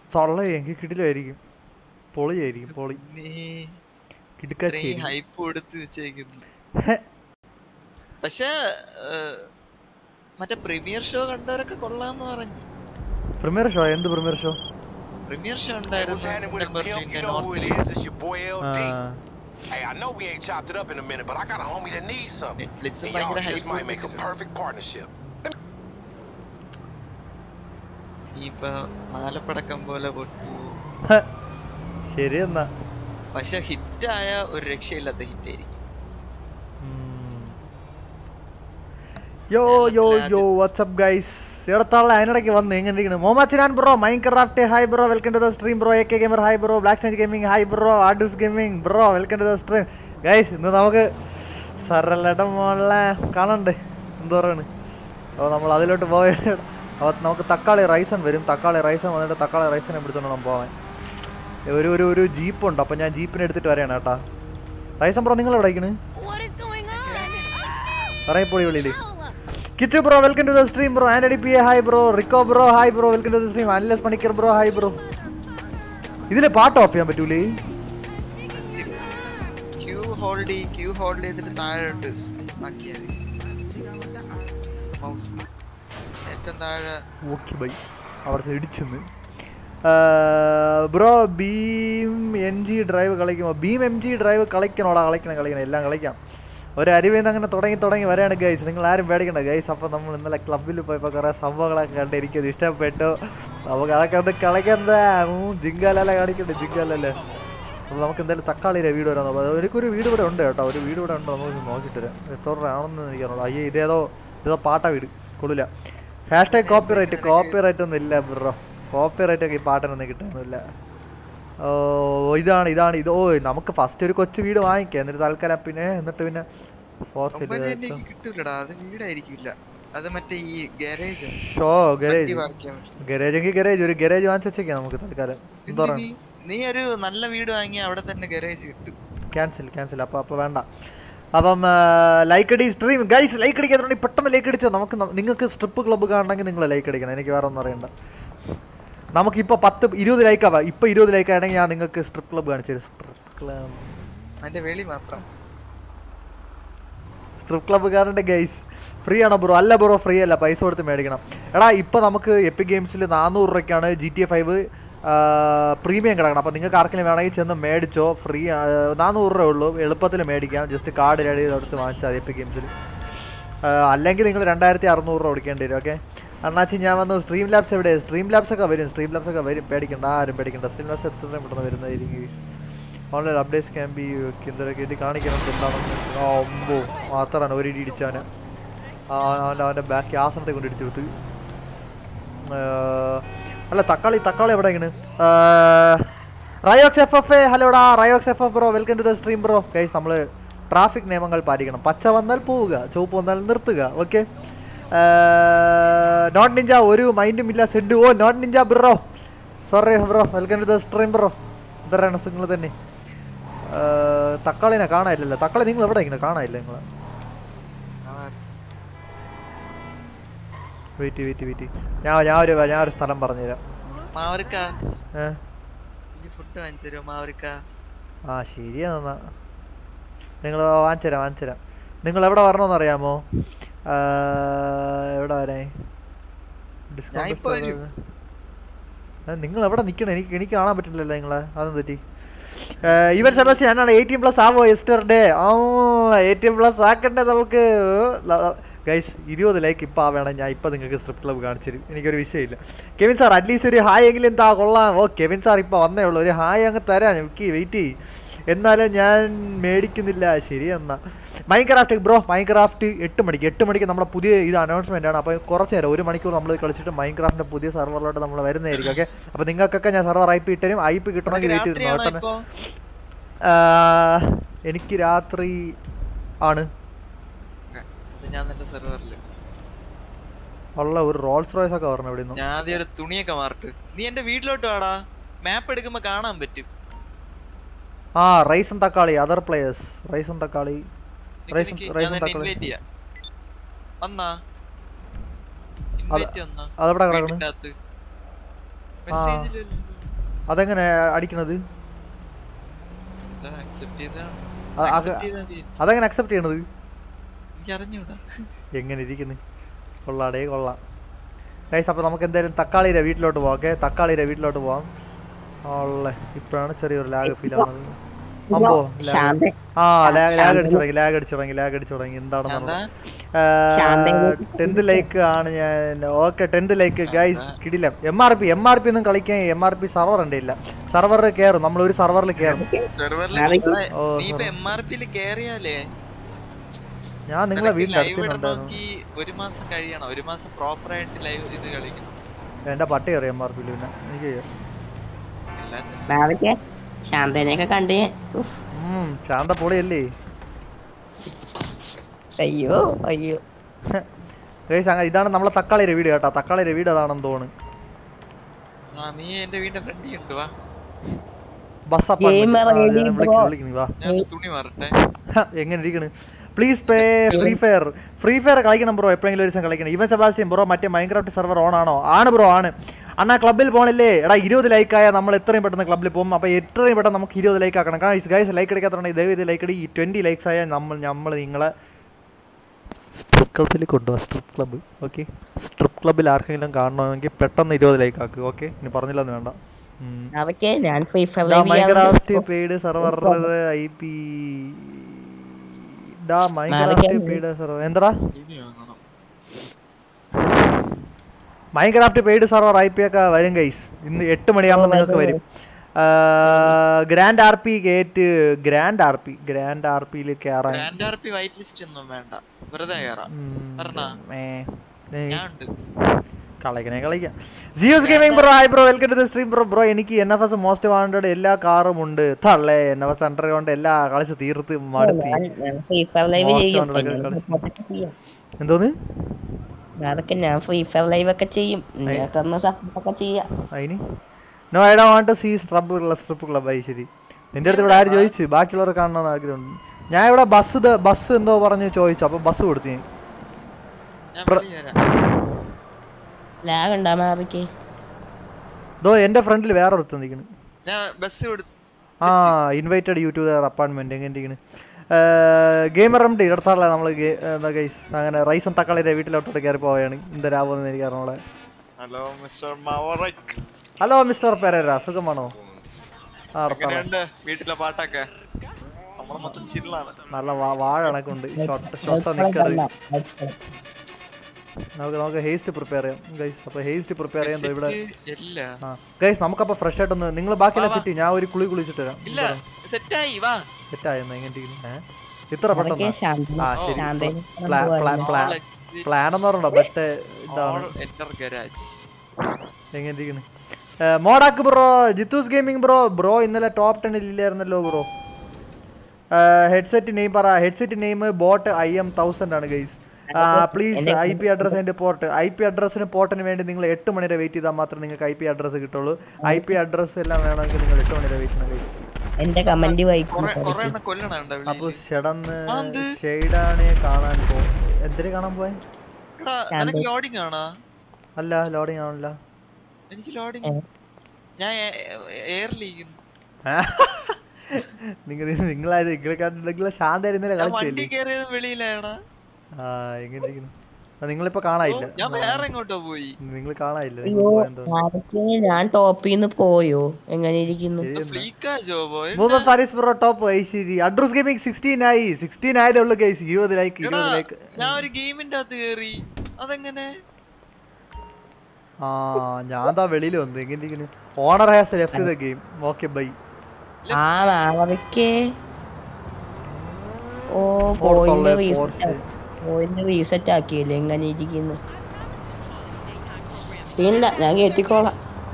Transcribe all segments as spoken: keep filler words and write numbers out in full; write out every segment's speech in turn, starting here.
ചൊള്ളയെങ്കിൽ കിടിലായിരിക്കും. പൊളിയായിരിക്കും പൊളി. ഹൈപ്പ് കൊടുത്ത് വെച്ചേക്കുന്നു. പക്ഷെ മറ്റേ പ്രീമിയർ ഷോ കണ്ടവരൊക്കെ കൊള്ളാന്ന് പറഞ്ഞു. Premiere show? എന്ത് പ്രീമിയർ ഷോ? പ്രീമിയർ ഷോ ഉണ്ടായിരുന്നു. Hey, I know we ain't chopped it up in a minute, but I got a homie that needs something. Netflix and y'all just might make a perfect partnership. ഇപ്പൊ മാലപ്പടക്കം പോലെ പൊട്ടു. ശരി എന്നാ. പക്ഷെ ഹിറ്റായ ഒരു രക്ഷയില്ലാത്ത ഹിറ്റായിരിക്കും. യോ യോ യോ വാട്സ്ആപ്പ് ഗൈസ്. എടത്താളെ അതിനിടയ്ക്ക് വന്ന് എങ്ങനെ ഇരിക്കുന്നു? Muhammad Sinan bro, Minecraft hi bro, welcome to the stream bro. A K gamer hi bro, black സ്നേജ് ഗെയിമിംഗ് ഹായ് ബ്രോ, ആഡൂസ് gaming bro, welcome to the stream guys. ഇന്ന് നമുക്ക് സരളയുടെ മോളെ കാണണ്ടേ, എന്താ പറയുന്നത്? അപ്പോൾ നമ്മൾ അതിലോട്ട് പോയി. അപ്പോൾ നമുക്ക് തക്കാളി റൈസൺ വരും. തക്കാളി റൈസൺ വന്നിട്ട് തക്കാളി റൈസനെ പിടിച്ചോണ്ട് നമ്മൾ പോകാൻ ഒരു ഒരു ഒരു ജീപ്പുണ്ട്. അപ്പോൾ ഞാൻ ജീപ്പിനെ എടുത്തിട്ട് വരെയാണ് കേട്ടാ. റൈസൺ ബ്രോ നിങ്ങൾ എവിടെ അയക്കണ്? പറയപ്പോളി വെളിയിൽ. Kichu bro welcome to the stream bro. Andy P A hi bro. Rico bro hi bro, welcome to the stream. അനിലസ് പണിക്കർ ബ്രോ ഹായ് ബ്രോ. ഇതിൽ പാട്ട് ഓഫ് ചെയ്യാൻ പറ്റൂലേ? ക്യൂ ഹോൾഡ് ക്യൂ ഹോൾഡ് ചെയ്തിട്ട് താഴോട്ട് ആക്കിയാൽ മൗസ് ഏറ്റവും താഴെ. Okay bye. അവിടെ ഇടിച്ചെന്ന് bro. Beam M G drive കളിക്കുമോ? ബീം എം ജി ഡ്രൈവ് കളിക്കണോടാ? കളിക്കണം കളിക്കണം, എല്ലാം കളിക്കാം. ഒരു അരുവിന്ന് അങ്ങനെ തുടങ്ങി തുടങ്ങി വരെയാണ് ഗൈസ്. നിങ്ങൾ ആരും പേടിക്കണ്ട ഗൈസ്. അപ്പോൾ നമ്മൾ ഇന്നലെ ക്ലബ്ബിൽ പോയപ്പോൾ കുറേ സംഭവങ്ങളൊക്കെ കണ്ട് എനിക്കത് ഇഷ്ടപ്പെട്ടു. നമുക്ക് അതൊക്കെ ഒന്ന് കളിക്കണ്ട. ജിങ്കാലല്ല കാണിക്കണ്ടേ, ജിങ്കാലല്ലേ. അപ്പോൾ നമുക്ക് എന്തായാലും തക്കാളിയുടെ വീട് വരാൻ നോക്കാം. എനിക്കൊരു വീട് ഇവിടെ ഉണ്ട് കേട്ടോ, ഒരു വീട് ഇവിടെ ഉണ്ട്. നമുക്ക് നോക്കിയിട്ട് വരാം എത്ര ആണെന്ന് എനിക്കറിയുള്ളൂ. അയ്യോ ഇതേതോ ഇതോ പാട്ട വീട് കൊള്ളില്ല. Hashtag copyright. Copyright ഒന്നും ഇല്ല ബ്രോ. കോപ്പി റൈറ്റ് ഒക്കെ ഈ പാട്ടിനൊന്നും കിട്ടാനൊന്നുമില്ല. ഓ ഇതാണ് ഇതാണ് ഇത്. ഓ നമുക്ക് ഫസ്റ്റ് ഒരു കൊച്ചു വീട് വാങ്ങിക്കാം, എന്നിട്ട് തൽക്കാലം പിന്നെ എന്നിട്ട് പിന്നെ ഷോ ഗരേജ് ഗരേജെങ്കിൽ ഗരേജ് ഒരു ഗരേജ് വാങ്ങിച്ചു വെച്ചേക്കാം നമുക്ക് തൽക്കാലം. എന്താ പറയുക, നീ ഒരു നല്ല വീട് വാങ്ങി അവിടെ തന്നെ ഗരേജ് കിട്ടും. ക്യാൻസൽ ക്യാൻസൽ അപ്പോൾ അപ്പോൾ വേണ്ട. അപ്പം ലൈക്ക് അടി സ്ട്രീം ഗൈസ്. ലൈക്ക് അടിക്കാത്തതുകൊണ്ട് പെട്ടെന്ന് ലൈക്ക് അടിച്ചോ. നമുക്ക് നിങ്ങൾക്ക് സ്ട്രിപ്പ് ക്ലബ്ബ് കാണണമെങ്കിൽ നിങ്ങൾ ലൈക്ക് അടിക്കണം, എനിക്ക് വേറെ ഒന്നും അറിയണ്ട. നമുക്കിപ്പോൾ പത്ത് ഇരുപത് ലൈക്കാവാം. ഇപ്പോൾ ഇരുപത് ലൈക്ക് ആണെങ്കിൽ ഞാൻ നിങ്ങൾക്ക് സ്ട്രിപ്പ് ക്ലബ്ബ് കാണിച്ചു തരും. സ്ട്രിപ്പ് ക്ലബ് അതിൻ്റെ വെളി മാത്രം സ്ട്രിപ്പ് ക്ലബ്ബ് കാണണ്ടേ ഗൈസ്? ഫ്രീ ആണോ ബ്രോ? അല്ല ബ്രോ ഫ്രീ അല്ല, പൈസ കൊടുത്ത് മേടിക്കണം. എടാ ഇപ്പോൾ നമുക്ക് എപ്പിക് ഗെയിംസിൽ നാനൂറ് രൂപയ്ക്കാണ് G T A five premium കിടക്കണം. അപ്പോൾ നിങ്ങൾക്ക് ആർക്കെങ്കിലും വേണമെങ്കിൽ ചെന്ന് മേടിച്ചോ. ഫ്രീ നാനൂറ് രൂപ ഉള്ളൂ, എളുപ്പത്തിൽ മേടിക്കാം. ജസ്റ്റ് കാർഡ് റെഡി ചെയ്തെടുത്ത് വാങ്ങിച്ചാൽ എപ്പിക് ഗെയിംസിൽ. അല്ലെങ്കിൽ നിങ്ങൾ രണ്ടായിരത്തി അറുന്നൂറ് രൂപ കൊടുക്കേണ്ടി വരും. ഓക്കെ അണ്ണാച്ചി ഞാൻ വന്നു. സ്ട്രീം ലാബ്സ് എവിടെ? സ്ട്രീം ലാബ്സ് ഒക്കെ വരും, സ്ട്രീം ലാബ്സ് ഒക്കെ വരും, പേടിക്കണ്ട, ആരും പേടിക്കണ്ട. സ്ട്രീം ലാബ്സ് എത്രയും പെട്ടെന്ന് വരുന്നതായിരിക്കും. ഓൺലൈൻ അപ്ഡേറ്റ്സ് ക്യാൻ ബി എന്തൊക്കെ ഇട്ട് കാണിക്കണം എന്താണെന്ന്. ആ ഒമ്പോ മാത്രമാണ് ഒരു ഇടി ഇടിച്ചവനെ. അവൻ്റെ അവൻ്റെ ബാക്ക് ആസനത്തെ കൊണ്ട് ഇടിച്ചെടുത്ത്. അല്ല തക്കാളി തക്കാളി എവിടെ ഇങ്ങനെ? റയോക്സ് എഫ് എഫ് എ ഹലോടാ. റയോക്സ് F F bro welcome to the stream bro. Guys നമ്മൾ ട്രാഫിക് നിയമങ്ങൾ പാലിക്കണം. പച്ച വന്നാൽ പോവുക, ചുവപ്പ് വന്നാൽ നിർത്തുക. ഓക്കെ നോട്ട് നിഞ്ച ഒരു മൈൻഡും ഇല്ല സെഡ്. Oh not ninja bro, sorry bro, welcome to the stream bro. എന്തരാണ് നിങ്ങൾ തന്നെ? തക്കാളിനെ കാണാനില്ലല്ലോ. തക്കാളി നിങ്ങൾ എവിടെ ഇങ്ങനെ കാണാനില്ല നിങ്ങൾ? വെയിറ്റ് വെയിറ്റ് വെയിറ്റ് ഞാൻ ഞാൻ ഒരു ഞാൻ ഒരു സ്ഥലം പറഞ്ഞുതരാം. ആ ശരിയാ, നിങ്ങൾ വാങ്ങിച്ചുതരാം വാങ്ങിച്ചുതരാം. നിങ്ങൾ എവിടെ വരണമെന്ന് അറിയാമോ? എവിടെ വരാ? നിങ്ങൾ എവിടെ നിൽക്കണം? എനിക്ക് എനിക്ക് കാണാൻ പറ്റില്ലല്ലോ നിങ്ങളെ. അതെന്ത് പറ്റി? ഇവൻ സെബാസ്റ്റ്യൻ ഞാനാണ്. എയ്റ്റീൻ പ്ലസ് ആവോ യെസ്റ്റർഡേ? ആ എയ്റ്റീൻ പ്ലസ് ആക്കണ്ടേ നമുക്ക് ഗൈസ്. ഇരുപത് ലൈക്ക് ഇപ്പോൾ ആവേണം. ഞാൻ ഇപ്പോൾ നിങ്ങൾക്ക് സ്ട്രിപ്പ് ക്ലബ്ബ് കാണിച്ചു തരും, എനിക്കൊരു വിഷയമില്ല. കെവിൻ സാർ അറ്റ്ലീസ്റ്റ് ഒരു ഹായ് എങ്കിലും എന്താ കൊള്ളാം. ഓ കെവിൻ സാർ ഇപ്പോൾ വന്നേ ഉള്ളൂ, ഒരു ഹായ് അങ്ങ് തരാം. എനിക്ക് വെയിറ്റ് ചെയ്യും, എന്നാലും ഞാൻ മേടിക്കുന്നില്ല. ശരി എന്നാ. മൈൻക്രാഫ്റ്റ് ബ്രോ, മൈൻക്രാഫ്റ്റ് എട്ട് മണിക്ക് എട്ട് മണിക്ക് നമ്മുടെ പുതിയ ഇത് അനൗൺസ്മെൻ്റ് ആണ്. അപ്പോൾ കുറച്ച് നേരം ഒരു മണിക്കൂർ നമ്മൾ കളിച്ചിട്ട് മൈൻക്രാഫ്റ്റിൻ്റെ പുതിയ സെർവറിലോട്ട് നമ്മൾ വരുന്നതായിരിക്കും. ഓക്കെ അപ്പോൾ നിങ്ങൾക്കൊക്കെ ഞാൻ സെർവർ ഐ പി ഇട്ടുതരും. ഐ പി കിട്ടണമെങ്കിൽ വെയിറ്റ് ചെയ്തിരുന്നു. എനിക്ക് രാത്രി ആണ് ഉള്ള ഒരു റോൾസ് റോയ്സ് ഒക്കെ പറഞ്ഞു. ഇവിടെ നിന്ന് തുണിയൊക്കെ മാറിട്ട് നീ എന്റെ വീട്ടിലോട്ട് വാടാ, മാപ്പ് എടുക്കുമ്പോ കാണാൻ പറ്റും. ആ റൈസൻ തക്കാളി അതർ പ്ലേയേഴ്സ്. റൈസൻ തക്കാളി റൈസൻ റൈസൻ തക്കാളി അതെവിടെ കിടക്കുന്നു? അതെങ്ങനെ അടിക്കണത്? accept ചെയ്താ- അ- അത് accept ചെയ്താ മതി. അതെങ്ങനെ അക്സെപ്റ്റ് ചെയ്യണത്? എനിക്ക് അറിഞ്ഞൂടാ. എങ്ങനെ ഇരിക്കുന്നു? കൊള്ളാടേ കൊള്ളാം ഗൈസ്. അപ്പോൾ നമുക്ക് എന്തായാലും തക്കാളിയുടെ വീട്ടിലോട്ട് പോവാം. ഓക്കെ, തക്കാളിയുടെ വീട്ടിലോട്ട് പോവാം. ഉള്ളേ ഇപ്പോഴാണ് ചെറിയൊരു ലാഗ് ഫീൽ ആവുന്നത്. അമ്പോ ശാന്ത ആ ലാഗ് ലാഗ് അടിച്ചു തുടങ്ങി ലാഗ് അടിച്ചു തുടങ്ങി ലാഗ് അടിച്ചു തുടങ്ങി എന്താണെന്ന് ടെൻത്ത് ലൈക്ക് ആണ് ഞാൻ. ഓക്കെ, ടെൻത്ത് ലൈക്ക് ഗൈസ് കിടിലം. M R P M R P ഒന്നും കളിക്കാൻ എം ആർ പി സർവർ ഉണ്ട് ഇല്ല. സർവർ കയറും, നമ്മൾ ഒരു സർവറിൽ കയറും. സെർവറിൽ ഓ, നീ ഇപ്പൊ എം ആർ പിയിൽ കേറിയാലേ ഞാൻ നിങ്ങളെ വീട്ടിൽ ലൈവ് ഇടാൻ അടുത്തുണ്ടായിരുന്നു. നോക്കി ഒരു മാസം കഴിയണം. ഒരു മാസം പ്രോപ്പർ ആയിട്ട് ലൈവ് ഇത് കളിക്കണം. എന്റെ പട്ടി കയറി എം ആർ പിയിൽ. പിന്നെ എനിക്ക് ചെയ്യാം. എല്ലാത്തിനും നാളേക്ക് ശാന്തനെയൊക്കെ കണ്ട് ഞാൻ. ഉഫ്. ഉം, ശാന്ത പൊളിയല്ലേ അയ്യോ അയ്യോ ഗൈസ്. അങ്ങനെ ഇതാണ് നമ്മളെ തക്കാളിയുടെ വീട് കേട്ടോ. തക്കാളിയുടെ വീട് അതാണെന്ന് തോന്നുന്നു. ആ നീ എന്റെ വീടിന്റെ ഫ്രണ്ടിൽ ഉണ്ട്. വാ ബസ് Gamer ready bro. വിളിക്കുന്നു വാ. ഞാൻ തുണി മാറട്ടെ. എങ്ങനെ ഇരിക്കണ്? Please pay free fire free fire കളിക്കണം ബ്രോ. എപ്പോഴെങ്കിലും ഒരു ദിവസം കളിക്കണം. ഇവൻ സെബാസ്റ്റ്യൻ ബ്രോ മറ്റേ മൈൻക്രാഫ്റ്റ് സെർവർ ഓൺ ആണോ? ആണ് ബ്രോ ആണ്. അണ്ണാ ക്ലബ്ബിൽ പോകണില്ലേ? എടാ ഇരുപത് ലൈക്കായാൽ നമ്മൾ എത്രയും പെട്ടെന്ന് ക്ലബ്ബിൽ പോകും. അപ്പോൾ എത്രയും പെട്ടെന്ന് നമുക്ക് ഇരുപത് ലൈക്ക് ആക്കണം. ഗൈസ് ഗൈസ് ലൈക്ക് അടിക്കാത്തതുകൊണ്ട് ദയവ് ഇത് ലൈക്ക് അടി. ഈ ട്വൻറ്റി ലൈക്സ് ആയാൽ നമ്മൾ നമ്മൾ നിങ്ങളെ സ്ട്രിപ്പ് ക്ലബ്ബിൽ കൊണ്ടുപോകാം. Strip club. ഓക്കെ, സ്ട്രിപ്പ് ക്ലബ്ബിൽ ആർക്കെങ്കിലും കാണണമെങ്കിൽ പെട്ടെന്ന് ഇരുപത് ലൈക്ക് ആക്കുക. ഓക്കെ, ഇനി പറഞ്ഞില്ലെന്ന് വേണ്ട. നാളേക്ക് ഞാൻ free fire Minecraft paid server I P ഡാ മൈൻക്രാഫ്റ്റ് പെയ്ഡ് സെർവർ എന്താടാ? തുണി വാങ്ങണം. Minecraft paid server I P ഒക്കെ വരും ഗൈസ്. ഇന്ന് എട്ട് മണിയാകുമ്പോൾ നിങ്ങൾക്ക് വരും. Grand R P gate grand R P grand R പിയിൽ കയറാൻ grand R P whitelist ഒന്നും വേണ്ട, വെറുതെ കയറാം. പറഞ്ഞാ ഞാൻ ഉണ്ട്. കളിക്കണേ കളിക്കാം. ജിയോസ് gaming bro hi bro, welcome to the stream bro. Bro എനിക്ക് N F S most wanted എല്ലാ കാറും ഉണ്ട്. തള്ളേ എൻ എഫ് എസ് ഹൺഡ്രഡ് കൊണ്ട് എല്ലാ കളിച്ച് തീർത്ത് മടുത്തി. ഫ്രീ ഫയർ ലൈവ് ചെയ്യും. എന്തോന്ന്? അതൊക്കെ ഞാൻ ഫ്രീ ഫയർ ലൈവ് ഒക്കെ ചെയ്യും. സപ്പോർട്ടൊക്കെ ചെയ്യാം. അതിന് no I don't want to see strip strip club. ആയി ശരി, നിന്റെ അടുത്ത് ഇവിടെ ആര് ചോദിച്ചു? ബാക്കിയുള്ളവർ കാണണമെന്ന് ആഗ്രഹമുണ്ട്. ഞാൻ ഇവിടെ ബസ് ബസ് എന്തോ പറഞ്ഞ് ചോദിച്ചു, അപ്പോൾ ബസ് കൊടുത്തു ഞാൻ. ഞാൻ വെളിയിൽ വരാം. ലാഗ് ഉണ്ടാ മാറിക്ക്? ദോ എൻ്റെ ഫ്രണ്ടിൽ വേറെ ഒരുത്തൻ നിൽക്കുന്നു. ഞാൻ ബസ് കൊടുത്തു. ആ ഇൻവൈറ്റഡ് യൂട്യൂബർ അപ്പാർട്ട്മെന്റ് എങ്ങനെ ഇരിക്കുന്നു? ഗെയിമർ എം ഡി എടുത്താറല്ല നമ്മൾ എന്താ ഗൈസ് അങ്ങനെ റൈസൻ തക്കാളിയുടെ വീട്ടിലോട്ടോട്ട് കയറി പോവുകയാണ്. എന്തരാവുമെന്ന് എനിക്ക് അറിഞ്ഞോളെ. Hello mister Maverick. Hello mister Pereira, സുഖമാണോ? ആ എങ്ങനെയുണ്ട് വീട്ടിലെ പാട്ടൊക്കെ? നമ്മള് മൊത്തം ചില്ലാണ്. നല്ല വാഴ കണക്കുണ്ട്. ഷോട്ട് ഷോട്ട് നിൽക്കരുത്. നമുക്ക് നമുക്ക് ഹേസ്റ്റ് പ്രിപ്പയർ ചെയ്യാം ഗൈസ്. അപ്പോൾ ഹേസ്റ്റ് പ്രിപ്പയർ ചെയ്യാൻ ഇവിടെ ആ ഗൈസ് നമുക്കപ്പോൾ ഫ്രഷ് ആയിട്ടൊന്ന് നിങ്ങൾ ബാക്കിയെല്ലാം സെറ്റ് ഞാൻ ഒരു കുളി കുളിച്ചിട്ട് വരാം. ഇല്ല സെറ്റായി വാ. സെറ്റായെന്നാ എങ്ങനെ ഇത്ര പെട്ടെന്ന്? ആ ശരി, പ്ലാൻ എന്ന് പറഞ്ഞോ. ബട്ട് ഇതാണ് എങ്ങനെ ഇരിക്കുന്നു? മോഡാക്ക് bro, Jithus gaming bro. Bro ഇന്നലെ ടോപ്പ് ടെന്നിൽ ഇല്ലായിരുന്നല്ലോ ബ്രോ. ഹെഡ്സെറ്റ് നെയിം പറ. Headset name boAt I M thousand ആണ് guys. Please I P address and port. I P അഡ്രസ്സിന് പോർട്ടിന് വേണ്ടി നിങ്ങൾ എട്ട് മണി വരെ വെയിറ്റ് ചെയ്താൽ മാത്രമേ നിങ്ങൾക്ക് ഐ പി അഡ്രസ്സ് കിട്ടുള്ളൂ. ഐ പി അഡ്രസ്സ് എല്ലാം വേണമെങ്കിൽ നിങ്ങൾ എട്ട് മണി വരെ വെയിറ്റ് ചെയ്യണം ഗൈസ്. എന്റെ കമന്റ് അപ്പോൾ ഷെഡന്ന് ഷെയ്ഡാണ് കാണാൻ പോകും. എന്തിനു കാണാൻ പോയെ? ലോഡിംഗ് ആണോ? അല്ല ലോഡിംഗ് ആണല്ല. എനിക്ക് ലോഡിംഗ് ഞാൻ എയർലിരിക്കുന്നു. നിങ്ങൾ നിങ്ങളായത് നിങ്ങളെ ശാന്തായിരുന്നല്ലേ കളിച്ചില്ലേ? വെളിയിലാണ്. ആ എങ്ങനെ നിങ്ങളിപ്പോ കാണാനില്ല. ഞാൻ വേറെ എങ്ങോട്ടോ പോയി. നിങ്ങൾ കാണാനില്ല. ഞാൻ ടോപ്പിന്ന് പോയോ? എങ്ങനെ ഇരിക്കുന്നു? Faris bro top Aishwari. Address gaming sixteen ആയി. സിക്സ്റ്റീൻ ആയതേ ഉള്ളൂ ഗൈസ്. ഇരുപത് ലൈക്ക് ഇരുപത് ലൈക്ക്. ഞാൻ ഒരു ഗെയിമിന്റെ അകത്ത് കേറി. അതെങ്ങനെ? ആ ഞാൻ ദാ വെളിയിൽ വന്നു. എങ്ങനെ ഇരിക്കുന്നു? Owner has left the game. Okay bye. ആ മാവറിക്കേ ഓ പോയിന്റ് റീസെറ്റ് പോയിന്റ് റീസെറ്റ് ആക്കിയല്ലേ? എങ്ങനെ ഇരിക്കുന്നു? ഇല്ല ഞാൻ കേട്ടിക്കോളാം.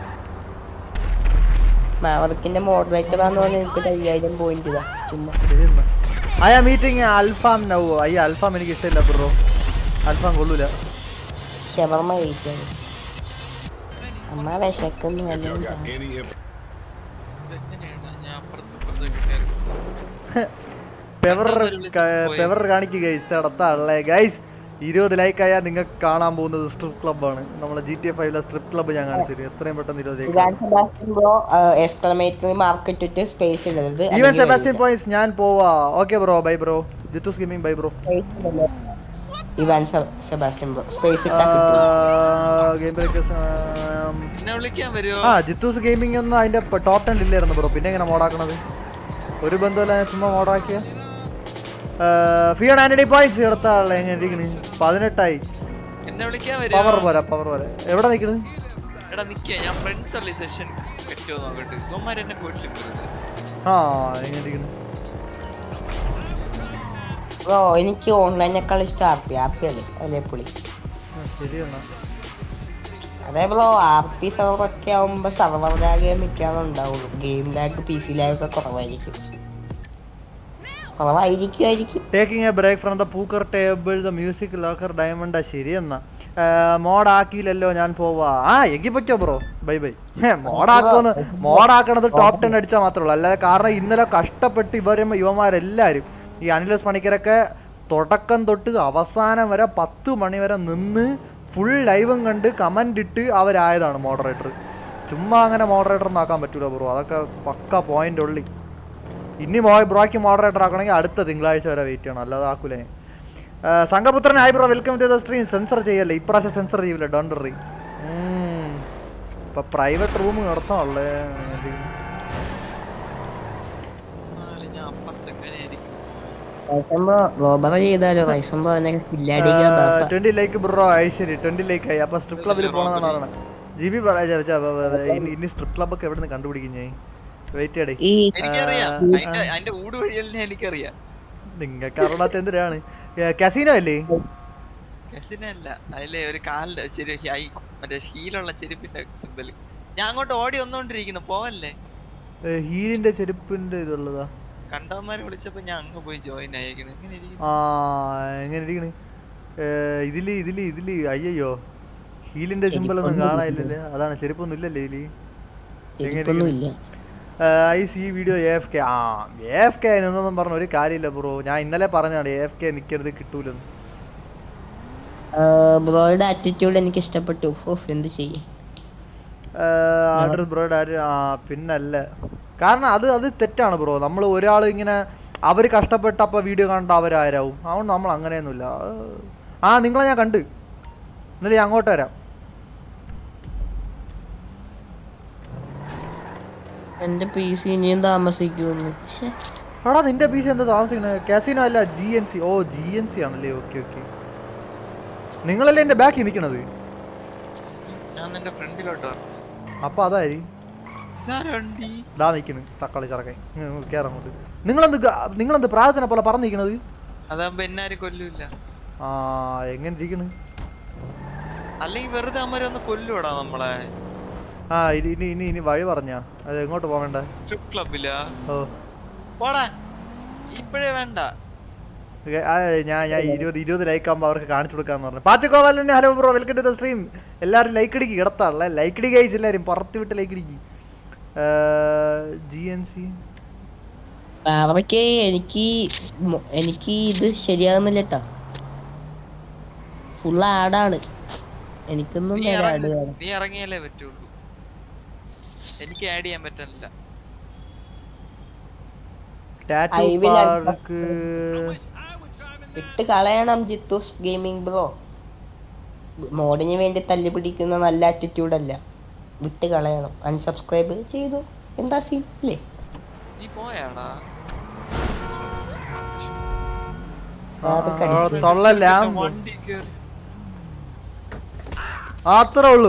മാവറിക്കിന്റെ മോഡറേറ്റർ ആണെന്ന് പറഞ്ഞാൽ എനിക്ക് അയ്യായിരം പോയിന്റ് ഇതാ ചുമ്മാ. I am meeting alfaham now. അയ്യ അൽഫാം എനിക്ക് ഇഷ്ടമില്ല ബ്രോ. അൽഫാം കൊള്ളൂല. ഷവർമ കഴിച്ചത് അമ്മ വിശക്കുന്നു. പെവർ പെവർ കാണിക്കുക ഗൈസ്. നടത്താളേ ഗൈസ്. ഇരുപത് ലൈക്ക് ആയാൽ നിങ്ങൾക്ക് കാണാൻ പോകുന്നത് സ്ട്രിപ്പ് ക്ലബ്ബാണ്. നമ്മളെ ജി ടി എ ഫൈവിലെ സ്ട്രിപ്പ് ക്ലബ്ബ് ഞാൻ കാണിച്ചു എത്രയും പെട്ടെന്ന് ഇരുപത് ലൈക്ക്. ഈവൻ സെബാസ്റ്റ്യൻ പോയിന്റ്സ് ഞാൻ പോവാ. Okay bro, bye bro. Jithus gaming bye bro. Ivan Sebastian bro space ഇട്ടാ ഗെയിം ബ്രേക്കേഴ്സ് എന്നെ വിളിക്കാൻ വരുമോ? ആ ജിത്തൂസ് ഗെയിമിംഗ് ഒന്നും അതിന്റെ ടോപ്പ് ടെൻ ഇല്ലായിരുന്നു ബ്രോ. പിന്നെ എങ്ങനെ മോഡാക്കണത്? ഒരു ബന്ധമല്ല, ചുമ്മാ മോഡാക്കിയ. ഫിയോൺ ആന്റണി പോയിന്റ്സ് എടുത്താളെ എങ്ങനെ ഇരിക്കണ്? പതിനെട്ടായി. എന്നെ വിളിക്കാൻ പവർ വരുമോ? പോരാ, പവർ പോരാ. എവിടെ നിക്കണ്? എടാ നിക്കാ, ഞാൻ ഫ്രണ്ട്സ് ഉള്ള സെഷൻ പറ്റുമോ നോക്കട്ടെ. ഇവന്മാർ എന്നെ കൂട്ടിലിരിക്കുന്നത്. ആ എങ്ങനെ ഇരിക്കണ്? ബ്രോ എനിക്ക് ഓൺലൈനേക്കാൾ ഇഷ്ടം ആർ പി ആർ പി അല്ലേ അല്ലേ പുളി. ശരിയാണ്. അതേ ബ്രോ ആർ പി സെർവറൊക്കെ ആവുമ്പോ സെർവർ ലാഗ് മിക്കാറും ഉണ്ടാവുള്ളൂ. Game lag P C lag ഒക്കെ കുറവായിരിക്കും കുറവായിരിക്കുമായിരിക്കും taking a break from the poker table the music locker diamond. ശരിയെന്നാ മോഡാക്കിയില്ലല്ലോ, ഞാൻ പോവാ. ആ എങ്കിൽ പറ്റോ ബ്രോ, ബൈ ബൈ. മോഡാക്കുമെന്ന് മോഡാക്കണത് ടോപ്പ് ടെൻ അടിച്ചാൽ മാത്രമേ ഉള്ളൂ. അല്ലാതെ കാരണം ഇന്നലെ കഷ്ടപ്പെട്ട് ഇവരും ഇവന്മാരെല്ലാവരും ഈ അനിലോസ് പണിക്കരൊക്കെ തുടക്കം തൊട്ട് അവസാനം വരെ പത്ത് മണി വരെ നിന്ന് ഫുൾ ലൈവും കണ്ട് കമൻ്റ് ഇട്ട് അവരായതാണ് മോഡറേറ്റർ. ചുമ്മാ അങ്ങനെ മോഡറേറ്റർ ഒന്നും പറ്റൂല ബ്രോ, അതൊക്കെ പക്ക പോയിന്റ് ഉള്ളി. ഇനി മോ ബ്രോയ്ക്ക് മോഡറേറ്റർ ആക്കണമെങ്കിൽ അടുത്ത തിങ്കളാഴ്ച വരെ വെയിറ്റ് ചെയ്യണം, അല്ലാതെ ആക്കൂലേ. Sanghaputhran hi bro, welcome to the stream. Censor ചെയ്യല്ലേ ഇപ്രാവശ്യം, സെൻസർ ചെയ്യില്ല, ഡോണ്ട് വറി. ഇപ്പം പ്രൈവറ്റ് റൂം നടത്താനുള്ളേ. Twenty like bro. ആയി ശരി, ട്വന്റി ലൈക്ക് ആയി. അപ്പൊ സ്ട്രിപ്പ് ക്ലബിൽ പോകണമെന്നാണ് പറഞ്ഞത്. ജി ബി ഇനി സ്ട്രിപ്പ് ക്ലബ് ഒക്കെ എവിടെ നിന്ന് കണ്ടുപിടിക്കുന്നേ? വെയിറ്റ് ചെയ്യടേ, നിങ്ങൾക്ക് അറിയാത്ത എന്തിനാണ്? കസിനോ അല്ലേ? ഒരു കാലിന്റെ മറ്റേ ഹീലുള്ള ചെരുപ്പിന്റെ സിമ്പൽ. ഞാൻ അങ്ങോട്ട് ഓടി വന്നോണ്ടിരിക്കുന്നു, പോവല്ലേ? ഹീലിന്റെ ചെരുപ്പിന്റെ ഇതുള്ളതാ. കണ്ടവന്മാരെ വിളിച്ചപ്പോ ഞാൻ അങ്ങ് പോയി ജോയിൻ ആയിരിക്കുന്നു. ആ എങ്ങനെ ഇരിക്കണ്? ഇതില് ഇതില് ഇതില് അയ്യോ ഹീലിന്റെ സിമ്പിൾ ഒന്നും കാണാനില്ലല്ലേ? അതാണ്, ചെരുപ്പൊന്നും ഇല്ലല്ലേ ഇതില്? എങ്ങനെ I C video A F K. ആ എ എഫ് കെ എന്നൊന്നും പറഞ്ഞ ഒരു കാര്യമില്ല ബ്രോ. ഞാൻ ഇന്നലെ പറഞ്ഞാണ് എ എഫ് കെ നിൽക്കരുത്, കിട്ടൂലെന്ന്. ബ്രോയുടെ ആറ്റിറ്റ്യൂഡ് എനിക്ക് ഇഷ്ടപ്പെട്ടു. എന്ത് ചെയ്യും അഡ്രസ് ബ്രോയുടെ ആ പിന്നല്ല, കാരണം അത് അത് തെറ്റാണ് ബ്രോ. നമ്മൾ ഒരാൾ ഇങ്ങനെ അവർ കഷ്ടപ്പെട്ട അപ്പോൾ വീഡിയോ കണ്ട അവരാരാവും. അതുകൊണ്ട് നമ്മൾ അങ്ങനെയൊന്നുമില്ല. ആ നിങ്ങളെ ഞാൻ കണ്ട് ഇന്നലെ, ഞാൻ അങ്ങോട്ട് വരാം. എന്റെ പി സി ഇനിയും താമസിക്കുമെന്ന്. എടാ നിന്റെ പി സി എന്താ താമസിക്കണത്? കാസിനോ അല്ല, ജി എൻ സി. ഓ ജി എൻ സി ആണല്ലേ. ഓക്കെ ഓക്കെ, നിങ്ങളല്ലേ എൻ്റെ ബാക്കിൽ നിൽക്കണത്? അപ്പൊ അതായി ഇതാ നിൽക്കണ് തക്കാളി ചറക്കായി കയറങ്ങോട്ട്. നിങ്ങളെന്ത് നിങ്ങളെന്ത് പ്രായത്തിനെ പോലെ പറഞ്ഞിരിക്കണത്? ആ എങ്ങനെ ഇരിക്കണ്? അല്ലെങ്കിൽ വെറുതെ അമ്മ ഒന്ന് കൊല്ലൂടാ നമ്മളെ. ആ ഇനി ഇനി ഇനി ഇനി വഴി പറഞ്ഞാ അത് എങ്ങോട്ട് പോകണ്ടേ? സ്ട്രിപ്പ് ക്ലബിലാ? ഓ പോടാ, ഇപ്പഴേ വേണ്ട. ഞാൻ ഞാൻ ഇരുപത് ഇരുപത് ലൈക്ക് ആകുമ്പോൾ അവർക്ക് കാണിച്ചു കൊടുക്കാന്ന് പറഞ്ഞു. പാച്ചക്കോവാലന്നെ hello bro, welcome to the stream. എല്ലാവരും ലൈക്ക് അടിക്ക്, കിടത്താണല്ലേ ലൈക്ക് അടി കഴിച്ച് എല്ലാവരും പുറത്ത് വിട്ട് ലൈക്ക് അടിക്ക്. ജി എൻ സി എനിക്ക് എനിക്ക് ഇത് ശരിയാകുന്നില്ല കേട്ടോ, ഫുൾ ആഡാണ്. എനിക്കൊന്നും നീ ഇറങ്ങിയാലേ പറ്റുള്ളൂ, എനിക്ക് ആഡ് ചെയ്യാൻ പറ്റില്ല. ഇട്ട് കളയണം ജിത്തൂസ് ഗെയിമിംഗ് ബ്രോ. മോഡിന് വേണ്ടി തല്ലി പിടിക്കുന്ന നല്ല ആറ്റിറ്റ്യൂഡ് അല്ല, വിട്ട് കളയണം. അൺസബ്സ്ക്രൈബ് ചെയ്തു, എന്താ സീൻ അല്ലേ? നീ പോയാടാ അത്രേ ഉള്ളൂ.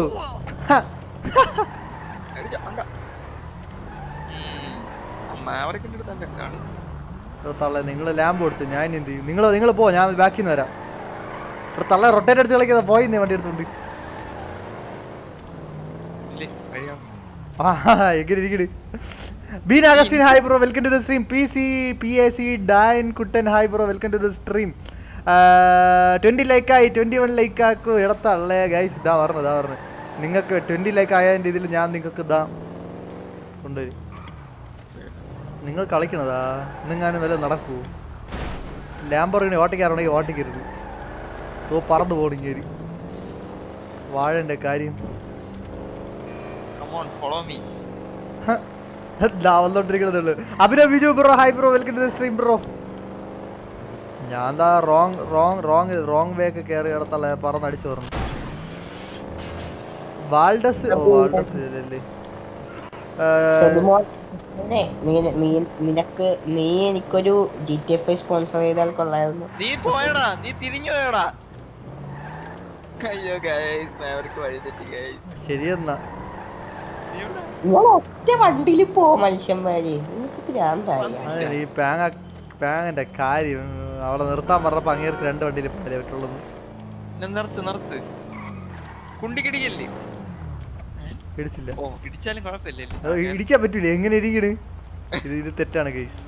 തള്ള നിങ്ങൾ ലാമ്പ് കൊടുത്ത് ഞാൻ എന്ത് ചെയ്യും? നിങ്ങൾ നിങ്ങൾ പോ, ഞാൻ ബാക്കിൽ നിന്ന് വരാം. തള്ള റൊട്ടേറ്റ് അടിച്ച് കളിക്കാതെ പോയി വണ്ടി എടുത്തോണ്ട്. എങ്ങനെ ഇരിക്കണ്? Bean Augustine hi bro, welcome to the stream. P C P A C Dan Kuttan hi bro, welcome to the stream. Twenty ലൈക്കായി, ട്വൻറ്റി വൺ ലൈക്ക് ആക്കും ഇടത്തള്ളേ ഗൈസ്. ഇതാ പറഞ്ഞു ഇതാ പറഞ്ഞു നിങ്ങൾക്ക് ട്വൻറ്റി ലൈക്ക് ആയതിൻ്റെ ഇതിൽ ഞാൻ നിങ്ങൾക്ക് ഇതാ കൊണ്ടുവരും. നിങ്ങൾ കളിക്കണതാ, ഇന്നെങ്ങാനും വല്ല നടക്കൂ. ലാംബോർഗിനി ഓട്ടിക്കാറുണ്ടെങ്കിൽ ഓട്ടിക്കരുത്. ഓ പറന്നു പോണിങ്ങേരി വാഴന്റെ കാര്യം Come on, follow me. വന്നോണ്ടിരിക്കണതേ ഉള്ളു. Abhinav Biju bro hi bro welcome to the stream bro. ഞാൻ എന്താ wrong wrong wrong wrong way ഒക്കെ കയറി ഇടത്തല്ല പറന്നടിച്ചു പറഞ്ഞു. വാൾഡസ് ഓ വാൾഡസ് അല്ലേ നിനക്ക് നീ എനിക്കൊരു ജി ടി എഫ് സ്പോൺസർ ചെയ്താൽ കൊള്ളായിരുന്നു. നീ പോയടാ, നീ തിരിഞ്ഞു പോയടാ. അയ്യോ ഗൈസ്, മാവർക്ക് വഴി തെറ്റി ഗൈസ്. ശരിയെന്നാ ഒറ്റ വണ്ടിയിൽ പോ മനുഷ്യന്മാര്, നിനക്ക് ഭ്രാന്തായി. ഈ പാങ്ങ പാങ്ങിന്റെ കാര്യം അവിടെ നിർത്താൻ പറഞ്ഞപ്പോ അങ്ങേർക്ക് രണ്ട് വണ്ടിയിൽ പോയാലേ പറ്റുള്ളൂ. നിർത്ത് നിർത്ത്, കുണ്ടിക്കിടിക്കല്ലേ? ഇടിച്ചില്ല. ഓ ഇടിച്ചാലും കുഴപ്പമില്ലേ? ഇടിക്കാൻ പറ്റൂല, എങ്ങനെ ഇരിക്കണ്? ഇത് ഇത് തെറ്റാണ് ഗൈസ്.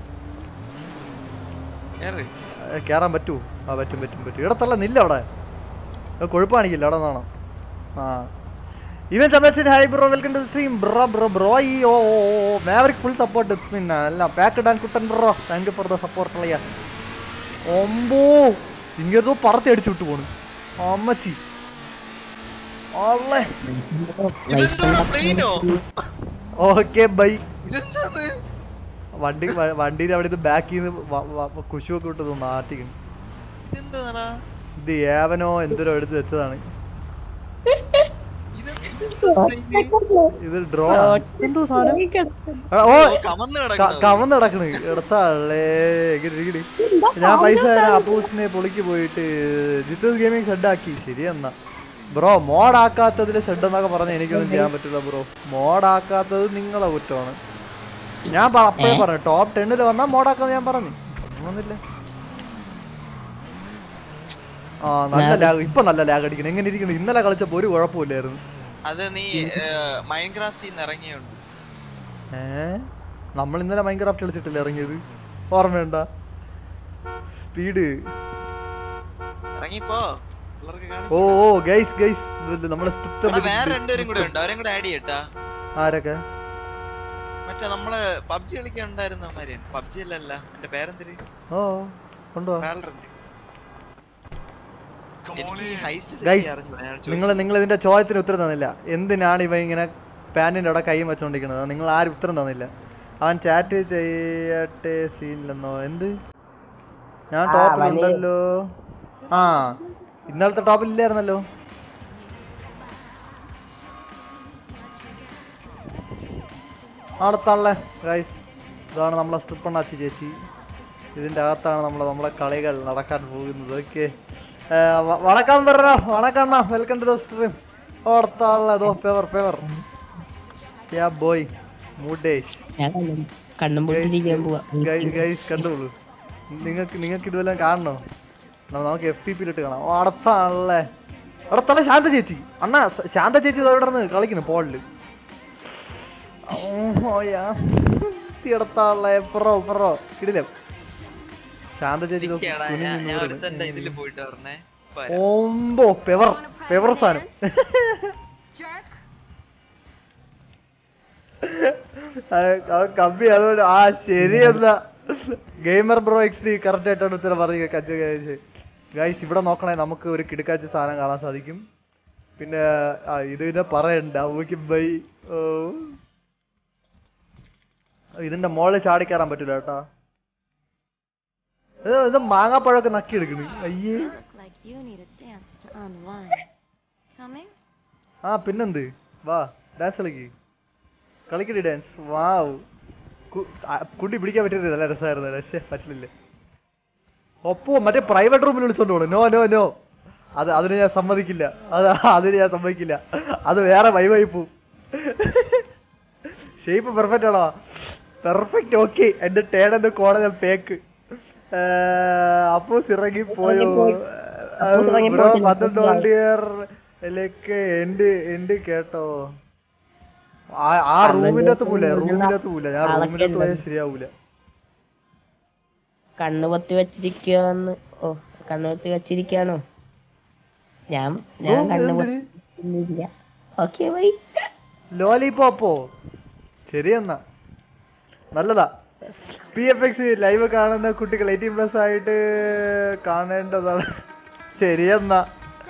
കേറാൻ പറ്റൂ? ആ പറ്റും പറ്റും പറ്റും. ഇടത്തല്ല നില്ല അവിടെ കൊഴുപ്പാണിക്കില്ല അവിടെ നിന്നാണോ? ആ ഇവൻ സമയത്ത് hi bro welcome to stream bro bro bro ഈ ഓ മാവറിക് ഫുൾ സപ്പോർട്ട് പിന്നെ എല്ലാം പാക്ക് ഇടാൻ Kuttan bro thank you for the support അളിയ. ഒമ്പോ ഇങ്ങേതോ പറത്തി അടിച്ചു വിട്ടു പോണു അമ്മച്ചി. Okay bye. വണ്ടി വണ്ടിയിൽ അവിടെ ഇത് ബാക്കിൽ നിന്ന് കുശുവൊക്കെ വിട്ടത് മാറ്റിക്കണം. ഇത് ഏവനോ എന്തോരോ എടുത്ത് വെച്ചതാണ്. ഇത് ഡ്രോൺ എന്തോ സാധനം. ഓ കവന്ന് കിടക്കണ് എടുത്താളേ. ഞാൻ പൈസ തരാം. അപ്പൂസിനെ പൊളിക്ക് പോയിട്ട് ജിത്തൂസ് ഗെയിമിങ് ഷെഡാക്കി. ശരി എന്നാ ബ്രോ. മോഡാക്കാത്തതിൽ ഷെഡ് എന്നൊക്കെ പറഞ്ഞാൽ എനിക്കൊന്നും ചെയ്യാൻ പറ്റില്ല ബ്രോ. മോഡാക്കാത്തത് നിങ്ങളെ കുറ്റമാണ്. ഞാൻ അപ്പഴേ പറഞ്ഞു ടോപ്പ് ടെന്നിൽ വന്നാൽ മോഡാക്കാന്ന് ഞാൻ പറഞ്ഞു. ഒന്നുമില്ല. ആ നല്ല ലാഗ് ഇപ്പൊ നല്ല ലാഗ് അടിക്കണം. എങ്ങനെ ഇരിക്കണം? ഇന്നലെ കളിച്ചപ്പോ ഒരു കുഴപ്പമില്ലായിരുന്നു. അത് നീ മൈൻക്രാഫ്റ്റിൽ നിന്ന് ഇറങ്ങിയുണ്ട്. ഏ നമ്മൾ ഇന്നലെ മൈൻക്രാഫ്റ്റ് കളിച്ചിട്ടില്ല ഇറങ്ങിയത്? ഓർമ്മയുണ്ട? സ്പീഡ് ഇറങ്ങിപ്പോ ഓ ഓ ഗൈസ് ഗൈസ് നമ്മളെ വേറെ രണ്ടുപേരും കൂടെ ഉണ്ട്, അവരും കൂടെ ആഡ് ചെയ്യട്ടാ. ആരൊക്കെ? മറ്റേ നമ്മള് പബ്ജി കളിക്കാൻ ഉണ്ടായിരുന്നവന്മാര്. പബ്ജി അല്ലല്ല, എന്റെ പേരെന്തിര്? ഓ കൊണ്ടുവാ. നിങ്ങൾ നിങ്ങൾ ഇതിന്റെ ചോദ്യത്തിന് ഉത്തരം തന്നില്ല. എന്തിനാണ് ഇവ ഇങ്ങനെ പാനിന്റെ അവിടെ കൈയും വെച്ചോണ്ടിരിക്കുന്നത്? നിങ്ങൾ ആരും ഉത്തരം തന്നില്ല. അവൻ ചാറ്റ് ചെയ്യട്ടെ സീനില്ലെന്നോ? എന്ത്? ഞാൻ ടോപ്പിലുണ്ടല്ലോ. ആ ഇന്നലത്തെ ടോപ്പിൽ ഇല്ലായിരുന്നല്ലോ. അടുത്താണല്ലേ ഗൈസ്. ഇതാണ് നമ്മളെ സ്ട്രിപ്പണ്ണാച്ചി ചേച്ചി. ഇതിന്റെ അകത്താണ് നമ്മളെ നമ്മളെ കളികൾ നടക്കാൻ പോകുന്നത്. ഓക്കെ വണക്കം പറ വണക്കണ്ണ വെൽക്കം ടു ദ സ്ട്രീം. ഓർത്താളെ ദോ പേവർ പേവർ യാ ബോയ് മൂഡേഷ് ഗൈസ് കണ്ടോളൂ. നിങ്ങൾക്ക് നിങ്ങൾക്ക് ഇതുവെല്ലാം കാണണോ? നമുക്ക് എഫ് പി പിയിലിട്ട് കാണാം. അടുത്താണല്ലേ അടുത്തല്ല ശാന്ത ചേച്ചി. അണ്ണാ ശാന്ത ചേച്ചി ഇവിടെ കളിക്കുന്നു പോളില്. അടുത്താളെ പ്രോ പ്രോ കിടിലം ശാന്ത ചേച്ചി. ഓമ്പോ പെവർ പെവർ സാധനം. കമ്പി അതുകൊണ്ട് ആ ശരി എന്നാ gamer bro X D correct ആയിട്ടാണ് ഉത്തരം പറഞ്ഞു. ഗൈസ് ഇവിടെ നോക്കണേ, നമുക്ക് ഒരു കിടക്കാച്ച സാധനം കാണാൻ സാധിക്കും. പിന്നെ ഇത് പിന്നെ പറയണ്ട ബൈ. ഇതിന്റെ മുകളിൽ ചാടിക്കയറാൻ പറ്റൂല കേട്ടാ. ഇത് മാങ്ങാപ്പഴമൊക്കെ നക്കി എടുക്കണ്. അയ്യേ ആ പിന്നെന്ത് വാ ഡാൻസ് കളിക്ക് കളിക്കടി ഡാൻസ്. വാവ് കുട്ടി പിടിക്കാൻ പറ്റില്ല. നല്ല രസമായിരുന്നു. പക്ഷേ പറ്റില്ല. ഒപ്പോ മറ്റേ പ്രൈവറ്റ് റൂമിൽ വിളിച്ചോണ്ട് പോകണം. നോ നോ നോ അത് അതിന് ഞാൻ സമ്മതിക്കില്ല. അത് അതിന് ഞാൻ സമ്മതിക്കില്ല. അത് വേറെ വൈവായി പോവും. ഷേപ്പ് പെർഫെക്റ്റ് ആണോ? പെർഫെക്റ്റ്. ഓക്കെ എന്റെ ടേണെന്ന് കോടതി പേക്ക്. അപ്പൂസ് ഇറങ്ങി പോയോ എന്റെ കേട്ടോ? ആ റൂമിന്റെ അകത്ത് പോല റൂമിന്റെ അകത്ത് പോല ഞാൻ റൂമിന്റെ അകത്ത് പോയാൽ ശരിയാവൂല. കണ്ണുപൊത്തി വെച്ചിരിക്കാന്ന്. ഓ കണ്ണുപൊത്തി വെച്ചിരിക്കാണോ? ഞാൻ ഞാൻ കണ്ണുപൊത്തില്ല. Okay bye. ലോലിപോപ്പോ ശരിയെന്നാ നല്ലതാ. പി എഫ് എക്സ് ലൈവ് കാണുന്ന കുട്ടികൾ എയ്റ്റീൻ പ്ലസ് ആയിട്ട് കാണേണ്ടതാണ്. ശരി എന്നാ.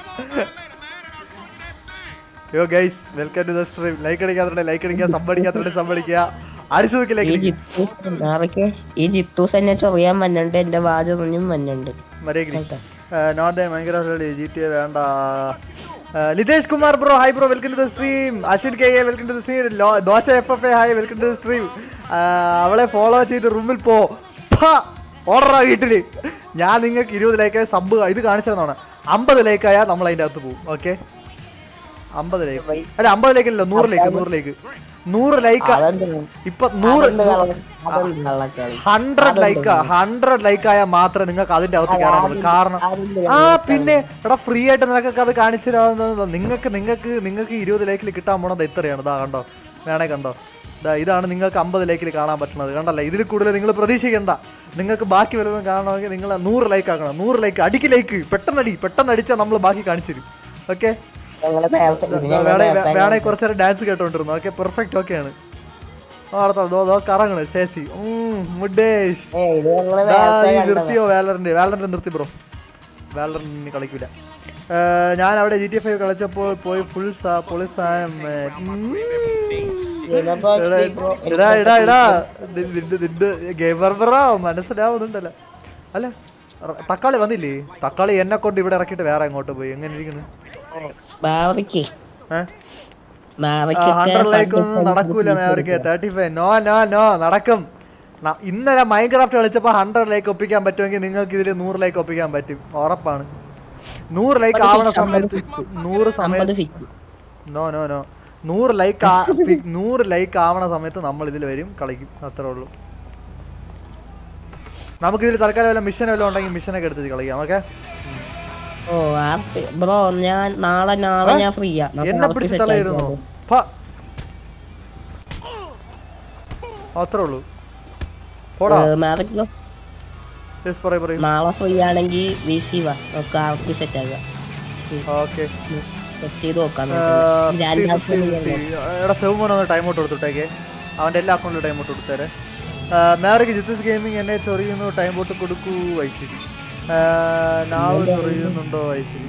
Yo guys welcome to the stream. Like അടിക്കാത്തോടെ ലൈക്ക് അടിക്കുക, സബ് അടിക്കാത്തോടെ സബ് അടിക്കുക. അടിച്ചു നോക്കി ലൈക്ക് ഈ ജിത്തൂസ് എന്നെ ചൊറിയാൻ വന്നുണ്ട്, എന്റെ വാചൊറിഞ്ഞും വന്നുണ്ട്. നോട്ട് ഭയങ്കര ജി ടി എ വേണ്ട. Lithesh Kumar bro hi bro welcome to the stream. Ashwin K A welcome to the stream. Dosa F F A hi welcome to the stream. അവളെ ഫോളോ ചെയ്ത് റൂമിൽ പോ ഓർഡറാ വീട്ടില്. ഞാൻ നിങ്ങൾക്ക് ഇരുപത് ലൈക്കായ സബ് ഇത് കാണിച്ചതാണ്. അമ്പത് ലൈക്കായാൽ നമ്മൾ അതിൻ്റെ അകത്ത് പോകും. ഓക്കെ അമ്പത് ലൈക്ക് അല്ല അമ്പത് ലൈക്കല്ലോ നൂറ് ലൈക്ക് നൂറ് ലൈക്ക് നൂറ് ലൈക്ക് ഇപ്പൊ നൂറ് ഹൺഡ്രഡ് ലൈക്ക് ഹൺഡ്രഡ് ലൈക്ക് ആയാൽ മാത്രമേ നിങ്ങൾക്ക് അതിന്റെ അകത്ത് കയറാൻ പറ്റൂ. കാരണം ആ പിന്നെ എടാ ഫ്രീ ആയിട്ട് നിനക്കൊക്കെ അത് കാണിച്ചു തരാവുന്നത്. നിങ്ങൾക്ക് നിങ്ങൾക്ക് നിങ്ങൾക്ക് ഇരുപത് ലൈക്കിൽ കിട്ടാൻ പോണത് ഇത്രയാണ്. ഇതാ കണ്ടോ, വേണേ കണ്ടോ, ഇതാ ഇതാണ് നിങ്ങൾക്ക് അമ്പത് ലൈക്കിൽ കാണാൻ പറ്റുന്നത്. കണ്ടല്ലേ, ഇതിൽ കൂടുതൽ നിങ്ങൾ പ്രതീക്ഷിക്കേണ്ട. നിങ്ങൾക്ക് ബാക്കി വല്ലതും കാണണമെങ്കിൽ നിങ്ങൾ നൂറ് ലൈക്ക് ആക്കണം. നൂറ് ലൈക്ക് അടിക്ക് ലൈക്ക് പെട്ടെന്ന് അടി പെട്ടെന്ന് അടിച്ചാൽ നമ്മൾ ബാക്കി കാണിച്ചു തരും. ഓക്കെ വേണേ കുറച്ചു നേരം ഡാൻസ് കേട്ടോണ്ടിരുന്നു. ഓക്കെ പെർഫെക്റ്റ് ഓക്കെയാണ്. കറങ്ങണ് ശേഷി മുഡേഷ് നിർത്തിയോ? വാലറിന്റെ വാലറിന്റെ നിർത്തി ബ്രോ, വാലറിന് കളിക്കൂല. ഞാൻ അവിടെ ജി ടി എഫ് ഫൈവ് കളിച്ചപ്പോൾ പോയി ഫുൾ പൊളി സാധനം. ഗെയിമർ ബ്രോ മനസ്സിലാവുന്നുണ്ടല്ലോ. അല്ല തക്കാളി വന്നില്ലേ? തക്കാളി എന്നെ കൊണ്ട് ഇവിടെ ഇറക്കിയിട്ട് വേറെ എങ്ങോട്ട് പോയി? എങ്ങനെ ഇരിക്കുന്നു? ഹൺഡ്രഡ് ലൈക്ക് ഒന്നും നടക്കൂല Maverick. Thirty five no no no നടക്കും. ഇന്നലെ മൈൻക്രാഫ്റ്റ് കളിച്ചപ്പോൾ ഹൺഡ്രഡ് ലൈക്ക് ഒപ്പിക്കാൻ പറ്റുമെങ്കിൽ നിങ്ങൾക്ക് ഇതിൽ നൂറ് ലൈക്ക് ഒപ്പിക്കാൻ പറ്റും, ഉറപ്പാണ്. നൂറ് ലൈക്ക് ആവണ സമയത്ത് നൂറ് സമയത്ത് നോ നോ നോ നൂറ് ലൈക്ക് നൂറ് ലൈക്ക് ആവണ സമയത്ത് നമ്മൾ ഇതിൽ വരും, കളിക്കും, അത്രേ ഉള്ളൂ. നമുക്കിതിൽ തൽക്കാലം വല്ല മിഷൻ വല്ലതും ഉണ്ടെങ്കിൽ മിഷനൊക്കെ എടുത്ത് കളിക്കാം. ഓക്കെ ഓ ബ്രോ ഞാൻ നാളെ നാളെ ഞാൻ ഫ്രീയാ. എന്നെ പിടിച്ച് തളയിരുന്നു അത്രേ ഉള്ളൂ. നാളെ ഫ്രീ ആണെങ്കിൽ വി സി വാ, നമുക്ക് ആർക്ക് സെറ്റ് ആകാം. ഓക്കെ സെറ്റ് ചെയ്ത് നോക്കാം. എടാ സെവ്മോൻ ഒന്ന് ടൈം ഔട്ട് കൊടുത്തിട്ടേക്കെ, അവൻ്റെ എല്ലാ അക്കൗണ്ടിലും ടൈം ഔട്ട് കൊടുത്തേരെ. മാവറിക്ക് ജിത്തൂസ് ഗെയിമിംഗ് എന്നെ ചൊറിയുന്നു, ടൈം ഔട്ട് കൊടുക്കൂ. ഐശ്വരി നാവ് ചൊറിയുന്നുണ്ടോ? ഐശ്വരി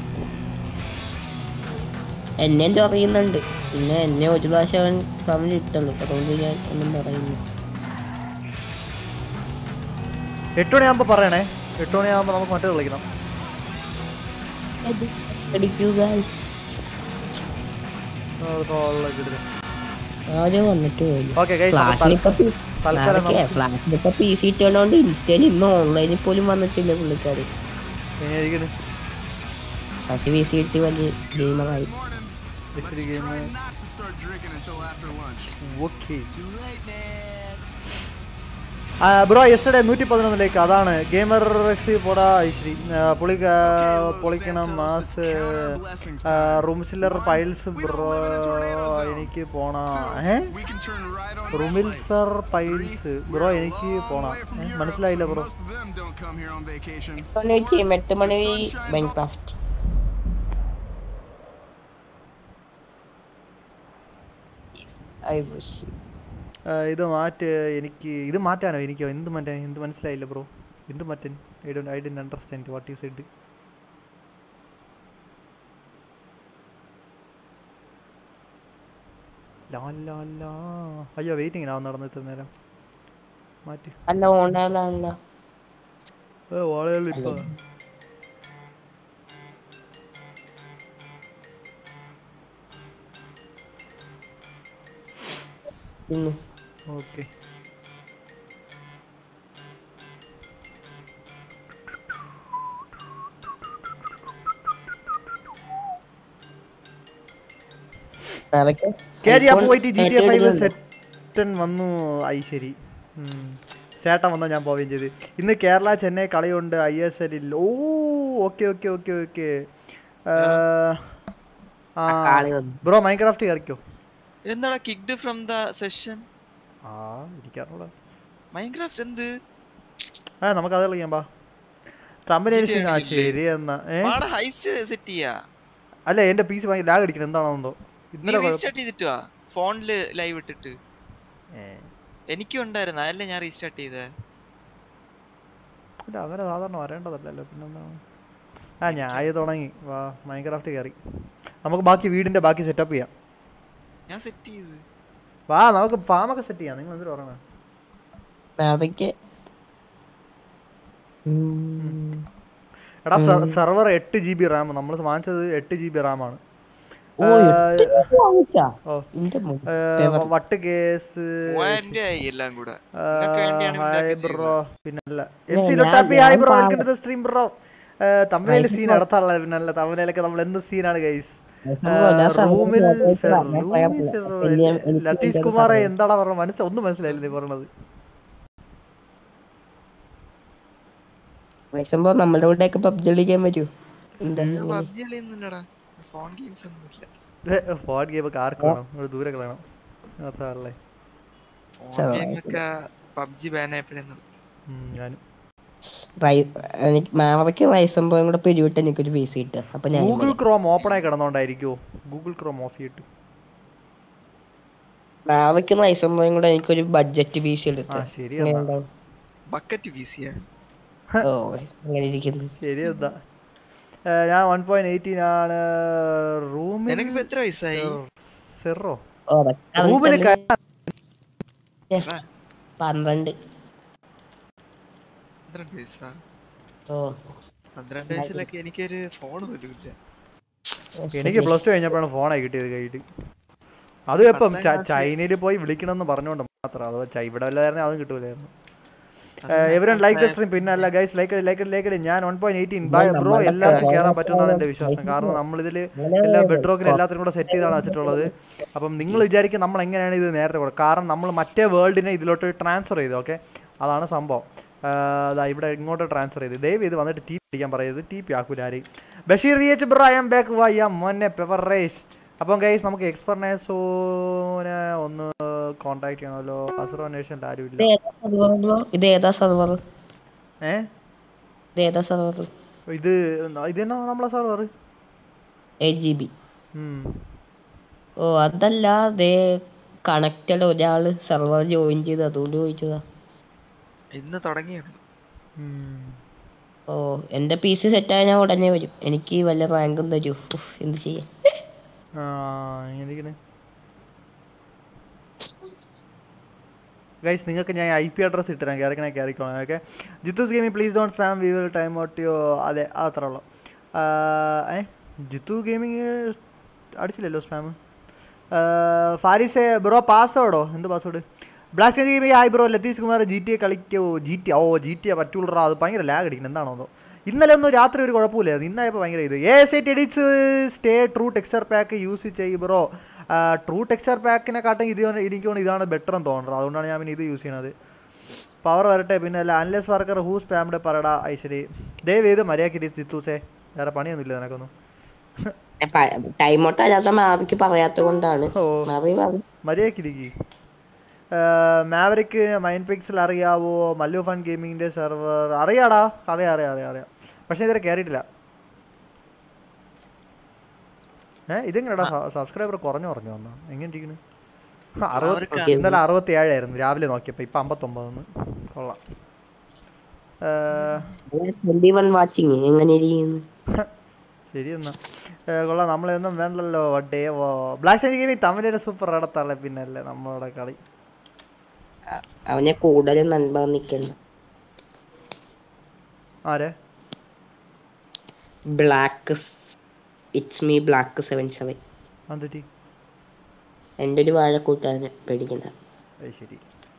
എന്നെയും ചൊറിയുന്നുണ്ട്. പിന്നെ എന്നെ ഒരു പ്രാവശ്യം അവൻ കമന്റ് ഇട്ടുള്ളൂ, അതുകൊണ്ട് ഞാൻ ഒന്നും പറയുന്നു. എട്ട് മണിയാകുമ്പോ പറയണേ. എട്ട് മണിയാകുമ്പോ നമുക്ക് മറ്റേ കളിക്കണം. ഫ്ലാഷിലിപ്പോ പി സി ഇട്ടുകൊണ്ട് ഇൻസ്റ്റയിൽ ഇന്ന് ഓൺലൈനിൽ പോലും വന്നിട്ടില്ല പുള്ളിക്കാര്. ശശി പി സി ഇട്ട് വലിയ ഗെയിമറായി. ബ്രോ യെസ്റ്റർഡേ നൂറ്റി പതിനൊന്നിലേക്ക് അതാണ് ഗെയിമർ എക്സ് പോടാ ഐശ്വരി പൊളി പൊളിക്കണം മാസ് റൂംസിലർ പൈൽസ് ബ്രോ എനിക്ക് പോണ ഏ റൂമിൽസർ പൈൽസ് ബ്രോ എനിക്ക് പോണ മനസ്സിലായില്ല ബ്രോ. എട്ട് മണി മൈൻക്രാഫ്റ്റ് ഇത് മാറ്റ് എനിക്ക് ഇത് മാറ്റാനോ എനിക്കോ എന്ത് മാറ്റാൻ എന്ത് മനസ്സിലായില്ല ബ്രോ എന്ത് മാറ്റാൻ I don't I didn't understand what you said. ലാ ലാ ലാ അയ്യോ വെയിറ്റിംഗ് ആവും നടന്ന് ഇത്ര നേരം മാറ്റി അല്ല ഓണാലല്ല ഏ ഓളയല്ല ഇപ്പോ ഓക്കെ വന്നു ഐശ്വരി ചേട്ടൻ വന്നാൽ ഞാൻ പോവുകയും ചെയ്ത്. ഇന്ന് കേരള ചെന്നൈ കളിയുണ്ട് ഐ എസ് എല്ലിൽ. ഓ okay okay okay okay bro Minecraft കളിക്കോ? എന്താടാ കിക്ക്ഡ് ഫ്രം ദ സെഷൻ? ആ എനിക്കറിഞ്ഞൂടാ മൈൻക്രാഫ്റ്റ് എന്ത്? ആ നമുക്ക് അത് കളിക്കാം ബാ. തമ്പനേഴ്സിംഗ് ആ ശരി എന്നാ വാടാ ഹൈസ്റ്റ് സെറ്റ് ചെയ്യാ. അല്ല എന്റെ പീസ് ഭയങ്കര ലാഗ് അടിക്കണം എന്താണെന്നോ. ഇന്നലെ റീസ്റ്റാർട്ട് ചെയ്തിട്ടാ ഫോണില് ലൈവ് ഇട്ടിട്ട് എനിക്കും ഉണ്ടായിരുന്നു അതല്ലേ ഞാൻ റീസ്റ്റാർട്ട് ചെയ്തേ. അല്ല അങ്ങനെ സാധാരണ വരേണ്ടതല്ലല്ലോ പിന്നെന്താണ്. ആ ഞാൻ തുടങ്ങി വാ മൈൻക്രാഫ്റ്റ് കയറി. നമുക്ക് ബാക്കി വീടിന്റെ ബാക്കി സെറ്റപ്പ് ചെയ്യാം. ഞാൻ സെറ്റ് ചെയ്ത് വാ നമുക്ക് ഫാമൊക്കെ സെറ്റ് ചെയ്യാം. നിങ്ങൾ എന്തിനാ പറയണേ? എടാ സെർവർ എട്ട് ജി ബി റാം. നമ്മൾ വാങ്ങിച്ചത് എട്ട് ജി ബി റാമാണ്. വട്ട് കേസ് എല്ലാം കൂടെ ബ്രോ. പിന്നല്ല M C Lottappi hi bro, welcome to the stream bro. തമിഴിൽ സീൻ നടത്താനുള്ള പിന്നല്ല തമിഴിലൊക്കെ നമ്മൾ എന്ത് സീനാണ് ഗൈസ്. റൂമിൽ ലതീഷ് കുമാറെ എന്താടാ പറഞ്ഞ മനസ്സിൽ ഒന്നും മനസ്സിലായില്ല നീ പറഞ്ഞത്. നമ്മുടെ കൂടെയൊക്കെ പബ്ജി കളിക്കാൻ പറ്റൂ? ഫോൺ ഗെയിംസ് ഒന്നുമില്ല. ഫോൺ ഗെയിം ഒക്കെ ആർക്ക് വേണം? ദൂരെ കളയണം. പബ്ജി ബാൻ ആയപ്പോഴേ നിർത്തി. ഞാനും മാവയ്ക്ക് റൈസംബോയും കൂടെ പിരിവിട്ട് എനിക്കൊരു പൈസ കിട്ടുക. അപ്പൊ ഞാൻ ഗൂഗിൾ ക്രോം ഓപ്പൺ ആയി കിടന്നോണ്ടായിരിക്കോ? ഗൂഗിൾ ക്രോം ഓഫ് ചെയ്തിട്ട് മാവയ്ക്ക് റൈസംബോയും കൂടെ എനിക്കൊരു ബഡ്ജറ്റ് പീസ് എടുത്തു. ബക്കറ്റ് പീസിയാണ്. ഓ അങ്ങനെ ഇരിക്കുന്നു. ശരി എന്താ ഞാൻ വൺ പോയിന്റ് എയ്റ്റീൻ ആണ് റൂമിൽ. എത്ര വയസ്സായി? സെറോ റൂമിൽ പന്ത്രണ്ട്. പന്ത്രണ്ട് വയസ്സിലൊക്കെ എനിക്കൊരു ഫോൺ പോലും ഇല്ല. എനിക്ക് പ്ലസ് ടു കഴിഞ്ഞപ്പോഴാണ് ഫോണായി കിട്ടിയത് കയ്യിൽ. അത് എപ്പം ചൈനയിൽ പോയി വിളിക്കണമെന്ന് പറഞ്ഞുകൊണ്ട് മാത്രം. അത് ഇവിടെ വല്ലായിരുന്നു അതും കിട്ടൂലായിരുന്നു. Everyone like the stream. പിന്നെ അല്ല ഗൈസ് ലൈക്ക് ലൈക്ക് ലൈക്ക് ഞാൻ one point eighteen bye bro. എല്ലാവർക്കും കയറാൻ പറ്റുമെന്നാണ് എൻ്റെ വിശ്വാസം. കാരണം നമ്മളിതിൽ എല്ലാ ബെഡ്റോക്കിനും എല്ലാത്തിനും കൂടെ സെറ്റ് ചെയ്താണ് വെച്ചിട്ടുള്ളത്. അപ്പം നിങ്ങൾ വിചാരിക്കും നമ്മൾ എങ്ങനെയാണ് ഇത് നേരത്തെ കൊടുക്കുക. കാരണം നമ്മൾ മറ്റേ വേൾഡിനെ ഇതിലോട്ട് ട്രാൻസ്ഫർ ചെയ്തു. ഓക്കെ അതാണ് സംഭവം. അതാ ഇവിടെ ഇങ്ങോട്ട് ട്രാൻസ്ഫർ ചെയ്ത് ദയവ് ഇത് വന്നിട്ട് ടി പി അടിക്കാൻ പറയരുത്. ടി പി ആക്കൂല ആരെയും. Basheer V H bro I am back why am മോനെ പെപ്പർ റൈസ്. അപ്പം ഗൈസ് നമുക്ക് എക്സ്പെർനേസോനെ ഒന്ന് കോൺടാക്ട് ചെയ്യണമല്ലോ. അസുറോ നേഷനിൽ ആരും ഇല്ല. ഇത് ഏതാ സർവർ? ഏ ഇത് ഏതാ സർവർ? ഇത് ഇതെന്നാ നമ്മളെ സർവർ എയ്റ്റ് ജി ബി. ഓ അതല്ല ദേ കണക്റ്റഡ് ഒരാള് സർവർ ജോയിൻ ചെയ്ത് അതുകൊണ്ട് ചോദിച്ചതാ. ഇന്ന് തുടങ്ങിയാണ്. ഓ എന്റെ പി സി സെറ്റായ ഞാൻ ഉടനെ വരും. എനിക്ക് വല്ല റാങ്കും തരൂ. എന്ത് ചെയ്യാൻ? ഗൈസ് നിങ്ങൾക്ക് ഞാൻ ഐ പി അഡ്രസ് ഇട്ടുതരാം. കയറിക്കണേ കയറിക്കോളാം. Okay Jithus gaming please don't spam we will time out yo. അതെ അത്ര ഉള്ളു. ഏ ജിത്തു ഗെയിമിങ് അടിച്ചില്ലല്ലോ സ്പാം. ഫാരിസെ ബ്രോ പാസ്വേഡോ? എന്ത് password? Black sky gaming hi bro. Latheesh Kumar G T A കളിക്കോ? ജി ടി ഓ ജി ടി എ പറ്റുള്ളൂ. അത് ഭയങ്കര ലാഗ് അടിക്കുന്നത് എന്താണോ? ഇന്നലെ ഒന്നും രാത്രി ഒരു കുഴപ്പമില്ലായിരുന്നു. ഇന്നായപ്പോൾ ഭയങ്കര ഇത്. A S eight edits stay true texture pack use ചെയ്യ് ബ്രോ. ട്രൂ ടെക്സ്ചർ പാക്കിനെക്കാട്ടും ഇത് എനിക്ക് തോന്നുന്നു ഇതാണ് ബെറ്റർ എന്ന് തോന്നുന്നത്. അതുകൊണ്ടാണ് ഞാൻ പിന്നെ ഇത് യൂസ് ചെയ്യണത്. പവർ വരട്ടെ. പിന്നെ അല്ല അൻലെസ് വർക്കർ ഹൂ സ്പാംഡ് പറടാ ഐശ്വരി. ദയവ് ചെയ്ത് മര്യാദയ്ക്ക് ജിത്തൂസേ. വേറെ പണിയൊന്നുമില്ല നിനക്കൊന്നും. മര്യാദയ്ക്കിരിക്കും. മാവറിക്ക് മൈൻഡ് പിക്സൽ അറിയാവോ? മല്ലു ഫൺ ഗെയിമിങ്ങിൻ്റെ സെർവർ അറിയാടാ. അറിയാം അറിയാം അറിയാം അറിയാം പക്ഷേ ഇതുവരെ കയറിയിട്ടില്ല. ഏഹ് ഇതെങ്ങനെടാ സബ്സ്ക്രൈബർ കുറഞ്ഞു കുറഞ്ഞു വന്നോ? എങ്ങനെ ഇരിക്കുന്നു? അറുപത്തി ഇന്നലെ അറുപത്തി ഏഴായിരുന്നു രാവിലെ നോക്കിയപ്പോൾ. ഇപ്പം അമ്പത്തൊമ്പതെന്ന്. കൊള്ളാം. ശരി എന്നാ കൊള്ളാം. നമ്മളൊന്നും വേണ്ടല്ലോ. ഡേ ബ്ലാക്ക് സൈഡ് ഗെയിമിങ് തമിഴിലെ സൂപ്പർ ഇടത്തല്ലേ. പിന്നെ അല്ലേ നമ്മളുടെ കളി. അവനെ കൂടുതലും നൻപാൻ നിൽക്കുന്നു. ആരെ? Black it's me black seven seven. എന്തിട്ട്? എൻ്റെ ഒരു വാഴക്കൂട്ടാണ് പേടിക്കണ്ട. ശരി.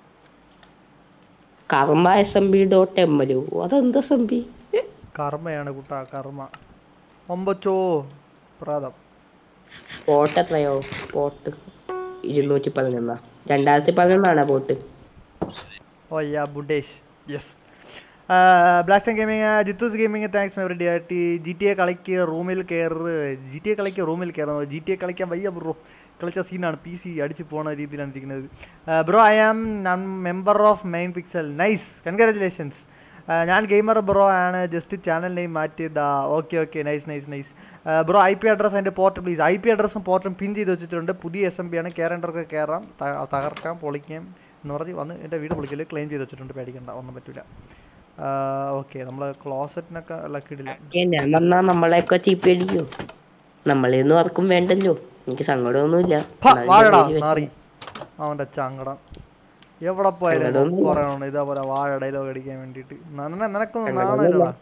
Karma S M B dot M L. അതെന്താ എസ് എം ബി? കർമ്മയാണ് കൂട്ടാ. കർമ്മ ഒമ്പച്ചോ പ്രാതം. പോട്ട് എത്രയോ? പോട്ട് ഇരുന്നൂറ്റി പതിനൊന്നാ. രണ്ടായിരത്തി പതിനൊന്നാണ് പോട്ട്. ഓ ya Budesh. Yes black stain gaming Jithus gaming thanks my D R T. G T A കളിക്ക് റൂമിൽ കയറ്. ജി ടി എ കളിക്ക് റൂമിൽ കയറുന്നത്. ജി ടി എ കളിക്കാൻ വയ്യ ബ്രോ. കളിച്ച സീനാണ്. പി സി അടിച്ച് പോകുന്ന രീതിയിലാണ് ഇരിക്കുന്നത്. Bro I am member of main pixel. Nice congratulations. ഞാൻ ഗെയിമർ ബ്രോ ആണ്. ജസ്റ്റ് ചാനൽ നെയിം മാറ്റിയതാ. Okay okay nice nice nice bro. I P address അതിൻ്റെ പോർട്ട് പ്ലീസ്. ഐ പി അഡ്രസ്സും പോർട്ടും പിൻ ചെയ്ത് വെച്ചിട്ടുണ്ട്. പുതിയ എസ് എം ബി ആണ്. കയറേണ്ടവർക്ക് കയറാം. തകർക്കാം പൊളിക്കാം എന്ന് പറഞ്ഞ് വന്ന് എൻ്റെ വീട് പൊളിക്കൽ ക്ലെയിം ചെയ്ത് വെച്ചിട്ടുണ്ട്. പേടിക്കണ്ട ഒന്നും പറ്റില്ല. ഓക്കെ നമ്മള് ക്ലോസറ്റിനൊക്കെ ഇളക്കിയിടില്ല. ഞാൻ വന്നാ നമ്മളെയൊക്കെ ചീപ്പടിക്കോ? നമ്മളെയൊന്നും ആർക്കും വേണ്ടല്ലോ. എനിക്ക് സങ്കടമൊന്നുമില്ല. വാഴടാ നാറി അവന്റെ ചങ്കടം. എവിടെ പോയാലും പറയണോ ഇതേപോലെ വാഴ ഡയലോഗ് അടിക്കാൻ വേണ്ടിട്ട്. നിനക്കൊന്നും നാണല്ലടാ.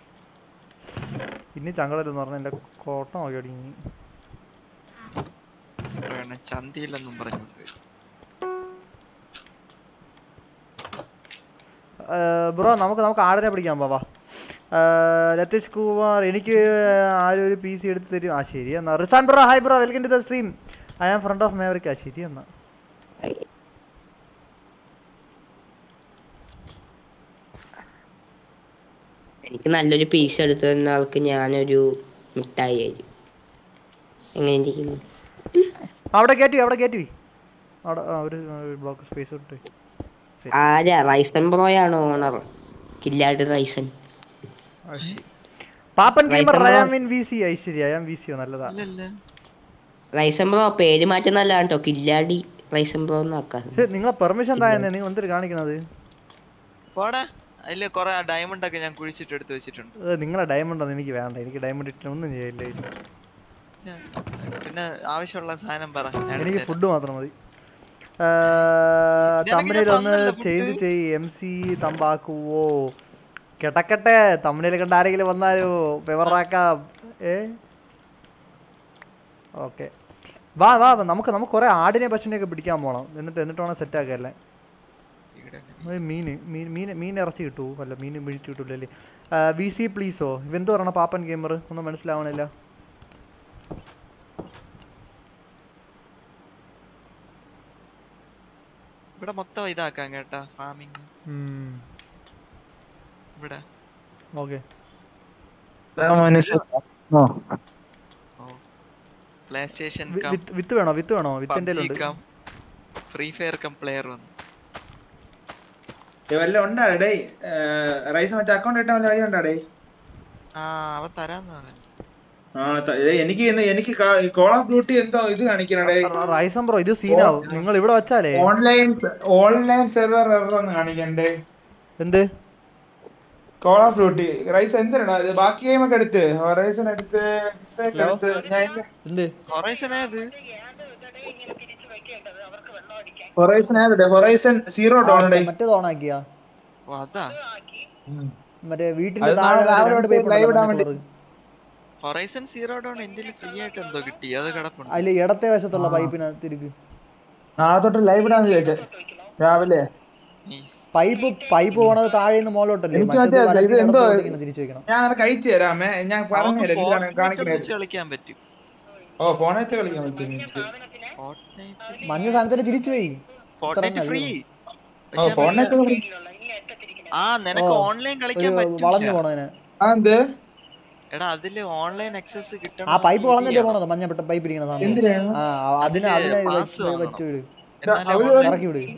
ഇനി ചങ്കടല്ലെന്ന് പറഞ്ഞ എന്റെ കോട്ടം നോക്കി അടിങ്ങി ചന്തിയില്ലെന്നും പറഞ്ഞു. ബ്രോ നമുക്ക് നമുക്ക് ആടിനെ പിടിക്കാൻ പോവാ. ലതീഷ് കുമാർ എനിക്ക് ആരും ഒരു പി സി എടുത്ത് തരും. ആ ശരി എന്നാ. Rizan bro hi bro welcome to the stream. I am friend of Maverick. ആ ശരി എന്നാ. എനിക്ക് നല്ലൊരു പീസ് എടുത്തു തന്ന ആൾക്ക് ഞാനൊരു മിഠായി ആയിരിക്കും. എങ്ങനെ ഇരിക്കുന്നു? അവിടെ കയറ്റി അവിടെ കയറ്റി അവിടെ ഒരു ബ്ലോക്ക് സ്പേസ് ഇട്ട്. ആരാ? റൈസൻ ബ്രോയാണോ ഓണർ? കില്ലാട് Risen. Pappan gamer I am in VC. Aishwarya I am VC. നല്ലതാ. റൈസൻ ബ്രോ പേര് മാറ്റം നല്ലതാണ് കേട്ടോ. കില്ലാടി റൈസൻ ബ്രോ എന്നാക്കാം. നിങ്ങളെ പെർമിഷൻ തായെന്നെ നിങ്ങൾ എന്തൊരു കാണിക്കണത്? പോടാ. അതില് കുറെ ഡയമണ്ട് ഒക്കെ ഞാൻ കുഴിച്ചിട്ട് എടുത്ത് വെച്ചിട്ടുണ്ട്. നിങ്ങളെ ഡയമണ്ട് ഒന്നും എനിക്ക് വേണ്ട. എനിക്ക് ഡയമണ്ട് ഇട്ട് ഒന്നും ചെയ്യില്ല. പിന്നെ ആവശ്യമുള്ള സാധനം പറ. എനിക്ക് ഫുഡ് മാത്രം മതി. തമിഴിൽ ഒന്ന് ചേഞ്ച് ചെയ്. എം സി തമ്പാക്കുവോ കിടക്കട്ടെ. തമിഴിൽ കണ്ട ആരെങ്കിലും വന്നാലോ പെവറാക്കാം. ഏ ഓക്കെ വാ വാ നമുക്ക് നമുക്ക് കുറെ ആടിനെ പശുവിനെയൊക്കെ പിടിക്കാൻ പോകണം. എന്നിട്ട് എന്നിട്ട് വേണം സെറ്റ് ആക്കല്ലേ. മീൻ മീൻ മീൻ മീൻ ഇറച്ചി കിട്ടൂ. അല്ല മീൻ മിഴിച്ച് കിട്ടൂല്ലേ. വി സി പ്ലീസോ ഇവെന്ത് പറയണം? പാപ്പൻ ഗെയിമർ ഒന്നും മനസ്സിലാവണില്ല. ഇവിടെ മൊത്തം ഇതാക്കാം കേട്ടാ ഫാമിംഗ്. ഇവിടെ ഓക്കെ പ്ലേ സ്റ്റേഷൻ വിത്ത് വേണോ? വിത്ത് വേണോ? വിത്തിന്റെ ഫ്രീ ഫയർ കം പ്ലെയർ വന്നു. വല്ല ഉണ്ടാ ഡേ റൈസ് മറ്റേ അക്കൗണ്ട് ഇട്ടാ വല്ല വഴി ഉണ്ടാ ഡേ? ആ അവ തരാന്ന് പറഞ്ഞു. എനിക്ക് എനിക്ക് കോൾ ഓഫ് ഡ്യൂട്ടി എന്തോ ഇത് കാണിക്കണേ. റൈസം ബ്രോ ഇത് സീനാവും. നിങ്ങൾ ഇവിടെ വെച്ചാലേ ഓൺലൈൻ ഓൺലൈൻ സെർവർ എറർ എന്ന് കാണിക്കണ്ടേ. എന്ത് കോൾ ഓഫ് ഡ്യൂട്ടി റൈസ് എന്തിനാ ഇത്? ബാക്കി ഗെയിം ഒക്കെ എടുത്ത് ഹൊറൈസൺ എടുത്ത് ഹൊറൈസൺ ഏത്? ഹൊറൈസൺ ഏത്? Horizon zero dawn day. മറ്റേത് ഓൺ ആക്കിയാ? ഓ അതാ മറ്റേ വീട്ടിന്റെ താഴെ രണ്ട് പൈപ്പ് ഉണ്ട്. ഹൊറൈസൺ സീറോ ഡോൺ എന്റെ ഫ്രീ ആയിട്ട് എന്തോ കിട്ടി. അത് കിടപ്പുണ്ട്. അതില് ഇടത്തെ വശത്തുള്ള പൈപ്പിനകത്ത് ഇരിക്കും. നാളെ തൊട്ട് ലൈവ് ഇടാന്ന് ചോദിച്ചേ രാവിലെ. പൈപ്പ് പൈപ്പ് പോണത് താഴെ നിന്ന് മുകളിലോട്ടല്ലേ. തിരിച്ചു വെക്കണം. ഞാൻ കഴിച്ചു തരാമേ. ഞാൻ പറഞ്ഞു കളിക്കാൻ പറ്റും. ഓ ഫോൺ വെച്ച് കളിക്കാൻ പറ്റും. മഞ്ഞ സാധനത്തിന് തിരിച്ചു പോയി. ആ നിനക്ക് ഓൺലൈൻ കളിക്കാൻ പറ്റും. വളഞ്ഞു പോണതിന് എടാ അതില് ഓൺലൈൻ ആക്സസ് കിട്ടണം. ആ പൈപ്പ് വളഞ്ഞിട്ടേ പോണത്. മഞ്ഞ പൈപ്പ് ഇരിക്കണ സാധനം. ആ അതിന് അതിനെ വെച്ചു വിട്. ഇറക്കി വിട്.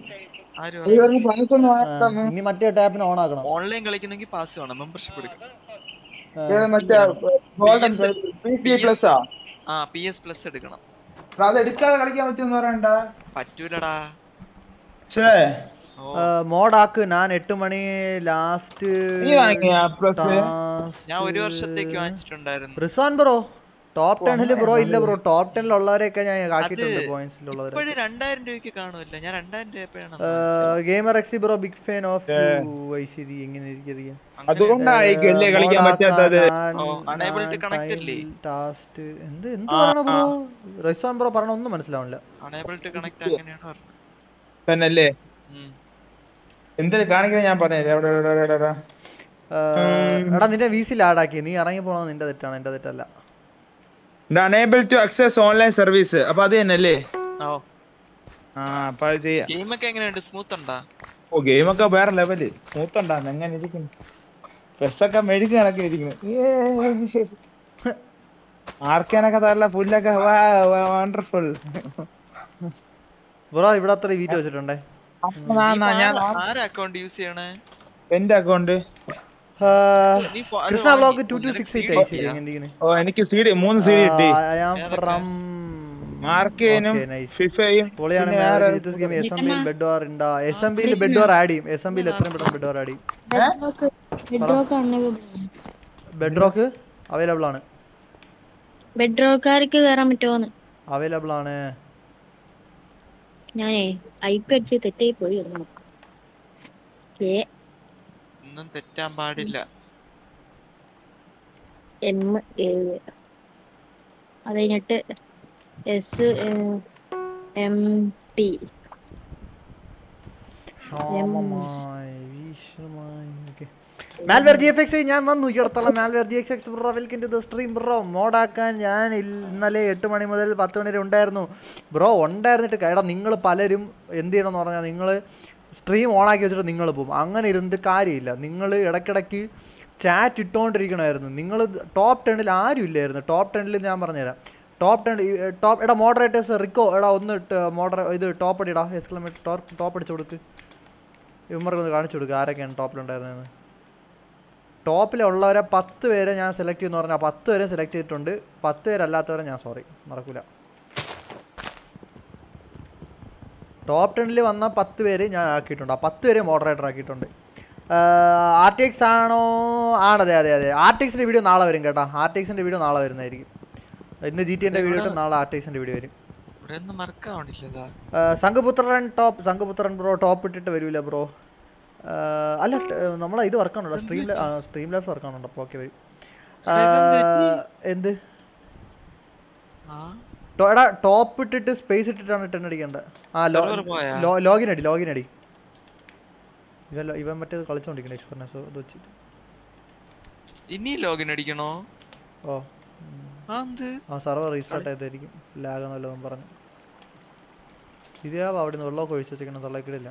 ഇനി മറ്റേ ടാപ്പിന് ഓൺ ആക്കണം. ഓൺലൈൻ കളിക്കണമെങ്കിൽ പാസ് വേണം. മെമ്പർഷിപ്പ് എടുക്കണം. ആ പി എസ് പ്ലസ് എടുക്കണം. അത് എടുക്കാതെ കളിക്കാൻ പറ്റുമെന്ന് പറയണ്ട. പറ്റൂലടാ. മോഡാക്ക് ഞാൻ എട്ട് മണി ലാസ്റ്റ് ഞാൻ ഒരു വർഷത്തേക്ക് വാങ്ങിച്ചിട്ടുണ്ടായിരുന്നു. റിസ്വാൻ ബ്രോ ടോപ്പ് ടെന്നില് ബ്രോ ഇല്ല ബ്രോ. ടോപ്പ് ടെന്നിലുള്ളവരെയൊക്കെ ഞാൻ ആക്കിയിട്ടുണ്ട്. പോയിന്റ്സിലുള്ളവരെ രണ്ടായിരം രൂപയ്ക്ക് കാണുമല്ലോ. ഞാൻ രണ്ടായിരം രൂപ ഗെയിമർ എക്സി bro big fan of you. Aishwari എങ്ങനെ ഇരിക്കും? അതുകൊണ്ടായിരിക്കും കളിക്കാൻ പറ്റാത്തത്. ടാസ്റ്റ് എന്ത് എന്ത് പറയണ ബ്രോ? റിസ്വാൻ ബ്രോ പറഞ്ഞ ഒന്നും മനസ്സിലാവില്ല. തന്നല്ലേ എന്ത് കാണിക്കണ ഞാൻ പറഞ്ഞേ. എടാ നിന്റെ വീസിൽ ആഡാക്കി. നീ ഇറങ്ങി പോണത് നിന്റെ തെറ്റാണ്. എന്റെ തെറ്റല്ല. unable to access online service. അപ്പൊ അത് തന്നെയല്ലേ? ആ അപ്പൊ അത് ചെയ്യാം. ഗെയിം ഒക്കെ എങ്ങനെയുണ്ട്? സ്മൂത്ത് ഉണ്ടാ? ഓ ഗെയിം ഒക്കെ വേറെ ലെവല് സ്മൂത്ത് ഉണ്ടാന്ന്. എങ്ങനെ ഇരിക്കുന്നു? ഡ്രസ്സൊക്കെ മെഴുക്ക് കണക്കെ ഇരിക്കുന്നു. ആർക്കാനൊക്കെ തരല പുല്ലൊക്കെ വണ്ടർഫുൾ. ബ്രോ ഇവിടെ അത്ര വീഡിയോ വെച്ചിട്ടുണ്ടേ. ആരെ അക്കൗണ്ട് യൂസ് ചെയ്യണേ? എന്റെ account Krishna vlog two two six eight. ഓ എനിക്ക് സീഡി മൂന്ന് സീഡി കിട്ടി. ഐ ആം ഫ്രം മാർക്കേനും ഫിഫയും. പൊളിയാണ്. ദിസ് ഗെയിം എസ്എംബിയിൽ ബെഡ് വാർ ഉണ്ടാ. എസ്എംബിയിൽ ബെഡ് വാർ ആഡ് ചെയ്യും. എസ്എംബിയിൽ എത്രയും പെട്ടെന്ന് ബെഡ് വാർ ആഡ് ചെയ്യും. ബെഡ്റോക്ക് ആണ്. ബെഡ്റോക്ക് അവൈലബിൾ ആണ്. ബെഡ്റോക്കാർക്ക് കയറാൻ പറ്റുമോന്ന്? അവൈലബിൾ ആണ്. ഞാനേ ഐ പി അടിച്ച് തെറ്റായി പോയി. ഒന്നും തെറ്റാൻ പാടില്ല. എം ഏഴ് അത് കഴിഞ്ഞിട്ട് S M P malware G F X ഞാൻ വന്നു. ഇടത്തുള്ള malware G X X bro welcome to the stream bro. മോഡാക്കാൻ ഞാൻ ഇന്നലെ എട്ട് മണി മുതൽ പത്ത് മണി വരെ ഉണ്ടായിരുന്നു ബ്രോ. ഉണ്ടായിരുന്നിട്ട് എടാ നിങ്ങൾ പലരും എന്ത് ചെയ്യണമെന്ന് പറഞ്ഞാൽ നിങ്ങൾ സ്ട്രീം ഓണാക്കി വെച്ചിട്ട് നിങ്ങൾ പോകും. അങ്ങനെ ഇരുന്നിട്ട് കാര്യമില്ല. നിങ്ങൾ ഇടയ്ക്കിടയ്ക്ക് ചാറ്റ് ഇട്ടുകൊണ്ടിരിക്കണമായിരുന്നു. നിങ്ങൾ ടോപ്പ് ടെണിൽ ആരും ഇല്ലായിരുന്നു. ടോപ്പ് ടെണിൽ ഞാൻ പറഞ്ഞുതരാം. ടോപ്പ് ടെൻ ടോപ്പ് എടാ മോഡറേറ്റേഴ്സ് റിക്കോ എടാ ഒന്ന് മോഡറേ ഇത് ടോപ്പ് അടിടാ എക്സ്ക്ലമേറ്റ് ടോപ്പ് ടോപ്പ് അടിച്ചു കൊടുക്ക്. ഇവന്മാർക്ക് ഒന്ന് കാണിച്ചു കൊടുക്കുക ആരൊക്കെയാണ് ടോപ്പിലുണ്ടായിരുന്നതെന്ന്. ടോപ്പിലുള്ളവരെ പത്ത് പേരെ ഞാൻ സെലക്ട് ചെയ്യുമെന്ന് പറഞ്ഞാൽ പത്ത് പേരെ സെലക്ട് ചെയ്തിട്ടുണ്ട്. പത്ത് പേരല്ലാത്തവരെ ഞാൻ സോറി നടക്കില്ല. ടോപ്പ് ടെന്നിൽ വന്ന പത്ത് പേര് ഞാൻ ആക്കിയിട്ടുണ്ട്. ആ പത്ത് പേരെ മോഡറേറ്റർ ആക്കിയിട്ടുണ്ട്. ആർ ടി എക്സ് ആണോ? ആണതെ അതെ അതെ ആർ ടി എക്സിൻ്റെ വീഡിയോ നാളെ വരും കേട്ടോ. ആർ ടി എക്സിൻ്റെ വീഡിയോ നാളെ വരുന്നതായിരിക്കും. ഇന്ന് ജി ടി എൻ്റെ വീഡിയോ ഇട്ട് നാളെ ആർ ടി എക്സിൻ്റെ വീഡിയോ വരും. Sanghaputran top Sanghaputran bro top ഇട്ടിട്ട് വരൂല ബ്രോ. അല്ല നമ്മളെ ഇത് വർക്കാണോ സ്ട്രീം സ്ട്രീം ലൈഫ് വർക്കാണോ? അപ്പോൾ ഓക്കെ വരും. എന്ത് എടാ ടോപ്പ് ഇട്ടിട്ട് സ്പേസ് ഇട്ടിട്ടാണ് ടെൻ അടിക്കേണ്ടത്. ആ ലോഗിൻ അടി ലോഗിൻ അടി. ഇവൻ ഇവൻ മറ്റേത് കളിച്ചോണ്ടിരിക്കണ എക്സ്പെർനസ് ഇത് വെച്ചിട്ട് ഇനി ലോഗിൻ അടിക്കണോ? ഓ ആ സർവർ റീസ്റ്റാർട്ട് ചെയ്തായിരിക്കും. ലാഗെന്നല്ലതും പറഞ്ഞു. ഇതാ അവിടെ നിന്ന് വെള്ളമൊക്കെ ഒഴിച്ചു വെച്ചിരിക്കണം. തള്ളക്കിടില്ല.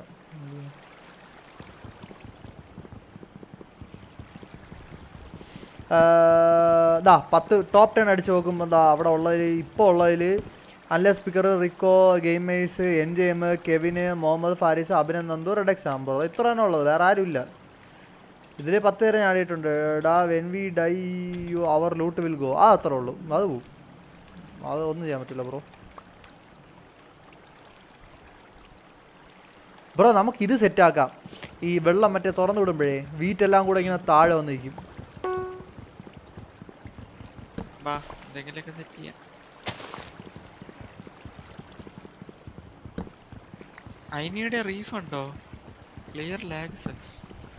ദാ പത്ത് ടോപ്പ് ടെൻ അടിച്ച് നോക്കുമ്പോൾ എന്താ അവിടെ ഉള്ളതിൽ ഇപ്പോൾ ഉള്ളതിൽ അല്ല speaker Rico gamers N J M കെവിന് മുഹമ്മദ് ഫാരിസ് അഭിനന്ദ് നന്ദു റെഡക്സ് ആകുമ്പോൾ ഇത്ര തന്നെ ഉള്ളത്. വേറെ ആരുമില്ല. ഇതിൽ പത്ത് പേരെ ഞാൻ ആടിയിട്ടുണ്ട്. ഡാ when we die you our loot will go. ആ അത്രേ ഉള്ളൂ. അത് പോവും. അത് ഒന്നും ചെയ്യാൻ പറ്റില്ല ബ്രോ. ബ്രോ നമുക്കിത് സെറ്റാക്കാം. ഈ വെള്ളം മറ്റേ തുറന്നു വിടുമ്പോഴേ വീറ്റെല്ലാം കൂടെ ഇങ്ങനെ താഴെ വന്നിരിക്കും. ഐനിയുടെ റീഫണ്ടോ? Clear lag sucks.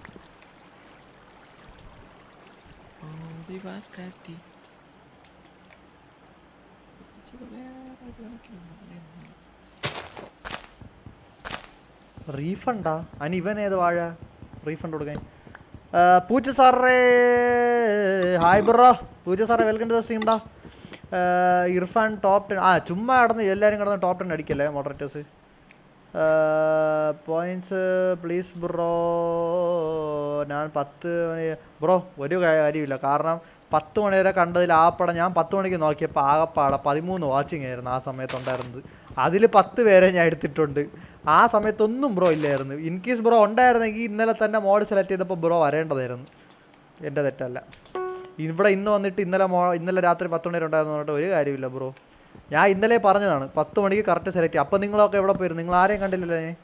റീഫണ്ടാ? അതിന് ഇവൻ ഏത് വാഴ റീഫണ്ട് കൊടുക്കാൻ? പൂച്ച സാറേ ഹായ് ബ്രോ. പൂച്ച സാറേ വെൽക്കം ടു ദ സ്ട്രീം ഡാ. Irfan top ten. ആ ചുമ്മാ കിടന്ന് എല്ലാവരും കിടന്ന് ടോപ്പ് ടെൻ അടിക്കല്ലേ മോഡറേറ്റേഴ്സ്. Points please bro. ഞാൻ പത്ത് മണി ബ്രോ ഒരു കാര്യമില്ല. കാരണം പത്ത് മണി വരെ കണ്ടതിൽ ആ പടം ഞാൻ പത്ത് മണിക്ക് നോക്കിയപ്പോൾ ആകെപ്പാട പതിമൂന്ന് വാച്ചിങ് ആയിരുന്നു ആ സമയത്തുണ്ടായിരുന്നത്. അതിൽ പത്ത് പേരെ ഞാൻ എടുത്തിട്ടുണ്ട്. ആ സമയത്തൊന്നും ബ്രോ ഇല്ലായിരുന്നു. ഇൻ കേസ് ബ്രോ ഉണ്ടായിരുന്നെങ്കിൽ ഇന്നലെ തന്നെ മോഡ് സെലക്ട് ചെയ്തപ്പോൾ ബ്രോ വരേണ്ടതായിരുന്നു. എൻ്റെ തെറ്റല്ല. ഇവിടെ ഇന്ന് വന്നിട്ട് ഇന്നലെ മോ ഇന്നലെ രാത്രി പത്ത് മണി വരെ ഉണ്ടായിരുന്നു പറഞ്ഞിട്ട് ഒരു കാര്യമില്ല ബ്രോ. ഞാൻ ഇന്നലെ പറഞ്ഞതാണ് പത്ത് മണിക്ക് കറക്റ്റ് സെലക്ട് ചെയ്യും. അപ്പം നിങ്ങളൊക്കെ എവിടെ പോയിരുന്നു? നിങ്ങൾ ആരെയും കണ്ടില്ലല്ലോ ഞാൻ.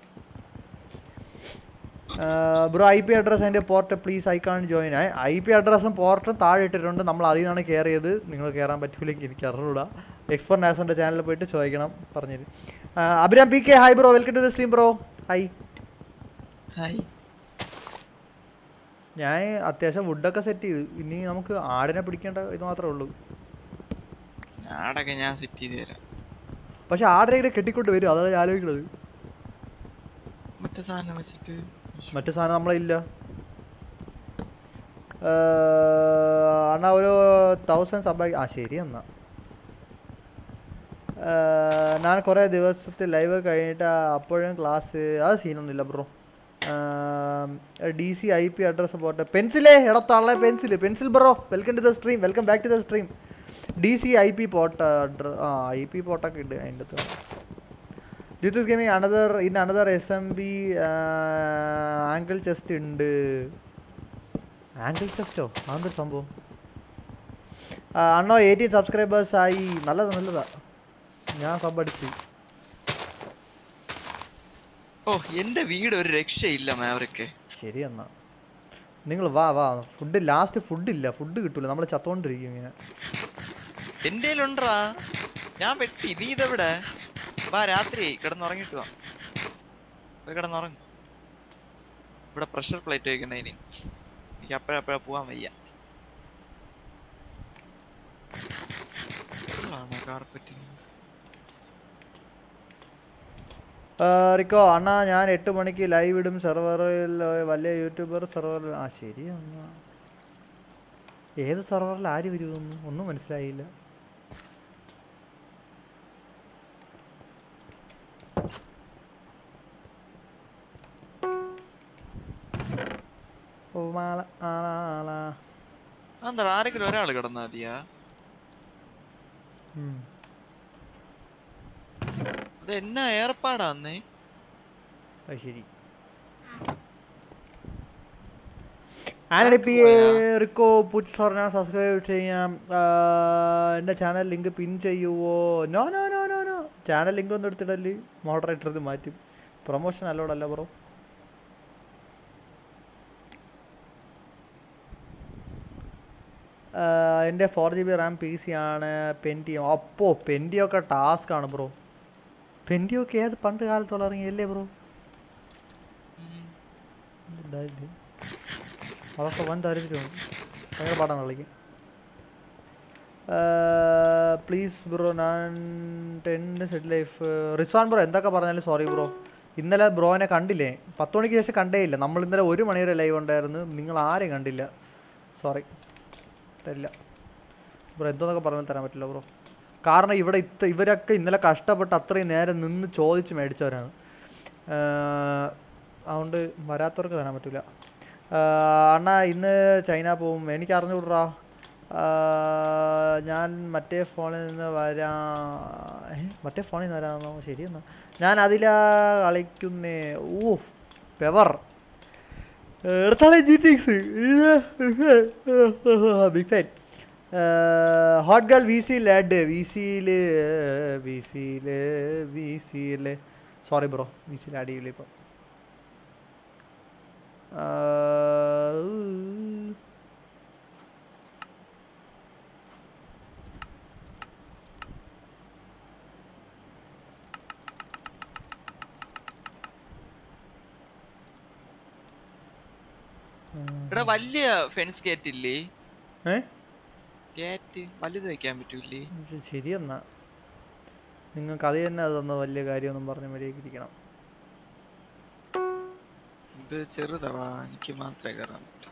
ബ്രോ ഐ പി അഡ്രസ് അതിൻ്റെ port please I can join. I P അഡ്രസ്സും പോർട്ടും താഴെ ഇട്ടിട്ടുണ്ട്. നമ്മൾ അതിൽ നിന്നാണ് കയറിയത്. നിങ്ങൾ കയറാൻ പറ്റൂലെങ്കിൽ എനിക്ക് അറിഞ്ഞൂടാ. എക്സ്പെർട്ട് നാസറിൻ്റെ ചാനലിൽ പോയിട്ട് ചോദിക്കണം പറഞ്ഞത്. Abhiram P K hi bro welcome to the stream bro. Hi hi. ഞാൻ അത്യാവശ്യം വുഡൊക്കെ സെറ്റ് ചെയ്തു. ഇനി നമുക്ക് ആടിനെ പിടിക്കേണ്ട ഇത് മാത്രമേ ഉള്ളൂ. ആടൊക്കെ ഞാൻ സെറ്റ് ചെയ്ത് തരാം. പക്ഷെ ആടിനെ കെട്ടിക്കൊണ്ട് വരും. അതാണ് ഞാൻ ആലോചിക്കുന്നത്. മറ്റേ സാധനം വെച്ചിട്ട് മറ്റു സാധനം നമ്മളില്ല. അണ്ണാ ഒരു തൗസൻഡ് സബ് ആ ശരി. എന്നാ ഞാൻ കുറേ ദിവസത്തെ ലൈവ് കഴിഞ്ഞിട്ട് അപ്പോഴും ക്ലാസ് അത് സീനൊന്നുമില്ല bro. D C I P address പോട്ടെ. പെൻസിലേ ഇടത്താളെ pencil pencil bro welcome to the stream. Welcome back to the stream. D C I P port address ആ ഐ പി പോട്ടൊക്കെ ഉണ്ട് അതിൻ്റെ അകത്ത്. Jiths gaming another in another S M B angle chest ഉണ്ട്. ആങ്കിൾ ചെസ്റ്റോ? അതെന്തൊരു സംഭവം? അണ്ണോ എയ്റ്റീൻ സബ്സ്ക്രൈബേഴ്സ് ആയി. നല്ലതാ നല്ലതാ. ഞാൻ സബ് അടിച്ച്. ഓ എന്റെ വീട് ഒരു രക്ഷയില്ല മാവറിക്ക്. ശരി എന്നാ നിങ്ങൾ വാ വാ ഫുഡ് ലാസ്റ്റ് ഫുഡില്ല ഫുഡ് കിട്ടൂല നമ്മൾ ചത്തോണ്ടിരിക്കും ഇങ്ങനെ എന്റെ ഉണ്ടാ ഞാൻ വെട്ടി നീ ഇതെവിടെ വാ രാത്രി കിടന്നുറങ്ങിട്ട് വാ പോയി കിടന്നുറങ്ങും ഇവിടെ പ്രഷർ പ്ലേറ്റ് വയ്ക്കണ ഇനി എനിക്ക് അപ്പഴപ്പഴ പോവാൻ വയ്യ കാർപ്പറ്റ് റിക്കോ അണ്ണാ ഞാൻ എട്ട് മണിക്ക് ലൈവ് ഇടും സെർവറിൽ വലിയ യൂട്യൂബർ സെർവറിൽ ആ ശരി അണ്ണാ ഏത് സെർവറിൽ ആര് വരുമെന്ന് ഒന്നും മനസ്സിലായില്ല എന്താ ആരെങ്കിലും ഒരാൾ കിടന്നാ മതിയാ അത് എന്നാ ഏർപ്പാടാന്നേ ശരി റിക്കോ പുച്ച് പറഞ്ഞാൽ സബ്സ്ക്രൈബ് ചെയ്യാം എൻ്റെ ചാനൽ ലിങ്ക് പിൻ ചെയ്യുവോ no no no no no channel link ഒന്നും എടുത്തിടല്ലേ മോഡറേറ്റർ ഇത് മാറ്റും പ്രൊമോഷൻ അല്ലോടല്ല ബ്രോ എൻ്റെ four G B RAM P C ആണ് പെൻറ്റിയോ അപ്പോൾ പെൻറ്റിയൊക്കെ ടാസ്ക് ആണ് ബ്രോ പെൻറ്റിയൊക്കെ ഏത് പണ്ട് കാലത്തുള്ള ഇറങ്ങിയല്ലേ ബ്രോ അതൊക്കെ വൻ താല്പര്യമാണ് ഭയങ്കര പാടാണ് കളിക്കാൻ പ്ലീസ് ബ്രോ ഞാൻ ten set life Rizwan bro എന്തൊക്കെ പറഞ്ഞാലും സോറി ബ്രോ ഇന്നലെ ബ്രോനെ കണ്ടില്ലേ പത്ത് മണിക്ക് ശേഷം കണ്ടേ ഇല്ല നമ്മൾ ഇന്നലെ ഒരു മണി വരെ ലൈവ് ഉണ്ടായിരുന്നു നിങ്ങൾ ആരെയും കണ്ടില്ല സോറി തരില്ല ബ്രോ എന്തോന്നൊക്കെ പറഞ്ഞാൽ തരാൻ പറ്റില്ല ബ്രോ കാരണം ഇവിടെ ഇത്ര ഇവരൊക്കെ ഇന്നലെ കഷ്ടപ്പെട്ട് അത്രയും നേരം നിന്ന് ചോദിച്ച് മേടിച്ചവരാണ് അതുകൊണ്ട് വരാത്തവർക്ക് തരാൻ പറ്റില്ല അണ്ണാ ഇന്ന് ചൈന പോവും എനിക്ക് അറിഞ്ഞുവിട്രാ ഞാൻ മറ്റേ ഫോണിൽ നിന്ന് വരാം മറ്റേ ഫോണിൽ നിന്ന് വരാമെന്നോ ശരിയെന്നാ ഞാൻ അതിലാ കളിക്കുന്നേ ഓ പെവർ എടുത്താളെ G T X big fan hot girl V C lad V സിയിൽ വി സിയിൽ വി സിയിൽ സോറി ബ്രോ വി സിയിൽ ആഡ് ചെയ്യില്ല ഇപ്പം എടാ വലിയ ഫെൻസ് ഗേറ്റ് ഇല്ലേ ഗേറ്റ് വലുത് വെക്കാൻ പറ്റൂലേ ശരിയെന്നാ നിങ്ങൾക്ക് അത് തന്നെ അതൊന്ന് വലിയ കാര്യമൊന്നും പറഞ്ഞ് മര്യാദയ്ക്കിരിക്കണം ഇത് ചെറുതടാ എനിക്ക് മാത്രമേ കയറാൻ പറ്റൂ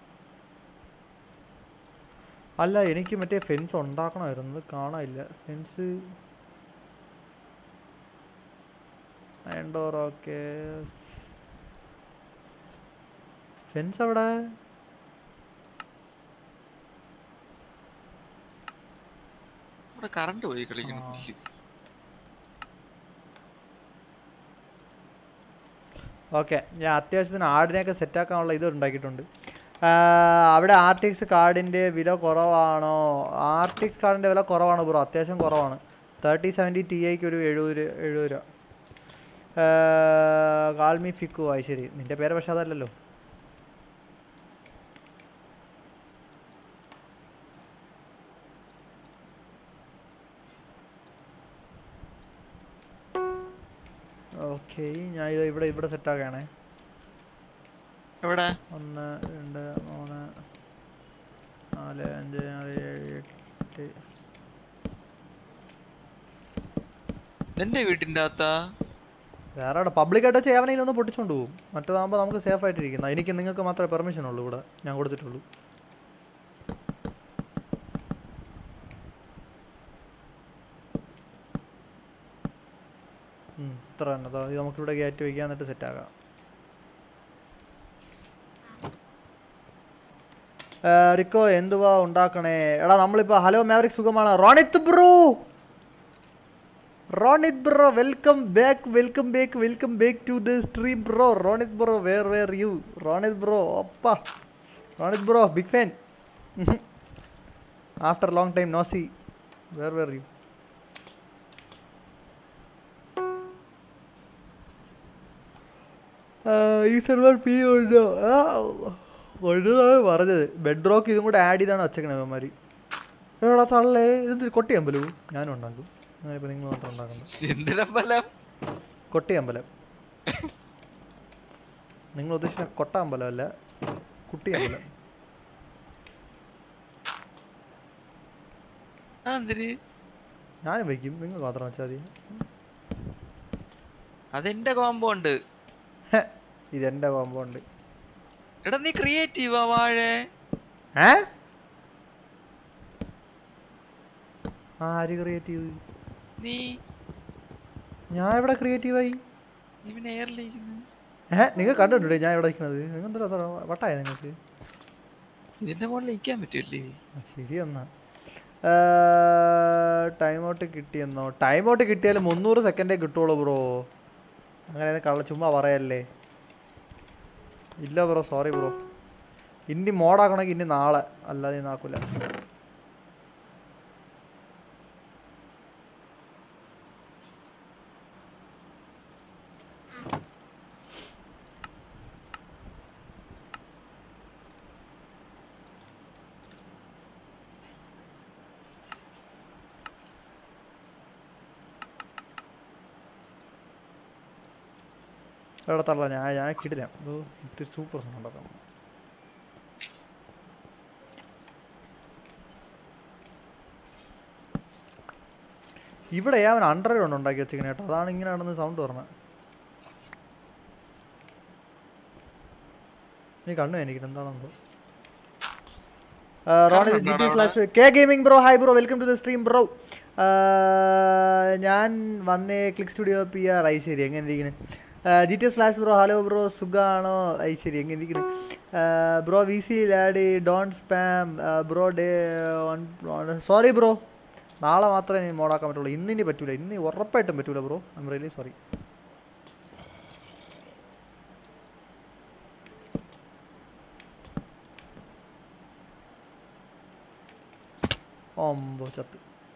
അല്ല എനിക്ക് മറ്റേ ഫെൻസ് ഉണ്ടാക്കണമായിരുന്നു കാണാനില്ല ഫെൻസ് ഇൻഡോർ ഓക്കെ ഫെൻസ് അവിടെ ഇവിടെ കറണ്ട് പോയി കളിക്കണം ഓക്കെ ഞാൻ അത്യാവശ്യത്തിന് ആടിനെയൊക്കെ സെറ്റാക്കാനുള്ള ഇത് ഉണ്ടാക്കിയിട്ടുണ്ട് അവിടെ ആർട്ടിക്സ് കാർഡിൻ്റെ വില കുറവാണോ ആർട്ടിക്സ് കാർഡിൻ്റെ വില കുറവാണ് ബ്രോ അത്യാവശ്യം കുറവാണ് തേർട്ടി സെവൻറ്റി ടി ഐക്ക് ഒരു എഴുപത് എഴുപത് രൂപ കാൽമി ഫിക്കു ആയി ശരി നിൻ്റെ പേര് പക്ഷെ അതല്ലല്ലോ ഓക്കെ ഞാൻ ഇത് ഇവിടെ ഇവിടെ സെറ്റാക്കുകയാണേ എവിടെ ഒന്ന് രണ്ട് മൂന്ന് നാല് അഞ്ച് ആറ് ഏഴ് എട്ട് എന്റെ വീട്ടിൻ്റെ അകത്താ വേറെ അവിടെ പബ്ലിക്കായിട്ട് ചെയ്യാവനെങ്കിൽ ഒന്ന് പൊട്ടിച്ചുകൊണ്ട് പോകും മറ്റേതാകുമ്പോൾ നമുക്ക് സേഫ് ആയിട്ടിരിക്കുന്ന എനിക്ക് നിങ്ങൾക്ക് മാത്രമേ പെർമിഷൻ ഉള്ളൂ ഇവിടെ ഞാൻ കൊടുത്തിട്ടുള്ളൂ ഇത്ര തന്നെ ഇത് നമുക്കിവിടെ കയറ്റി വയ്ക്കാൻ എന്നിട്ട് സെറ്റാക്കാം റിക്കോ എന്തുവാ ഉണ്ടാക്കണേ എടാ നമ്മളിപ്പോൾ ഹലോ മാവറിക് സുഖമാണ് Ronith bro Ronith bro welcome back welcome back welcome back to the stream bro Ronith bro where where you Ronith bro ഒപ്പ Ronith bro big fan after long time no see where where you ഈ server P ഉണ്ടോ ഒഴുതാണ് പറഞ്ഞത്. Bed rock ഇതും കൂടെ add ചെയ്താണ് വച്ചേക്കണേ അവന്മാർ. എവിടെ തള്ളേ ഇത് കൊട്ടിയമ്പലൂ ഞാനും ഉണ്ടാക്കും. അങ്ങനെ ഇപ്പം നിങ്ങൾ മാത്രം ഉണ്ടാക്കുന്നത്. കൊട്ടിയമ്പലം. നിങ്ങൾ ഉദ്ദേശിച്ച കൊട്ടാമ്പലം അല്ല, കുട്ടിയമ്പലം. ഞാനും വയ്ക്കും, നിങ്ങൾ മാത്രം വെച്ചാൽ മതി. അതെന്റെ കോമ്പൗണ്ട്. ഇതെന്റെ കോമ്പൗണ്ട്. എടാ നീ ക്രിയേറ്റീവാ വാഴ. ഏ ആര് ക്രിയേറ്റീവ്? നീ. ഞാൻ എവിടെ ക്രിയേറ്റീവായി? ഇവന് എയറിലിരിക്കുന്നു. ഏഹ് നിങ്ങൾ കണ്ടിട്ടുണ്ടേ ഞാൻ ഇവിടെ നിൽക്കുന്നത്? നിങ്ങൾ എന്താ വട്ടായ നിങ്ങൾക്ക്? ഇതിന്റെ മുകളിൽ നിൽക്കാൻ പറ്റില്ലേ? ശരി എന്നാ. ടൈം ഔട്ട് കിട്ടിയെന്നോ? ടൈം ഔട്ട് കിട്ടിയാലും മുന്നൂറ് സെക്കൻഡേ കിട്ടുള്ളൂ ബ്രോ. അങ്ങനെ കള്ള ചുമ്മാ പറയല്ലേ. ഇല്ല ബ്രോ, സോറി ബ്രോ. ഇനി മോഡാക്കണമെങ്കിൽ ഇനി നാളെ, അല്ലാതെ ഇന്ന് ആക്കൂല. എവിടെ തള്ള ഞാൻ ഞാൻ കിട്ടില്ല. ഇത് സൂപ്പർ സാധനം ഉണ്ടാക്കാം. ഇവിടെ അവൻ അണ്ടർ കൊണ്ട് ഉണ്ടാക്കി വെച്ചിരിക്കണ കേട്ടോ. അതാണ് ഇങ്ങനെയാണെന്ന് സൗണ്ട് പറഞ്ഞത്. നീ കണ്ണു എനിക്കിട്ട് എന്താണെന്തോ. Roni G T slash K gaming bro hi bro, welcome to the stream bro. ഞാൻ വന്നേ click studio P R Aishwari എങ്ങനെ ഇരിക്കണേ? G T slash bro hello bro സുഖാണോ? ഐശ്വരി എങ്ങനെ ഇരിക്കണേ bro? V C lady don't spam bro ഡേ. സോറി ബ്രോ, നാളെ മാത്രമേ ഇനി മോഡാക്കാൻ പറ്റുള്ളൂ. ഇന്നിനി പറ്റൂല, ഇന്ന് ഉറപ്പായിട്ടും പറ്റൂല bro. I'm really sorry. ഒമ്പോ ചത്ത്.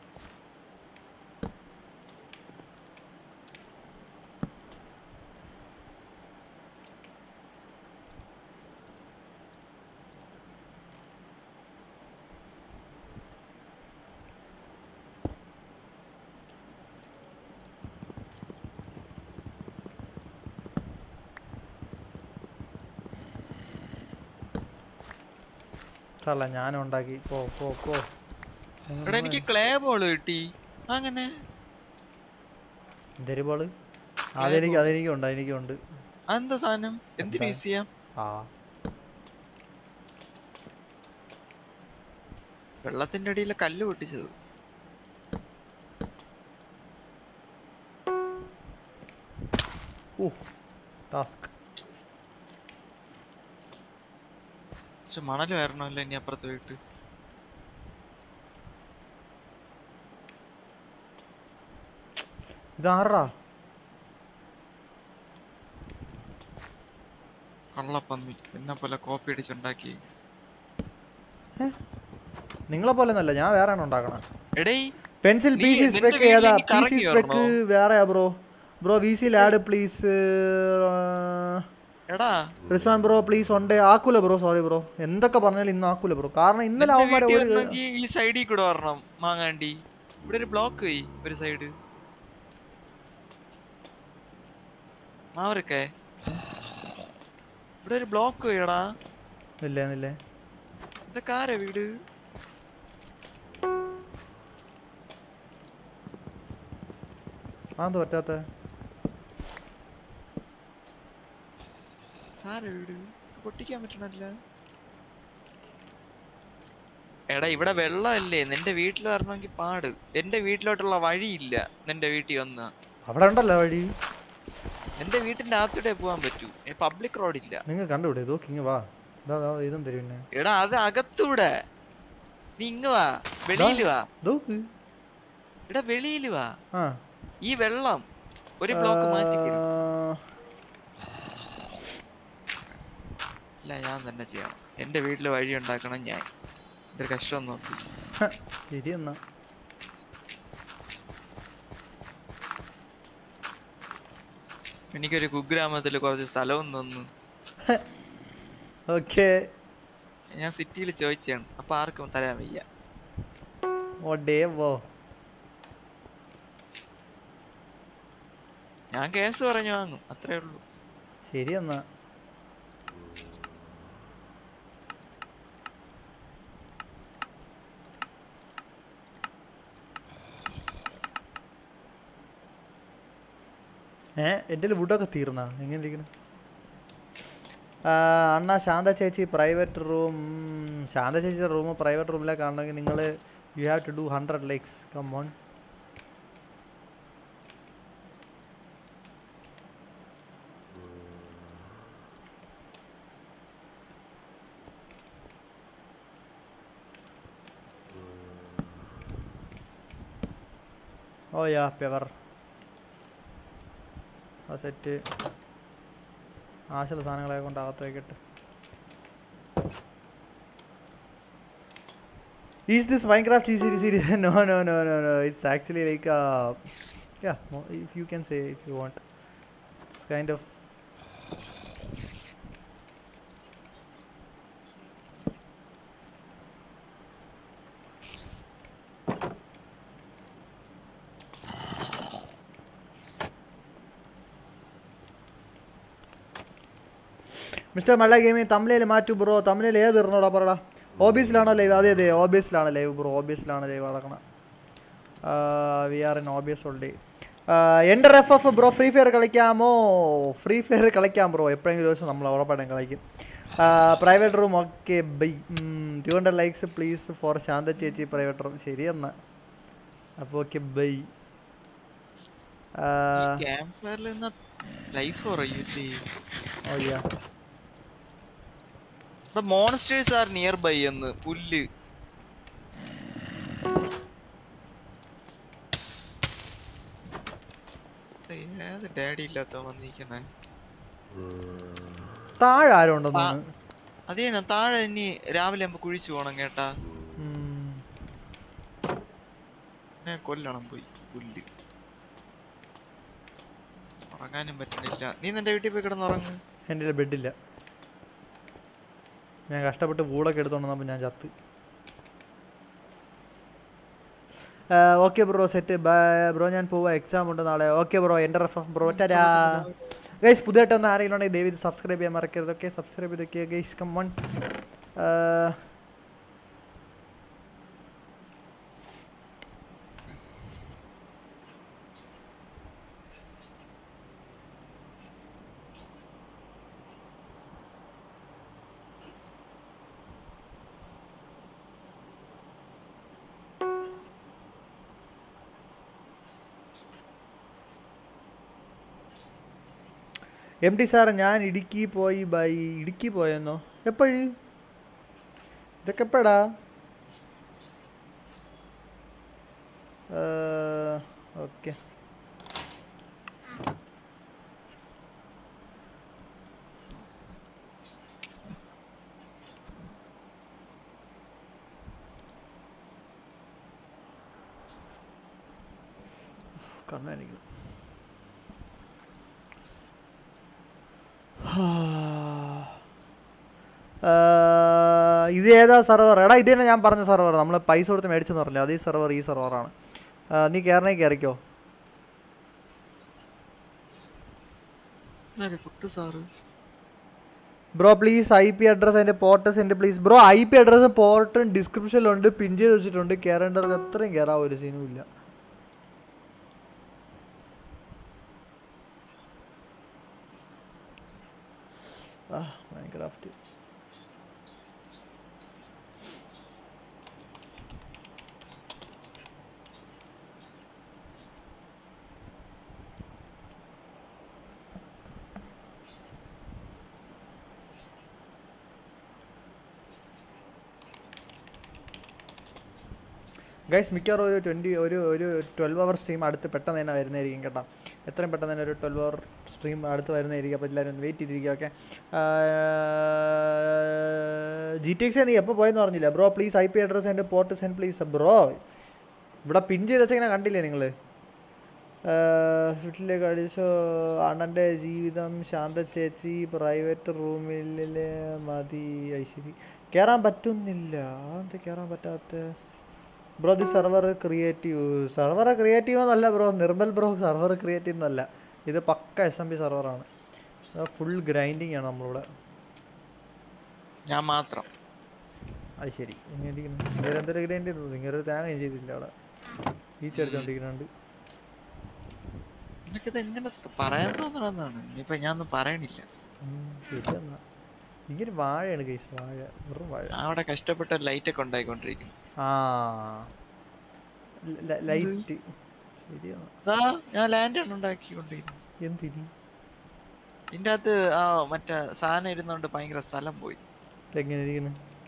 അല്ല ഞാനും ഉണ്ടാക്കി. പോ പോ പോ. എടാ എനിക്ക് ക്ലേ ബോൾ കിട്ടി. അങ്ങനെ എന്തൊരു ബോള്? അതെനിക്ക് അതെനിക്കുണ്ട് അതെനിക്കുണ്ട്. അതെന്താ സാധനം? എന്തിനു യൂസ് ചെയ്യാം? ആ വെള്ളത്തിന്റെ അടിയിലെ കല്ല് പൊട്ടിച്ചത്. ഓ ടാസ്ക്. മണല് വരണമല്ലോ ഇനി അപ്പുറത്ത് പോയിട്ട്. ഇതാറാ കള്ളപ്പന്നി എന്നെ പോലെ കോപ്പി അടിച്ചുണ്ടാക്കി. നിങ്ങളെ പോലെ ഒന്നല്ല, ഞാൻ വേറെ ആണ് ഉണ്ടാക്കണം. എടേ പെൻസിൽ പി സി സ്പെക്ക് ഏതാ? പി സി സ്പെക്ക് വേറെയാ bro. Bro V C lad please. എടാ റിസ്വാൻ ബ്രോ പ്ലീസ് ഉണ്ട്. ആക്കൂല ബ്രോ, സോറി ബ്രോ. എന്തൊക്കെ പറഞ്ഞാലും ഇന്ന് ആക്കൂല ബ്രോ. കാരണം ഇന്നലെ അവന്മാരെ ഈ സൈഡിൽ കൂടെ വരണം മാങ്ങാണ്ടി. ഇവിടെ ഒരു ബ്ലോക്ക് പോയി ഒരു സൈഡ്. മാവരൊക്കെ ഇവിടെ ഒരു ബ്ലോക്ക് പോയിടാ. ഇല്ലേ ഇതൊക്കെ ആരാ വീട്? ആന്ത് പറ്റാത്ത ആരാ വീട്? പൊട്ടിക്കാൻ പറ്റണല്ല. എടാ ഇവിടെ വെള്ളമല്ലേ, നിന്റെ വീട്ടിൽ വരണമെങ്കിൽ പാട്. എന്റെ വീട്ടിലോട്ടുള്ള വഴിയില്ല. നിന്റെ വീട്ടിൽ വന്ന അവിടെ ഉണ്ടല്ലോ വഴി. എന്റെ വീട്ടിന്റെ അകത്തൂടെ പോവാൻ പറ്റൂ, പബ്ലിക് റോഡില്ല. നിങ്ങൾ കണ്ടുപിടി നോക്കി വാ. ഇതും തരും. എടാ അത് അകത്തൂടെ, നീ ഇങ്ങ് വാ, വെളിയില് വാ. എടാ വെളിയില് വാ. ഈ വെള്ളം ഒരു ബ്ലോക്ക് മാറ്റിക്കൊടു. ഇല്ല ഞാൻ തന്നെ ചെയ്യണം. എന്റെ വീട്ടില് വഴി ഉണ്ടാക്കണം ഞാൻ. ഇതൊരു കഷ്ടം നോക്കി. ശരി എന്നാ എനിക്കൊരു കുഗ്രാമത്തില് കുറച്ച് സ്ഥലവും തന്നു. ഓക്കെ ഞാൻ സിറ്റിയിൽ ചോദിച്ചാണ്, അപ്പൊ ആർക്കും തരാൻ വയ്യ. ഓ ഡേവോ, ഞാൻ കേസ് പറഞ്ഞു വാങ്ങും, അത്രേ ഉള്ളൂ. ശരി എന്നാ. ഏ എൻ്റെ വുഡൊക്കെ തീർന്നാ? എങ്ങനെ ഇരിക്കണം അണ്ണാ? ശാന്ത ചേച്ചി പ്രൈവറ്റ് റൂം, ശാന്ത ചേച്ചിയുടെ റൂം പ്രൈവറ്റ് റൂമിലേക്ക് കാണണമെങ്കിൽ നിങ്ങൾ you have to do hundred likes. Come on. ഓ യാ പെവർ ആ സെറ്റ് ആശുള്ള സാധനങ്ങളെ കൊണ്ട് അകത്ത് വയ്ക്കട്ടെ. Is this Minecraft easy series? No, no, no, no, no. It's actually like, uh, yeah, if you can say, if you want. It's kind of. Mister Malla gaming തമിഴിൽ മാറ്റു ബ്രോ. തമിഴിൽ ഏത് ഇറങ്ങോടാ പറടാ? ഓബീസിലാണോ ലൈവ്? അതെ അതെ ഓബീസിലാണ് ലൈവ് ബ്രോ, ഓബീസിലാണ് ലൈവ് നടക്കണം. We are in OBS already. എൻ്റെ F F bro free fire കളിക്കാമോ? ഫ്രീ ഫയർ കളിക്കാം ബ്രോ, എപ്പോഴെങ്കിലും ദിവസം നമ്മൾ ഉറപ്പായിട്ടും കളിക്കും. Private room okay bye. Two hundred likes please for Shantha ചേച്ചി പ്രൈവറ്റ് റൂം. ശരി എന്നാ, അപ്പോൾ okay bye. Oh yeah monsters are nearby എന്ന് പുല്ല്. ഏത് ഡാഡി ഇല്ലാത്ത വന്നിരിക്കുന്നേ? താഴെ ആരും ഉണ്ടോ? അതേ താഴെ ഇനി രാവിലെ ആകുമ്പോ കുഴിച്ചു പോണം കേട്ടാ. ഞാൻ കൊല്ലണം പോയി. പുല്ല് ഉറങ്ങാനും പറ്റുന്നില്ല. നീ നിന്റെ വീട്ടിൽ പോയി കിടന്നുറങ്ങ്. എൻ്റെ ബെഡില്ല, ഞാൻ കഷ്ടപ്പെട്ട് വൂളൊക്കെ എടുത്തോണ്ട് വന്നപ്പോൾ ഞാൻ ചത്ത്. ഓക്കെ ബ്രോ സെറ്റ് ബ്രോ, ഞാൻ പോവാ, എക്സാം ഉണ്ട് നാളെ. ഓക്കെ ബ്രോ, എൻ്റെ റഫ് ബ്രോ ടാ ഗൈസ്. പുതിയതായിട്ട് ഒന്ന് ആരെങ്കിലും ഉണ്ടെങ്കിൽ ദയവ് ഇത് സബ്സ്ക്രൈബ് ചെയ്യാൻ മറക്കരുത്. ഓക്കെ സബ്സ്ക്രൈബ് ചെയ്തൊക്കെ guys, come on. M T sir ഞാൻ ഇടുക്കി പോയി ബൈ. ഇടുക്കി പോയെന്നോ? എപ്പോഴ്? ഇതൊക്കെ എപ്പോഴാ? ഓക്കെ കണ്ണായിരിക്കും. ഇത് ഏതാ സെർവർ? എടാ ഇത് തന്നെ ഞാൻ പറഞ്ഞ സെർവർ, നമ്മൾ പൈസ കൊടുത്ത് മേടിച്ചെന്ന് പറഞ്ഞില്ല, അതേ സെർവർ ഈ സെർവറാണ്. നീ കയറണേ കയറിക്കോ. Bro please I P address അതിൻ്റെ port send please. Bro I P address പോർട്ടും ഡിസ്ക്രിപ്ഷനിലുണ്ട്, പിൻ ചെയ്ത് വെച്ചിട്ടുണ്ട്. കയറേണ്ടവർക്ക് എത്രയും കയറാം, ഒരു സീനും ഇല്ല. Ah, Minecraft. ഗൈസ് മിക്കവാറും ഒരു ട്വൻറ്റി ഒരു ഒരു ട്വൽവ് അവർ സ്ട്രീം അടുത്ത് പെട്ടെന്ന് തന്നെ വരുന്നതായിരിക്കും കേട്ടോ. എത്രയും പെട്ടെന്ന് തന്നെ ഒരു ട്വൽവ് അവർ സ്ട്രീം അടുത്ത് വരുന്നതായിരിക്കും. അപ്പോൾ എല്ലാവരും വെയിറ്റ് ചെയ്തിരിക്കുക. ഓക്കെ ജി ടി എക്സ് നീ എപ്പോൾ പോയെന്ന് പറഞ്ഞില്ല bro. Please I P address എൻ്റെ പോർട്ട് സെൻഡ് പ്ലീസ് ബ്രോ. ഇവിടെ പിൻ ചെയ്ത് വെച്ചെങ്ങനെ കണ്ടില്ലേ നിങ്ങൾ? വീട്ടിലേക്ക് അടിച്ചോ അണ്ണൻ്റെ ജീവിതം ശാന്ത ചേച്ചി പ്രൈവറ്റ് റൂമിലെ മതി ഐശ്വരി കയറാൻ പറ്റുന്നില്ല എന്താ കയറാൻ പറ്റാത്ത bro the server creative server creative എന്നല്ല bro Nirmal bro server creative എന്നല്ല ഇത് പക്ക എസ് എം ബി സെർവറാണ് ഫുൾ ഗ്രൈൻഡിങ് ആണ് നമ്മളിവിടെ ഞാൻ മാത്രം അത് ശരി ഇങ്ങനെ എന്തൊരു ഗ്രൈൻഡ് ചെയ്തത് നിങ്ങളൊരു തേങ്ങ ചെയ്തില്ല അവിടെ ഈച്ചടിച്ചോണ്ടിരിക്കുന്നുണ്ട് എനിക്കത് എങ്ങനെ പറയാൻ തോന്നണമെന്നാണ് ഇനിയിപ്പൊ ഞാൻ ഒന്നും പറയണില്ല ശരിയെന്നാ ഇങ്ങനെ വാഴയാണ് കേസ് വാഴ വെറും വാഴ അവിടെ കഷ്ടപ്പെട്ട ലൈറ്റ് ഒക്കെ ഉണ്ടായിക്കൊണ്ടിരിക്കുന്നു ആ ലൈറ്റ് ശരിയാ ഞാൻ ലാൻഡ് ആണ് ഉണ്ടാക്കിക്കൊണ്ടിരിക്കുന്നു എന്തിരി ഇതിന്റെ അകത്ത് ആ മറ്റേ സാധനം ഇരുന്നോണ്ട് ഭയങ്കര സ്ഥലം പോയി എങ്ങനെ ഇരിക്കുന്നു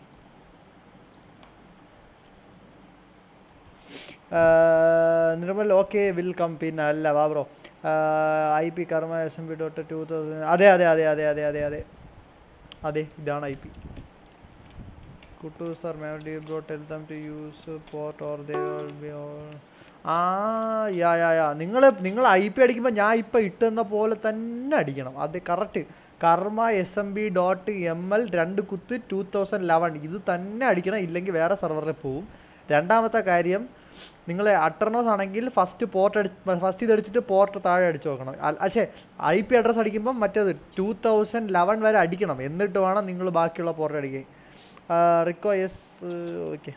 നിർമ്മൽ ഓക്കെ വിൽ കം പിന്നെ അല്ല വാ bro I P Karma S M P dot two thousand അതെ അതെ അതെ അതെ അതെ അതെ അതെ അതെ ഇതാണ് I P Kuttu sir melody bro tell them to use port or they will be all ആ യാ യാ യാ നിങ്ങൾ നിങ്ങൾ ഐ പി അടിക്കുമ്പോൾ ഞാൻ ഇപ്പം ഇട്ടെന്ന പോലെ തന്നെ അടിക്കണം അത് correct Karma S M B dot M L രണ്ട് കുത്ത് ടു തൗസൻഡ് ലെവൻ ഇത് തന്നെ അടിക്കണം ഇല്ലെങ്കിൽ വേറെ സെർവറിൽ പോവും രണ്ടാമത്തെ കാര്യം നിങ്ങൾ അട്ടർനോസ് ആണെങ്കിൽ ഫസ്റ്റ് പോർട്ട് അടി ഫസ്റ്റ് ഇത് അടിച്ചിട്ട് പോർട്ട് താഴെ അടിച്ച് നോക്കണം പക്ഷേ ഐ പി അഡ്രസ്സ് അടിക്കുമ്പം മറ്റേത് ടു തൗസൻഡ് ലെവൻ വരെ അടിക്കണം എന്നിട്ട് വേണം നിങ്ങൾ ബാക്കിയുള്ള പോർട്ട് അടിക്കാൻ റിക്കോ യെസ് ഓക്കെ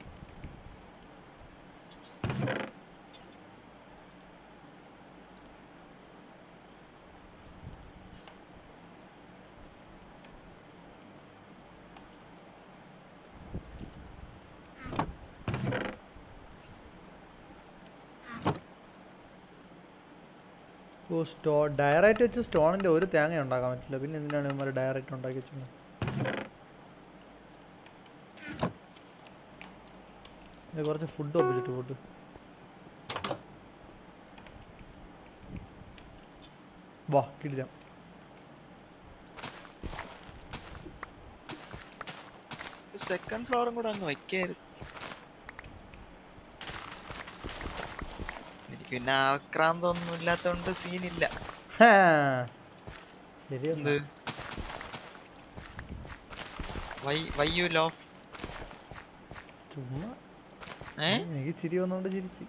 ഓ സ്റ്റോ ഡയറക്റ്റ് വെച്ച് സ്റ്റോണിൻ്റെ ഒരു തേങ്ങ ഉണ്ടാക്കാൻ പറ്റില്ല പിന്നെ എന്തിനാണ് ഇവന്മാർ ഡയറക്റ്റ് ഉണ്ടാക്കി വെച്ചത് കുറച്ച് ഫുഡ് ഒപ്പിച്ചിട്ട് പോട്ട് വാ കിട്ടില്ല സെക്കൻഡ് ഫ്ലോറും കൂടെ അങ്ങ് വയ്ക്കായിരുന്നു എനിക്ക് പിന്നെ ആക്രാന്തൊന്നും ഇല്ലാത്തോണ്ട് സീനില്ല ശരിയെന്ത് വൈ വൈ യു ലോഫ് ചുമ്മാ ഏ എനിക്ക് ചിരി വന്നോണ്ട് ചിരിച്ച്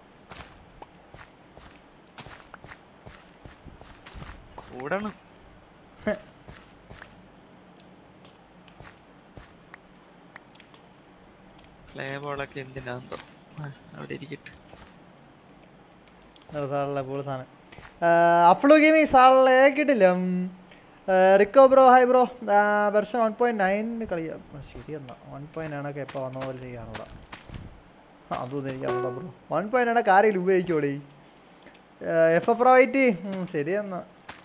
കൂടണം പ്ലേ ബോളൊക്കെ എന്തിനാന്തോ അവിടെ ഇരിക്കട്ടെ സാറല്ലേ പോള് സാധനം അഫ്ലു ഗെയിമിങ് സാറല്ലേ കിട്ടില്ല Rico bro hi bro version one point nine കളിയാ ശരി എന്നാ വൺ പോയിന്റ് നയനൊക്കെ എപ്പോൾ വന്ന പോലെ ചെയ്യാനോടാ അതൊന്നും എനിക്കറിയാം ബ്രോ വൺ പോയിന്റ് നയനൊക്കെ ആരെങ്കിലും ഉപയോഗിക്കോടെ എഫ് എ പ്രോ ഐറ്റി ശരി എന്നാ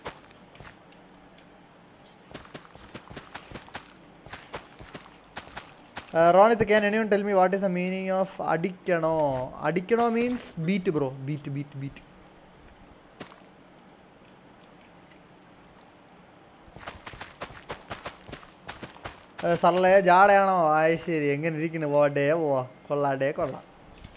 Ronith can anyone tell me what is the meaning of അടിക്കണോ അടിക്കണോ means beat bro beat beat beat സർലേ ജാടയാണോ ആയി ശരി എങ്ങനെ ഇരിക്കുന്നു പോടേ പോവാ കൊള്ളാടേ കൊള്ളാം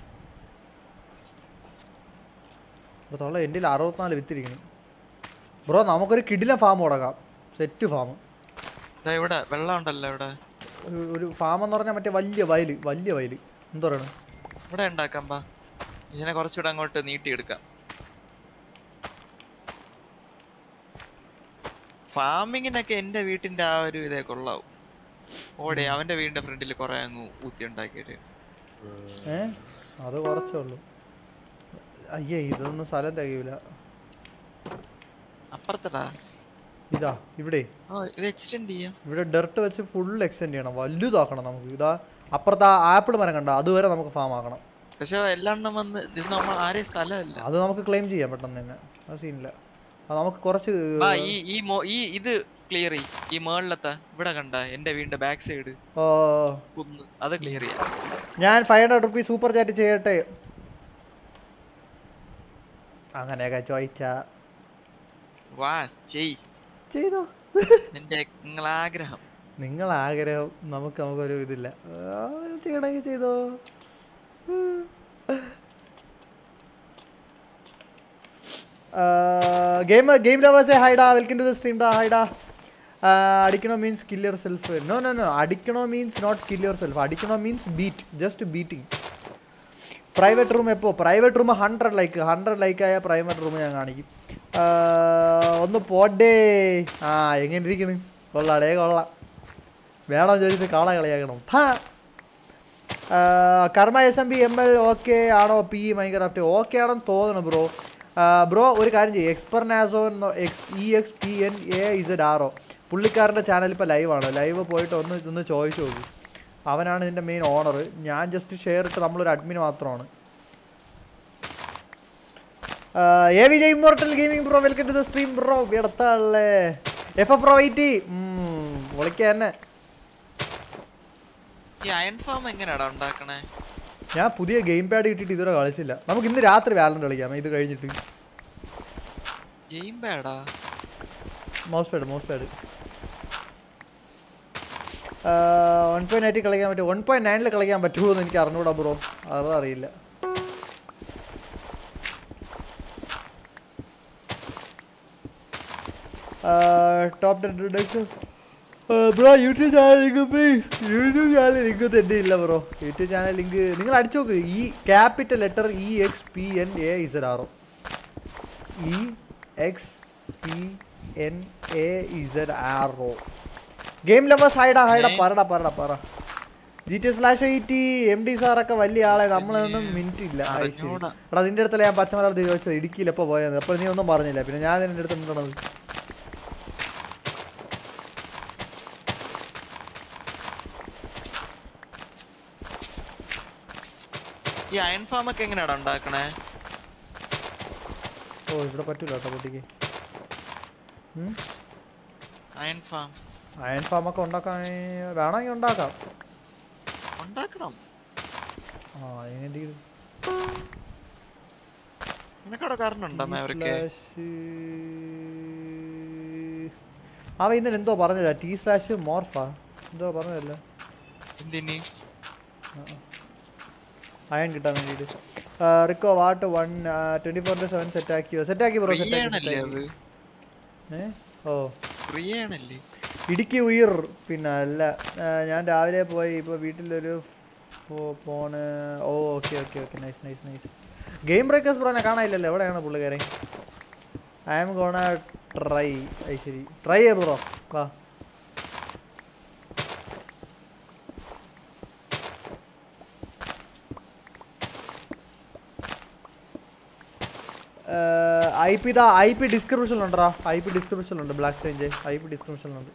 അപ്പോൾ തൊള്ള എൻ്റെ അറുപത്തിനാല് വിത്തിരിക്കണം ബ്രോ നമുക്കൊരു കിടിലൻ ഫാം തുടങ്ങാം സെറ്റ് ഫാം ഇവിടെ വെള്ളം ഉണ്ടല്ലോ ഇവിടെ ഒരു ഒരു ഫാം എന്ന് പറഞ്ഞാൽ മറ്റേ വലിയ വയല് വലിയ വയല് എന്താ പറയണത് ഇവിടെ ഉണ്ടാക്കാം ബാ ഇതിനെ കുറച്ചുകൂടെ അങ്ങോട്ട് നീട്ടിയെടുക്കാം ഫാമിങ്ങിനൊക്കെ എന്റെ വീട്ടിന്റെ ആ ഒരു ഇതേ കൊള്ളാവും ഓടെ അവന്റെ വീടിന്റെ ഫ്രണ്ടിൽ കുറെ അങ്ങ് ഊത്തി ഉണ്ടാക്കിയിട്ട് ഏ അത് കുറച്ചേ ഉള്ളൂ അയ്യേ ഇതൊന്നും സ്ഥലം തികയൂല അപ്പുറത്തടാ ഇതാ ഇവിടെ ഇത് എക്സ്റ്റെൻഡ് ചെയ്യാം ഇവിടെ ഡെർട്ട് വെച്ച് ഫുൾ എക്സ്റ്റെൻഡ് ചെയ്യണം വലുതാക്കണം നമുക്ക് ഇതാ അപ്പുറത്ത് ആപ്പിൾ മരം കണ്ട അതുവരെ നമുക്ക് ഫാം ആക്കണം പക്ഷെ എല്ലാം വന്ന് ഇത് നമ്മൾ ആരെയും സ്ഥലമല്ല അത് നമുക്ക് ക്ലെയിം ചെയ്യാം പെട്ടെന്ന് തന്നെ അത് സീനില്ല അത് നമുക്ക് കുറച്ച് ഈ ഈ ഈ ഇത് ക്ലിയർ ചെയ്യും ഈ മേളിലത്തെ ഇവിടെ കണ്ട എന്റെ വീടിന്റെ ബാക്ക് സൈഡ് കുന്ന് അത് ക്ലിയർ ചെയ്യാം ഞാൻ five hundred rupees super chat ചെയ്യട്ടെ അങ്ങനെയൊക്കെ ചോദിച്ചാ വാ ചെയ് ചെയ്തോ നിന്റെ നിങ്ങളാഗ്രഹം നിങ്ങൾ ആഗ്രഹം നമുക്ക് നമുക്കൊരു ഇതില്ല ചെയ്യണമെങ്കിൽ ചെയ്തോ ഗെയിം ഗെയിം ലവേഴ്സേ ഹൈഡാ വെൽക്കം ടു ദ സ്ട്രീം ഡാ ഹൈഡാ. അടിക്കണോ means kill yourself. No no no അടിക്കണോ means not kill yourself. അടിക്കണോ means beat, just beating. Private room എപ്പോൾ? Private room hundred like hundred ലൈക്കായ പ്രൈവറ്റ് റൂം ഞാൻ കാണിക്കും. ഒന്ന് പോഡേ. ആ എങ്ങനെ ഇരിക്കണ്? കൊള്ളാടേ കൊള്ളാം. വേണോ ചോദിച്ചിട്ട് കാള കളിയാക്കണം. ഹാ Karma S M B M L okay ആണോ? പി മൈൻക്രാഫ്റ്റ് ഓക്കെ ആണെന്ന് തോന്നണം ബ്രോ. ബ്രോ ഒരു കാര്യം ചെയ്യും, എക്സ്പെർനാസോ X E X P N A Z ആറോ പുള്ളിക്കാരൻ്റെ ചാനൽ ഇപ്പോൾ ലൈവാണ്. ലൈവ് പോയിട്ട് ഒന്ന് ഒന്ന് ചോദിച്ചു നോക്കും. അവനാണ് ഇതിൻ്റെ മെയിൻ ഓണർ. ഞാൻ ജസ്റ്റ് ഷെയർ ഇട്ട് നമ്മളൊരു അഡ്മിൻ മാത്രമാണ്. A V J immortal gaming bro welcome to the stream bro. എടുത്താളേ എഫ് എഫ് പ്രോ എയ്റ്റി വിളിക്കുക തന്നെ. ഞാൻ പുതിയ ഗെയിം പാഡ് കിട്ടിയിട്ട് ഇതുവരെ കളിച്ചില്ല. നമുക്ക് ഇന്ന് രാത്രി വാലന്റ് കളിക്കാം ഇത് കഴിഞ്ഞിട്ട്. ഗെയിം പാഡാ? Mouse pad mouse pad one point eight കളിക്കാൻ പറ്റുമോ? വൺ പോയിന്റ് നയനിൽ കളിക്കാൻ പറ്റുമോ എന്ന് എനിക്ക് അറിഞ്ഞൂടാ ബ്രോ, അതറിയില്ല. Top ten introduction bro. YouTube channel link please. YouTube channel link തന്നെ ഇല്ല ബ്രോ. യൂട്യൂബ് ചാനൽ ലിങ്ക് നിങ്ങൾ അടിച്ചു നോക്ക്. ഈ capital letter E X P N A Z ആറോ E X P N A Z ആറോ. ഗെയിം ലവേഴ്സ് ഹൈഡാ ഹൈഡാ പറടാ പറടാ പറ. G T S flash eighty M D സാറൊക്കെ വലിയ ആളെ, നമ്മളൊന്നും മിനിറ്റ് ഇല്ല. എടാ നിന്റെ അടുത്തല്ല ഞാൻ പച്ചമലയാളത്തിൽ ചോദിച്ചത് ഇടുക്കിയിൽ എപ്പോൾ പോയത്. അപ്പോൾ നീ ഒന്നും പറഞ്ഞില്ല. പിന്നെ ഞാൻ നിന്റെ അടുത്ത് നിന്നത് ഈ അയൺ ഫാം ഒക്കെ എങ്ങനെയാടാ ഉണ്ടാക്കണേ? ഓ ഇവിടെ പറ്റൂല കേട്ടോ കുട്ടിക്ക്. അയൺ ഫാം അയൺ ഫാം ഒക്കെ ഉണ്ടാക്കാൻ വേണമെങ്കിൽ ഉണ്ടാക്കാം. ഉണ്ടാക്കണം. ആ എങ്ങനെ നിനക്കവിടെ കാരണുണ്ടോ? അവ ഇന്നലെ എന്തോ പറഞ്ഞില്ല. ടി സ്ലാഷ് മോർഫാ എന്തോ പറഞ്ഞതല്ല. എന്തിന്? അയൺ കിട്ടാൻ വേണ്ടിയിട്ട്. Rico what one twenty four into seven set ആക്കിയോ? സെറ്റ് ആക്കി ബ്രോ. സെറ്റ് ആക്കി. ഏ ഓ ഇടുക്കി ഉയർ. പിന്നെ അല്ല ഞാൻ രാവിലെ പോയി. ഇപ്പോൾ വീട്ടിലൊരു phone. Oh okay okay okay nice nice nice. Game breakers ബ്രോനെ കാണാനില്ലല്ലോ. എവിടെയാണ് പുള്ളിക്കാരൻ? I am gonna try. അത് ശരി ട്രൈ ചെയ്യ ബ്രോ. വാ ഐ പി ഇതാ ഐ പി ഡിസ്ക്രിപ്ഷനിലുണ്ടോ? ഐ പി ഡിസ്ക്രിപ്ഷനിലുണ്ട്. ബ്ലാക്ക് സ്റ്റേഞ്ച് ഐ പി ഡിസ്ക്രിപ്ഷനിലുണ്ട്.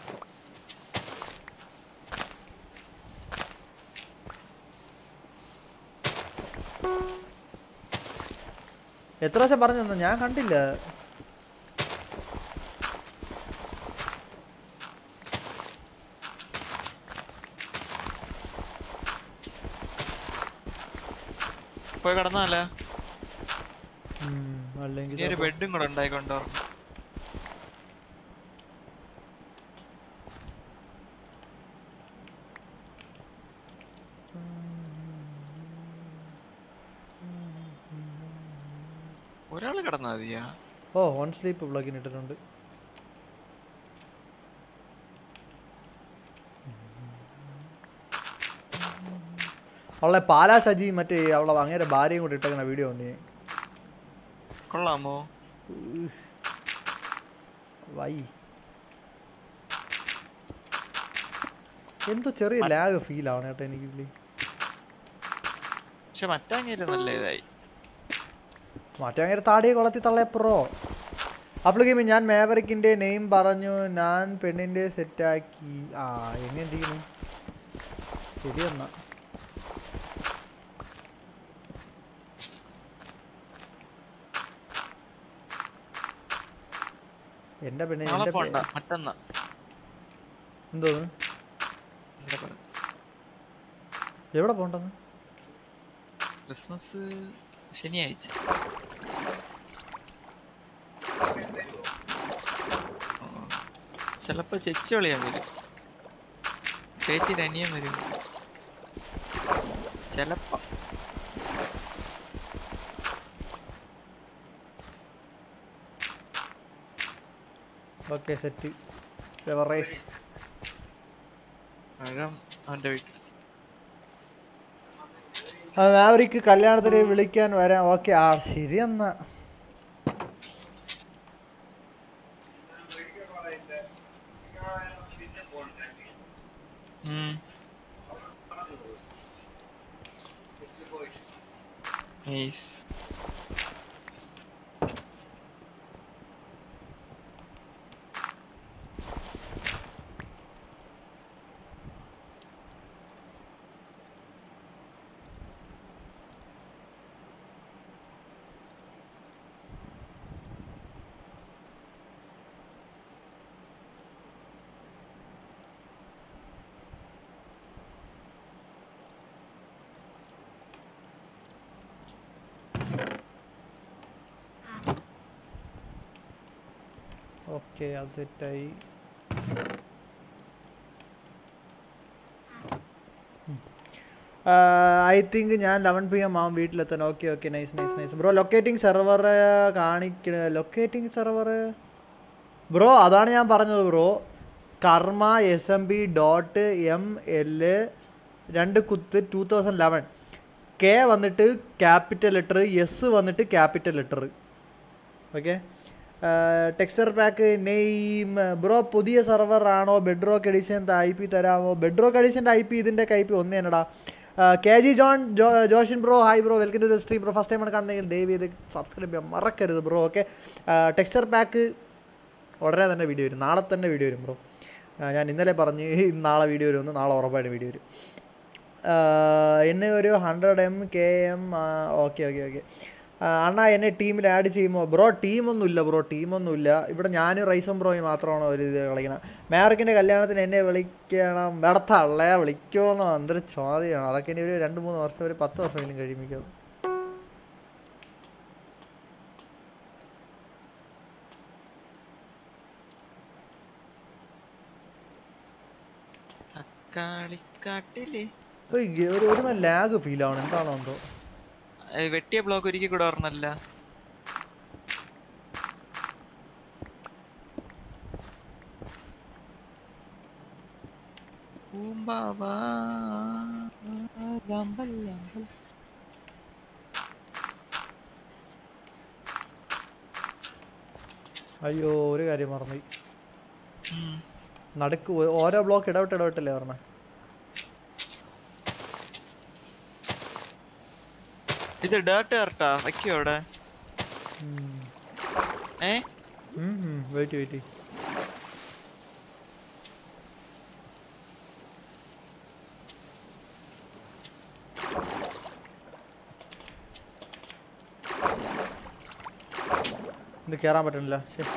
എത്ര പ്രാവശ്യം പറഞ്ഞു തന്നെ ഞാൻ കണ്ടില്ല. പോയി കിടന്നല്ലേ? അല്ലെങ്കിൽ ഒരു ബെഡും കൂടെ ഉണ്ടായിക്കൊണ്ടോ? ഒരാള് കിടന്നാ മതിയാ? ഓ വൺ സ്ലീപ്പ് പ്ലഗിൻ ഇട്ടിട്ടുണ്ട്. അവളെ പാലാ സജി മറ്റേ അവളെ അങ്ങനെ ഭാര്യയും കൂടി ഇട്ടേക്കുന്ന വീഡിയോ ഉണ്ട്. കൊള്ളാമോ? വൈ എന്തോ ചെറിയ ലാഗ് ഫീൽ ആണ് കേട്ടോ എനിക്കിതില്. പക്ഷെ മറ്റങ്ങേര് നല്ല ഇതായി. മറ്റേ അങ്ങനെ താടിയെ കൊളത്തി തള്ളയപ്പുറോ. അപ്പോൾ ഗെയിം ഞാൻ മേവറിക്കിൻ്റെ നെയിം പറഞ്ഞു. ഞാൻ പെണ്ണിൻ്റെ സെറ്റാക്കി. ആ എങ്ങനെ ഇരിക്കുന്നു? ശരി എന്നാ. എന്റെ പെണ്ണെ എന്തോ എവിടെ പോണ്ടെന്ന്? ക്രിസ്മസ് ശനിയാഴ്ച. ചിലപ്പോ ചേച്ചി വിളിയാൻ വരും. ചേച്ചിയുടെ അനിയൻ വരും ചിലപ്പോ. ഓക്കെ സെറ്റ് ബെവറേജ് പഴം അവന്റെ വീട്ടിൽ. മാവരിക്ക് കല്യാണത്തിന് വിളിക്കാൻ വരാം. ഓക്കെ ആ ശരി എന്നാ. Nice. ഓക്കെ അത് സെറ്റായി. ഐ തിങ്ക് ഞാൻ ലെവൻ പി എം ആവും വീട്ടിലെത്താൻ. Okay okay nice nice nice bro. Locating server കാണിക്കണ ലൊക്കേറ്റിംഗ് സെർവർ ബ്രോ അതാണ് ഞാൻ പറഞ്ഞത് bro. Karma S M B dot M L രണ്ട് കുത്ത് ടൂ തൗസൻഡ് ലെവൻ കെ വന്നിട്ട് ക്യാപിറ്റൽ ലെറ്റർ, എസ് വന്നിട്ട് capital letter. Okay texture pack name bro. പുതിയ server ആണോ? ബെഡ്റോക്ക് എഡിഷൻ്റെ ഐ പി തരാമോ? ബെഡ്റോക്ക് എഡിഷൻ്റെ ഐ പി ഇതിൻ്റെ ഐ പി ഒന്ന് തന്നെടാ. K G John Jo Joshin bro hi bro, welcome to the stream bro. First ടൈമാണ് കാണുന്നെങ്കിൽ ദയവ് ചെയ്ത് സബ്സ്ക്രൈബ് ചെയ്യാൻ മറക്കരുത് ബ്രോ. ഓക്കെ ടെക്സ്ചർ പാക്ക് ഉടനെ തന്നെ വീഡിയോ വരും, നാളെ തന്നെ വീഡിയോ വരും ബ്രോ. ഞാൻ ഇന്നലെ പറഞ്ഞ് നാളെ വീഡിയോ വരുമെന്ന്, നാളെ ഉറപ്പായിട്ട് വീഡിയോ വരും. എന്നെ ഒരു hundred M K M okay okay okay അണ്ണാ എന്നെ ടീമിൽ ആഡ് ചെയ്യുമോ? ബ്രോ ടീമൊന്നുമില്ല ബ്രോ, ടീമൊന്നുമില്ല ഇവിടെ. ഞാനും റൈസം ബ്രോയും മാത്രമാണ് ഒരു ഇത് കളിക്കണം. മാർക്കിൻ്റെ കല്യാണത്തിന് എന്നെ വിളിക്കണം. വെടത്തള്ളേ വിളിക്കുമെന്നോ എന്തൊരു ചോദ്യമാണ്. അതൊക്കെ ഇനി ഒരു രണ്ട് മൂന്ന് വർഷം ഒരു പത്ത് വർഷമെങ്കിലും കഴിയുമ്പോൾ. തക്കാളിക്കാട്ടില് ഒരു ഒരു ലാഗ് ഫീൽ ആവണം. എന്താണോ എന്തോ വെട്ടിയ ബ്ലോക്ക് ഒരിക്കൽ കൂടെ ഓർമ്മല്ല. അയ്യോ ഒരു കാര്യം മറന്നു. നടുക്ക് ഓരോ ബ്ലോക്ക് ഇടവിട്ട് ഇടവിട്ടല്ലേ പറഞ്ഞ. ഇത് ഡേർട്ട് കറക്റ്റാ വയ്ക്കോ അവിടെ? ഏ വെയിറ്റ് വെയിറ്റ് ഇത് കയറാൻ പറ്റണില്ല. ശരി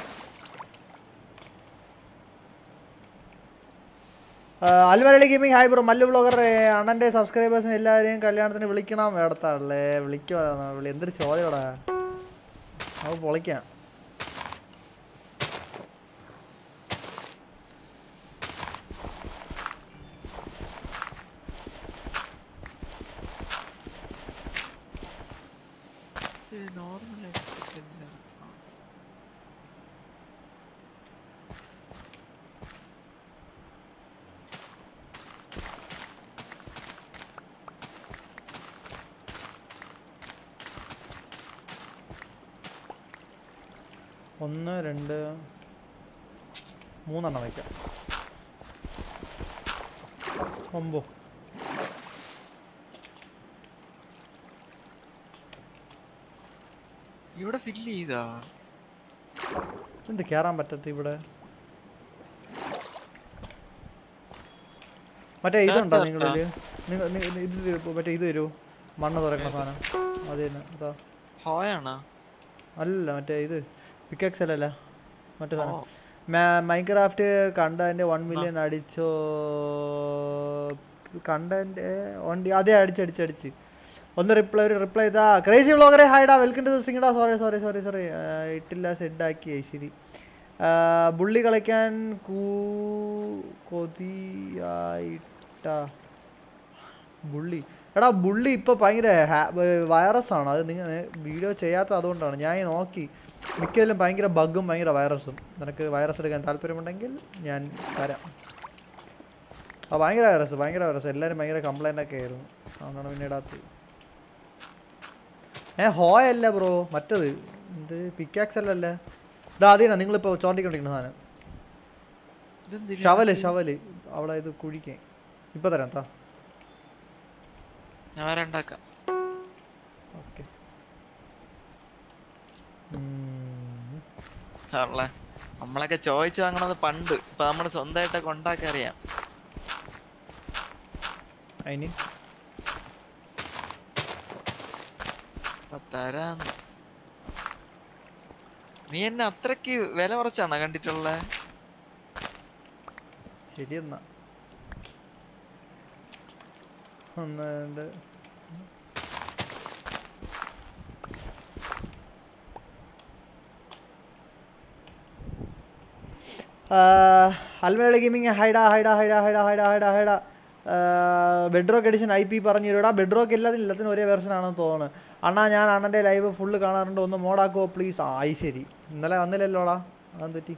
അൽവരളി gaming hi bro. Mallu blogger അണ്ണൻ്റെ സബ്സ്ക്രൈബേഴ്സിന് എല്ലാവരെയും കല്യാണത്തിന് വിളിക്കണം. വേടത്താണല്ലേ വിളിക്കുവാ വിളി. എന്തൊരു ചോദ്യടാ, നമുക്ക് പൊളിക്കാം. ഒന്ന് രണ്ട് മൂന്നെണ്ണം വയ്ക്കാം. ഒമ്പോ ഇവിടെ ഫില്ല് ചെയ്താ എന്ത് കയറാൻ പറ്റത്ത ഇവിടെ? മറ്റേ ഇതുണ്ടോ നിങ്ങളില്? ഇത് മറ്റേ ഇത് തരുമോ? മണ്ണ് തുറക്കണ സാധനം അത് തന്നെ. അതാ ഹോയാണോ? അല്ല മറ്റേ ഇത് പിക്കക്സ് അല്ലല്ല മറ്റേ സാധനം. മൈൻക്രാഫ്റ്റ് കണ്ടന്റ് വൺ മില്യൺ അടിച്ചോ? കണ്ടന്റ് അതേ അടിച്ചടിച്ചടിച്ച് ഒന്ന് റിപ്ലൈ ഒരു റിപ്ലൈ ഇതാ. ക്രേസി വ്ളോഗറെ ഹായ്ഡാ, വെൽക്കം ടു ദ സിംഗിടാ. സോറി സോറി സോറി സോറി ഇട്ടില്ല, സെഡാക്കി. ശരി ബുള്ളി കളിക്കാൻ കൂ കൊതിയായിട്ടാ ബുള്ളി. എടാ ബുള്ളി ഇപ്പോൾ ഭയങ്കര വൈറസ് ആണ്. അത് നിങ്ങൾ വീഡിയോ ചെയ്യാത്ത അതുകൊണ്ടാണ്. ഞാൻ നോക്കി മിക്കതിലും ഭയങ്കര ബഗ്ഗും ഭയങ്കര വൈറസും. നിനക്ക് വൈറസ് എടുക്കാൻ താല്പര്യമുണ്ടെങ്കിൽ ഞാൻ തരാം. ആ ഭയങ്കര വൈറസ് ഭയങ്കര വൈറസ് എല്ലാവരും ഭയങ്കര കംപ്ലൈൻ്റ് ഒക്കെ ആയിരുന്നു. അതാണ് പിന്നെ ഇടാത്തത്. ഏ ഹോയല്ല ബ്രോ, മറ്റത് എന്ത് പിക്കാക്സ് അല്ലല്ലേ. ഇതാ അതിനാ നിങ്ങളിപ്പോൾ ചോണ്ടിക്കൊണ്ടിരിക്കുന്ന സാധനം. ഷവല് ഷവല് അവളെ ഇത് കുഴിക്കാൻ ഇപ്പം തരാം. താ ഞാൻ വേറെ ഉണ്ടാക്കാം. ഓക്കെ നമ്മളൊക്കെ ചോദിച്ചു വാങ്ങണത് പണ്ട്. ഇപ്പൊ നമ്മള് സ്വന്തമായിട്ടൊക്കെ ഉണ്ടാക്കി അറിയാം. അതിന് തരാന്ന് നീ എന്നെ അത്രക്ക് വില കുറച്ചാണോ കണ്ടിട്ടുള്ള? ശരി എന്നാ ഒന്ന് രണ്ട് അൽമേള ഗെയിമിങ് ഹൈഡാ ഹൈഡാ ഹൈഡാ ഹൈഡാ ഹൈഡാ ഹൈഡാ ഹൈഡാ ബെഡ്റോക്ക് എഡിഷൻ ഐ പി പറഞ്ഞു തരൂടാ. ബെഡ്റോക്ക് എല്ലാത്തിനും എല്ലാത്തിനും ഒരേ വെർഷൻ ആണെന്ന് തോന്നുന്നു. അണ്ണാ ഞാൻ അണ്ണൻ്റെ ലൈവ് ഫുള്ള് കാണാറുണ്ട്, ഒന്ന് മോഡാക്കുമോ പ്ലീസ്? ആയി ശരി, ഇന്നലെ വന്നില്ലല്ലോടാ, അതെന്ത് പറ്റി?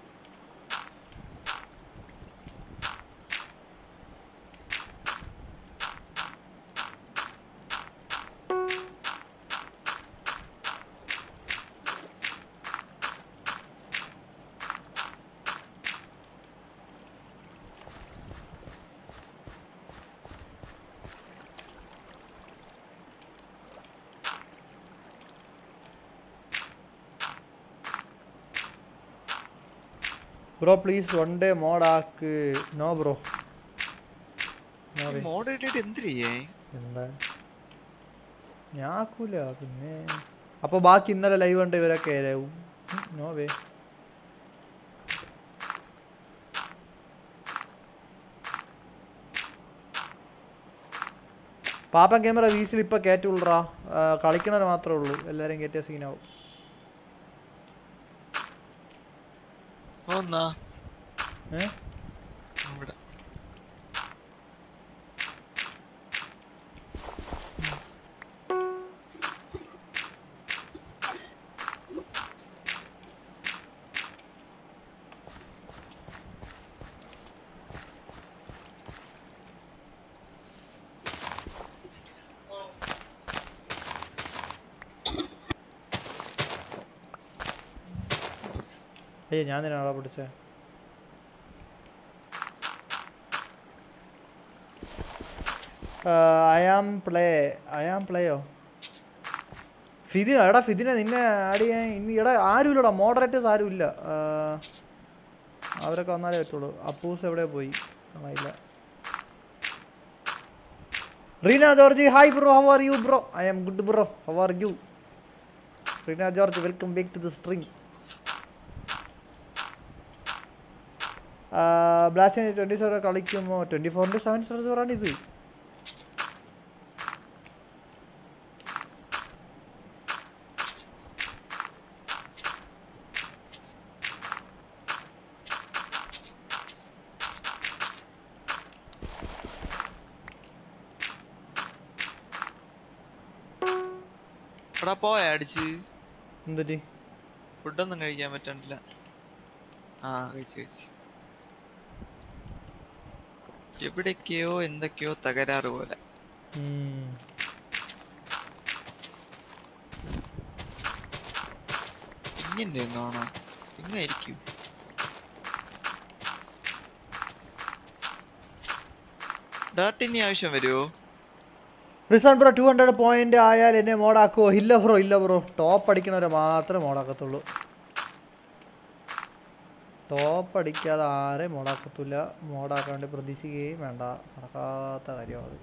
ബ്രോ പ്ലീസ് വൺ ഡേ മോഡാക്ക്. നോ ബ്രോ, മോഡ് ഇട്ടിട്ട് എന്ത് ചെയ്യേ? എന്താ ഞാൻ ആക്കൂല പിന്നെ. അപ്പോൾ ബാക്കി ഇന്നലെ ലൈവ് കണ്ട ഇവരൊക്കെ ആരാവും? No way. പാപ്പൻ ക്യാമറ വീസിൽ ഇപ്പം കയറ്റുള്ളൂടാ, കളിക്കണവർ മാത്രമേ ഉള്ളൂ. എല്ലാവരും കയറ്റിയ സീനാവും. ഏ അയ്യോ ഞാൻ തന്നെ ആളെ പിടിച്ചേ. I am play I am പ്ലേയോ ഫിദിന. എടാ ഫിദിന നിന്നെ ആഡ് ചെയ്യാൻ ഇനി എടാ ആരുമില്ലടാ, മോഡറേറ്റേഴ്സ് ആരുമില്ല. അവരൊക്കെ വന്നാലേ പറ്റുള്ളൂ. അപ്പൂസ് എവിടെ പോയി? ഇല്ല. Reena George hi bro, how are you bro? I am good bro, how are you? Reena George welcome back to the stream. Blast twenty seven കളിക്കുമോ? ട്വൻറ്റി ഫോറിൻ്റെ സെവൻ സെർവറാണ് ഇത്. പോയ അടിച്ച് എന്തിട്ട് ഫുഡൊന്നും കഴിക്കാൻ പറ്റണില്ല. ആ കഴിച്ചു കഴിച്ചു. എവിടേക്കോ എന്തൊക്കെയോ തകരാറ് പോലെ. ഇങ്ങനെ ഒന്നാണോ? ഇങ്ങായിരിക്കും. ഡാർട്ടിനി ആവശ്യം വരുമോ? Rizan bro two hundred point ആയാൽ എന്നെ മോഡാക്കുമോ? ഇല്ല ബ്രോ ഇല്ല ബ്രോ, ടോപ്പ് അടിക്കണവരെ മാത്രമേ മോഡാക്കത്തുള്ളൂ. ടോപ്പ് അടിക്കാതെ ആരെയും മോഡാക്കത്തില്ല. മോഡാക്കാൻ വേണ്ടി പ്രതീക്ഷിക്കുകയും വേണ്ട, നടക്കാത്ത കാര്യമാണ്.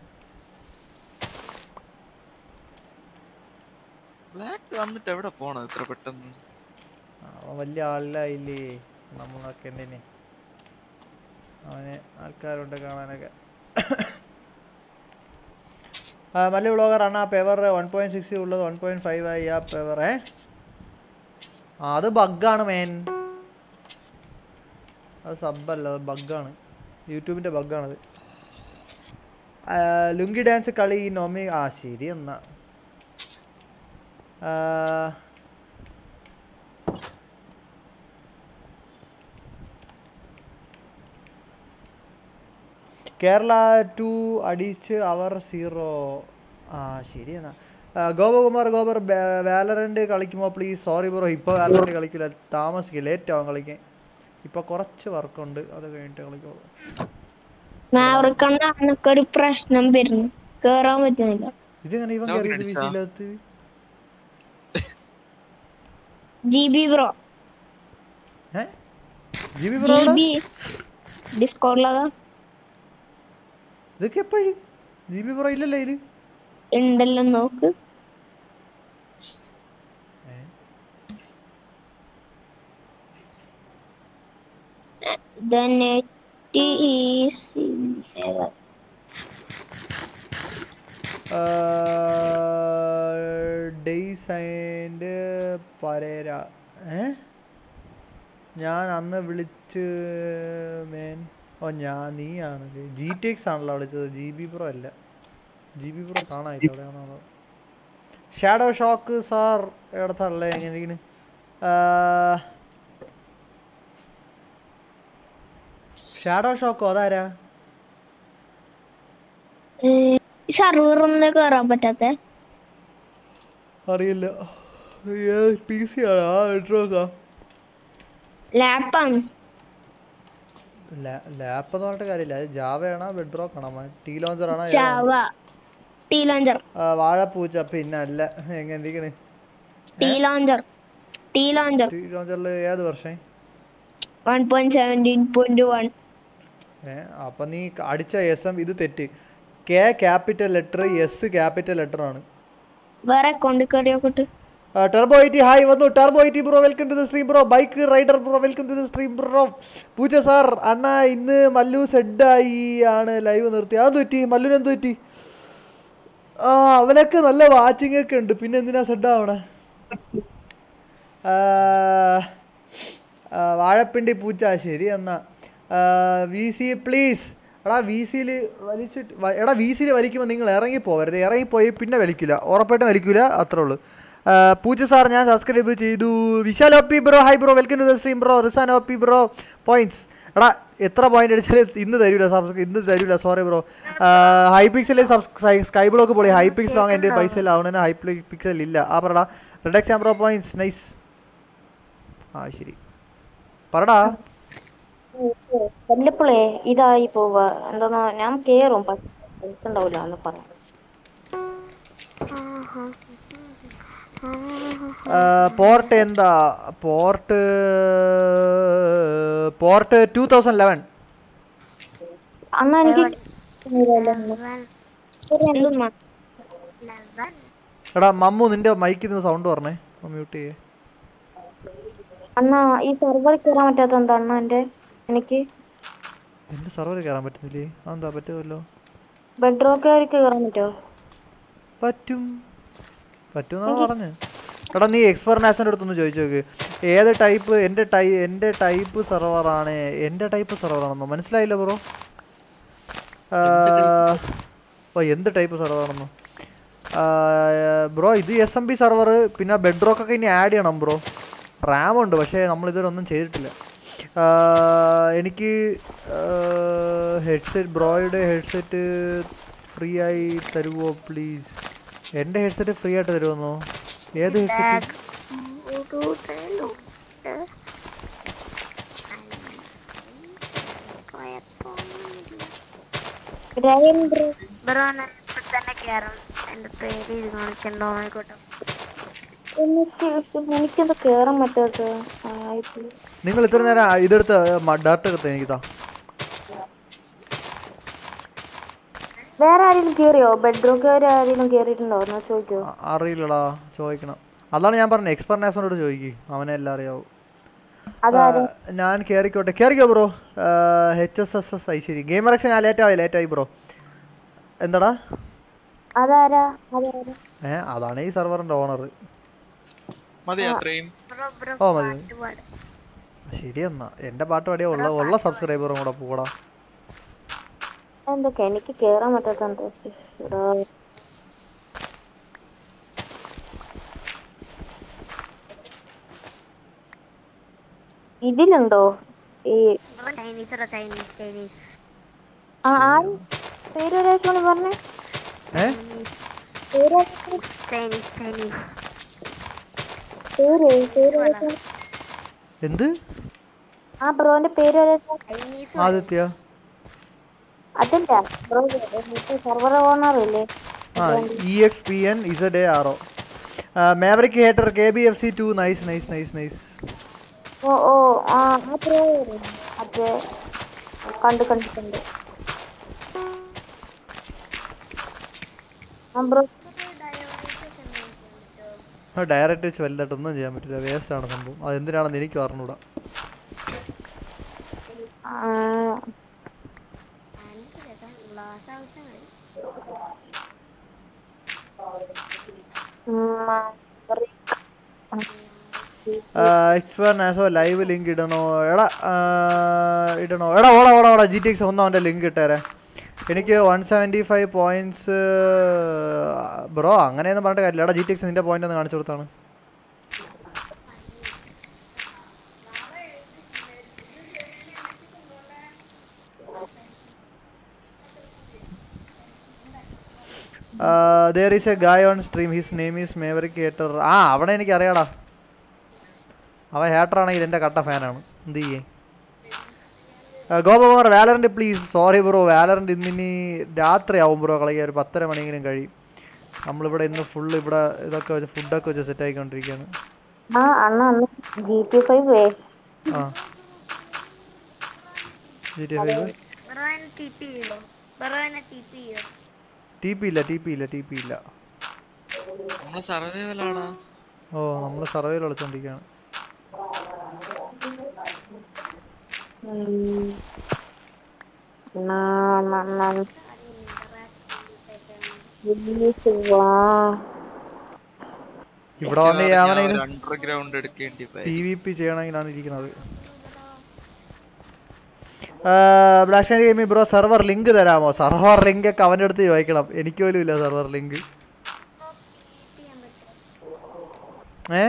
ബ്ലാക്ക് വന്നിട്ട് എവിടെ പോണത് ഇത്ര പെട്ടെന്ന്? അവൻ വലിയ ആളില്ലായില്ലേ നമ്മളൊക്കെ ഉണ്ടെന്നെ. അവന് ആൾക്കാരുണ്ട് കാണാനൊക്കെ. മല്ല വ്ളോഗർ ആണ്. ആ പെവർ വൺ പോയിന്റ് സിക്സ് ഉള്ളത് വൺ പോയിന്റ് ഫൈവ് ആയി. ആ പെവർ ഏ അത് ബഗ്ഗാണ് മേൻ, അത് സബ്ബല്ല, അത് ബഗ്ഗാണ്, യൂട്യൂബിൻ്റെ ബഗ്ഗാണത്. ലുങ്കി ഡാൻസ് കളി നോമി. ആ ശരി എന്നാ കേരള ടു അടിച്ച് അവർ സീറോ. ആ ശരി എന്നാ. ഗോപകുമാർ ഗോപർ വാലറന്റ് കളിക്കുമോ പ്ലീസ്? സോറി ബ്രോ, ഇപ്പോൾ വാലറന്റ് കളിക്കില്ല, താമസിക്കും, ലേറ്റ് ആവും കളിക്കാൻ. ഇപ്പൊ കുറച്ച് വർക്കുണ്ട്, അത് കഴിഞ്ഞിട്ട് കളിക്കുള്ളൂ. ഒരു പ്രശ്നം വരുന്നു, കേറാൻ പറ്റുന്നില്ല. ഇതെങ്ങനെ ഇവൻ കയറിയത് വിസിയിലകത്ത്? ജിബി ബ്രോ ഏ ജിബി ബ്രോ ഡിസ്കോഡിലതാ. ഇതൊക്കെ എപ്പോഴും ജിബി ബ്രോ ഇല്ലല്ലോ ഇതില്. ഉണ്ടല്ലോ നോക്ക്. The net is days and പരേര. ഏ ഞാൻ അന്ന് വിളിച്ച് മേൻ. ഓ ഞാൻ നീയാണ് ജി ടി എക്സ് ആണല്ലോ വിളിച്ചത്, ജി ബി പ്രോ അല്ല. ജി ബി പ്രോ കാണാനില്ല എവിടെയാണോ. ഷാഡോ ഷോക്ക് സാർ എവിടത്തല്ലേ എങ്ങനെയാണ്? ഷാഡോ ഷോക്കോ അതാരാ? സർവറിന്ന് കേറാൻ പറ്റാത്ത അറിയില്ല. പി സി ആണ്. ആ ഇട്ടോക്കാ ലാപ്പാണ്. ലാപ്പ് എന്ന് പറഞ്ഞിട്ട് കാര്യമില്ല. അത് ജാവയാണോ ബെഡ്റോക്ക് ആണോ ടീ ലോഞ്ചർ ആണോ? Java T launcher. വാഴപ്പൂച്ച പിന്നെ അല്ല. എങ്ങനെ ഇരിക്കണ്? T launcher T launcher T ലോഞ്ചറിൽ ഏത് വർഷം? One point seventeen point one. ഏ അപ്പൊ നീ അടിച്ച എസ് എം ഇത് തെറ്റ്. K capital letter, S capital letter ആണ്. വേറെ അക്കൗണ്ട് കയറിയോട്ട്. ടർബോ എയ്റ്റി ഹായ് വന്നു. Turbo eighty bro welcome to the stream bro. Bike rider bro welcome to the stream bro. പൂച്ച സാർ അണ്ണ ഇന്ന് മല്ലു സെഡായി ആണ് ലൈവ് നിർത്തി. അതെന്ത് പറ്റി മല്ലുവിന്? എന്ത് പറ്റി? ആ അവനൊക്കെ നല്ല വാച്ചിങ് ഒക്കെ ഉണ്ട്, പിന്നെ എന്തിനാ സെഡാവണേ? വാഴപ്പിണ്ടി പൂച്ച ശരി എന്നാ. V C please. എടാ വി സിയിൽ വലിച്ചിട്ട് എടാ വി സിയിൽ വലിക്കുമ്പോൾ നിങ്ങൾ ഇറങ്ങിപ്പോവരുത്. ഇറങ്ങിപ്പോയി പിന്നെ വലിക്കില്ല, ഉറപ്പായിട്ടും വലിക്കില്ല, അത്രേ ഉള്ളൂ. പൂച്ച സാർ ഞാൻ സബ്സ്ക്രൈബ് ചെയ്തു. Vishal O P bro hi bro welcome to the stream bro. Rizan O P bro points. എടാ എത്ര പോയിന്റ് അടിച്ചാലും ഇന്ന് തരൂല, സബ്സ്ക്രൈബ് ഇന്ന് തരൂല, sorry bro. Hypixel SkyBlock പൊളി. ഹൈ പിക്സൽ വാങ്ങാൻ എൻ്റെ പൈസ ഇല്ല, അവനെ ഹൈ പിക്സൽ ഇല്ല. ആ പറടാ റിഡക്ഷൻ ബ്രോ പോയിന്റ്സ് നൈസ്. ആ ശരി പറടാ. വല്ലപ്പോഴേ ഇതായി പോവാ എന്താ ഞാൻ കേറും ഉണ്ടാവില്ല എന്ന് പറയാം. പോർട്ട് എന്താ? Port port two thousand eleven. അന്നാ എനിക്ക് എടാ മമ്മു നിന്റെ മൈക്കിൽ നിന്ന് സൗണ്ട് പറഞ്ഞേ, മ്യൂട്ട് ചെയ്യേ. അണ്ണാ ഈ സെർവർ കയറാൻ പറ്റാത്ത എന്താ അണ്ണാ? എന്റെ എനിക്ക് എന്റെ സെർവർ കയറാൻ പറ്റുന്നില്ലേ? അതെന്താ പറ്റുമല്ലോ. ബെഡ്റോക്ക് കയറാൻ പറ്റുമോ? പറ്റും പറ്റുമെന്നാണ് പറഞ്ഞ്. എടാ നീ എക്സ്പെർനാസിൻ്റെ അടുത്തൊന്ന് ചോദിച്ചു നോക്ക് ഏത് ടൈപ്പ് എൻ്റെ ടൈ എൻ്റെ ടൈപ്പ് സെർവറാണ്. എൻ്റെ ടൈപ്പ് സെർവറാണെന്നോ? മനസ്സിലായില്ല ബ്രോ. ഓ എന്ത് ടൈപ്പ് സെർവറാണെന്നോ ബ്രോ? ഇത് എസ് എം ബി സെർവർ. പിന്നെ ബെഡ്റോക്കൊക്കെ ഇനി ആഡ് ചെയ്യണം ബ്രോ. റാമുണ്ട് പക്ഷേ നമ്മളിതുവരെ ഒന്നും ചെയ്തിട്ടില്ല. എനിക്ക് ഹെഡ്സെറ്റ് ബ്രോയുടെ ഹെഡ്സെറ്റ് ഫ്രീ ആയി തരുമോ പ്ലീസ്? എൻ്റെ ഹെഡ്സെറ്റ് ഫ്രീ ആയിട്ട് തരുമെന്നോ? ഏത് ഹെഡ്സെറ്റ്? എനിക്കെന്താ കേറാൻ പറ്റാത്ത? നിങ്ങൾ ഇത്ര നേരം ഇതെടുത്ത് ഡയറക്റ്റ് എടുത്ത് എനിക്കിതാ. വേറെ ആരെങ്കിലും കേറിയോ? ബെഡ്റൂം ആരെങ്കിലും കേറിയിട്ടുണ്ടോ എന്ന് ചോദിക്കോ? അറിയില്ലടാ, ചോദിക്കണം. അതാണ് ഞാൻ പറഞ്ഞത്, എക്സ്പെർനാസിനോട് ചോദിക്കും, അവനെ എല്ലാം അറിയാവൂ. ഞാൻ കയറിക്കോട്ടെ. കയറിക്കോ bro. H S S S Aishwari gamer X. ഞാൻ ലേറ്റായി ലേറ്റായി ബ്രോ. എന്താടാ? ഏ അതാണ് ഈ സെർവറിന്റെ ഓണർ. ഓ മതി ശരി എന്നാ. എന്റെ പാട്ട് പാടിയ ഉള്ള ഉള്ള സബ്സ്ക്രൈബറും കൂടെ പോടാ. എന്തൊക്കെ എനിക്ക് കേറാൻ പറ്റാത്ത ഇതിലുണ്ടോ? ഈ ആ ആര് പേര് ഒരാഴ്ച പറഞ്ഞേ ഏ പേര് പേര് പേര് എന്ത് ആ ബ്രോന്റെ പേര് ഒരാഴ്ച ആദിത്യ അതല്ല ബ്രോ സർവർ ഓണർ ഇല്ലേ ആ E X P N Z A R O maverick hater K B F C two nice nice nice nice ഓ ഓ ആ ആ ബ്രോ അത് കണ്ട് കണ്ട് കണ്ട് ആ ബ്രോ ഡയറക്റ്റ് വെച്ച് വലുതായിട്ടൊന്നും ചെയ്യാൻ പറ്റില്ല വേസ്റ്റ് ആണ് സംഭവം അതെന്തിനാണെന്ന് എനിക്ക് അറിഞ്ഞൂടാ എക്സ്പേർനാസോ ലൈവ് ലിങ്ക് ഇടണോ എടാ ഇടണോ എടാ ഓടാ ഓടാ ഓടാ ജി ടി എക്സ് ഒന്നും അവൻ്റെ ലിങ്ക് ഇട്ടേരെ എനിക്ക് one seventy five points bro അങ്ങനെയൊന്നും പറഞ്ഞിട്ട് കാര്യമില്ല എടാ ജി ടി എക്സ് നിൻ്റെ പോയിന്റ് ഒന്ന് കാണിച്ചു കൊടുത്താണ് there is a guy on stream his name is Maverick Hater ആ അവനെ എനിക്ക് അറിയാടാ അവൻ ഹേറ്റർ ആണെങ്കിൽ എൻ്റെ കട്ട ഫാനാണ് എന്ത് ചെയ്യേ Gopakumar Valorant please sorry bro Valorant ഇന്നിനി രാത്രിയാവും ബ്രോ കളിക്കുക ഒരു പത്തര മണിയെങ്കിലും കഴിയും നമ്മളിവിടെ ഇന്ന് ഫുള്ള് ഇവിടെ ഇതൊക്കെ വെച്ച് ഫുഡൊക്കെ വെച്ച് സെറ്റ് ആയിക്കൊണ്ടിരിക്കുകയാണ് ആ അണ്ണ അന്ന് ജി ടി ഫൈവ് ആ G T five T P ഇല്ല ടി പി ഇല്ല ടി പി ഇല്ല ഓ നമ്മൾ സർവൈവൽ കളിച്ചോണ്ടിരിക്കുകയാണ് ഇവിടെ വന്ന് പി വി പി ചെയ്യണമെങ്കിലാണ് ഇരിക്കുന്നത് ബ്ലാക്ക് ഗെയിമിൽ ബ്രോ സെർവർ ലിങ്ക് തരാമോ സെർവർ ലിങ്ക് ഒക്കെ അവൻ്റെ അടുത്ത് ചോദിക്കണം എനിക്ക് പോലും ഇല്ല സെർവർ ലിങ്ക് ഏ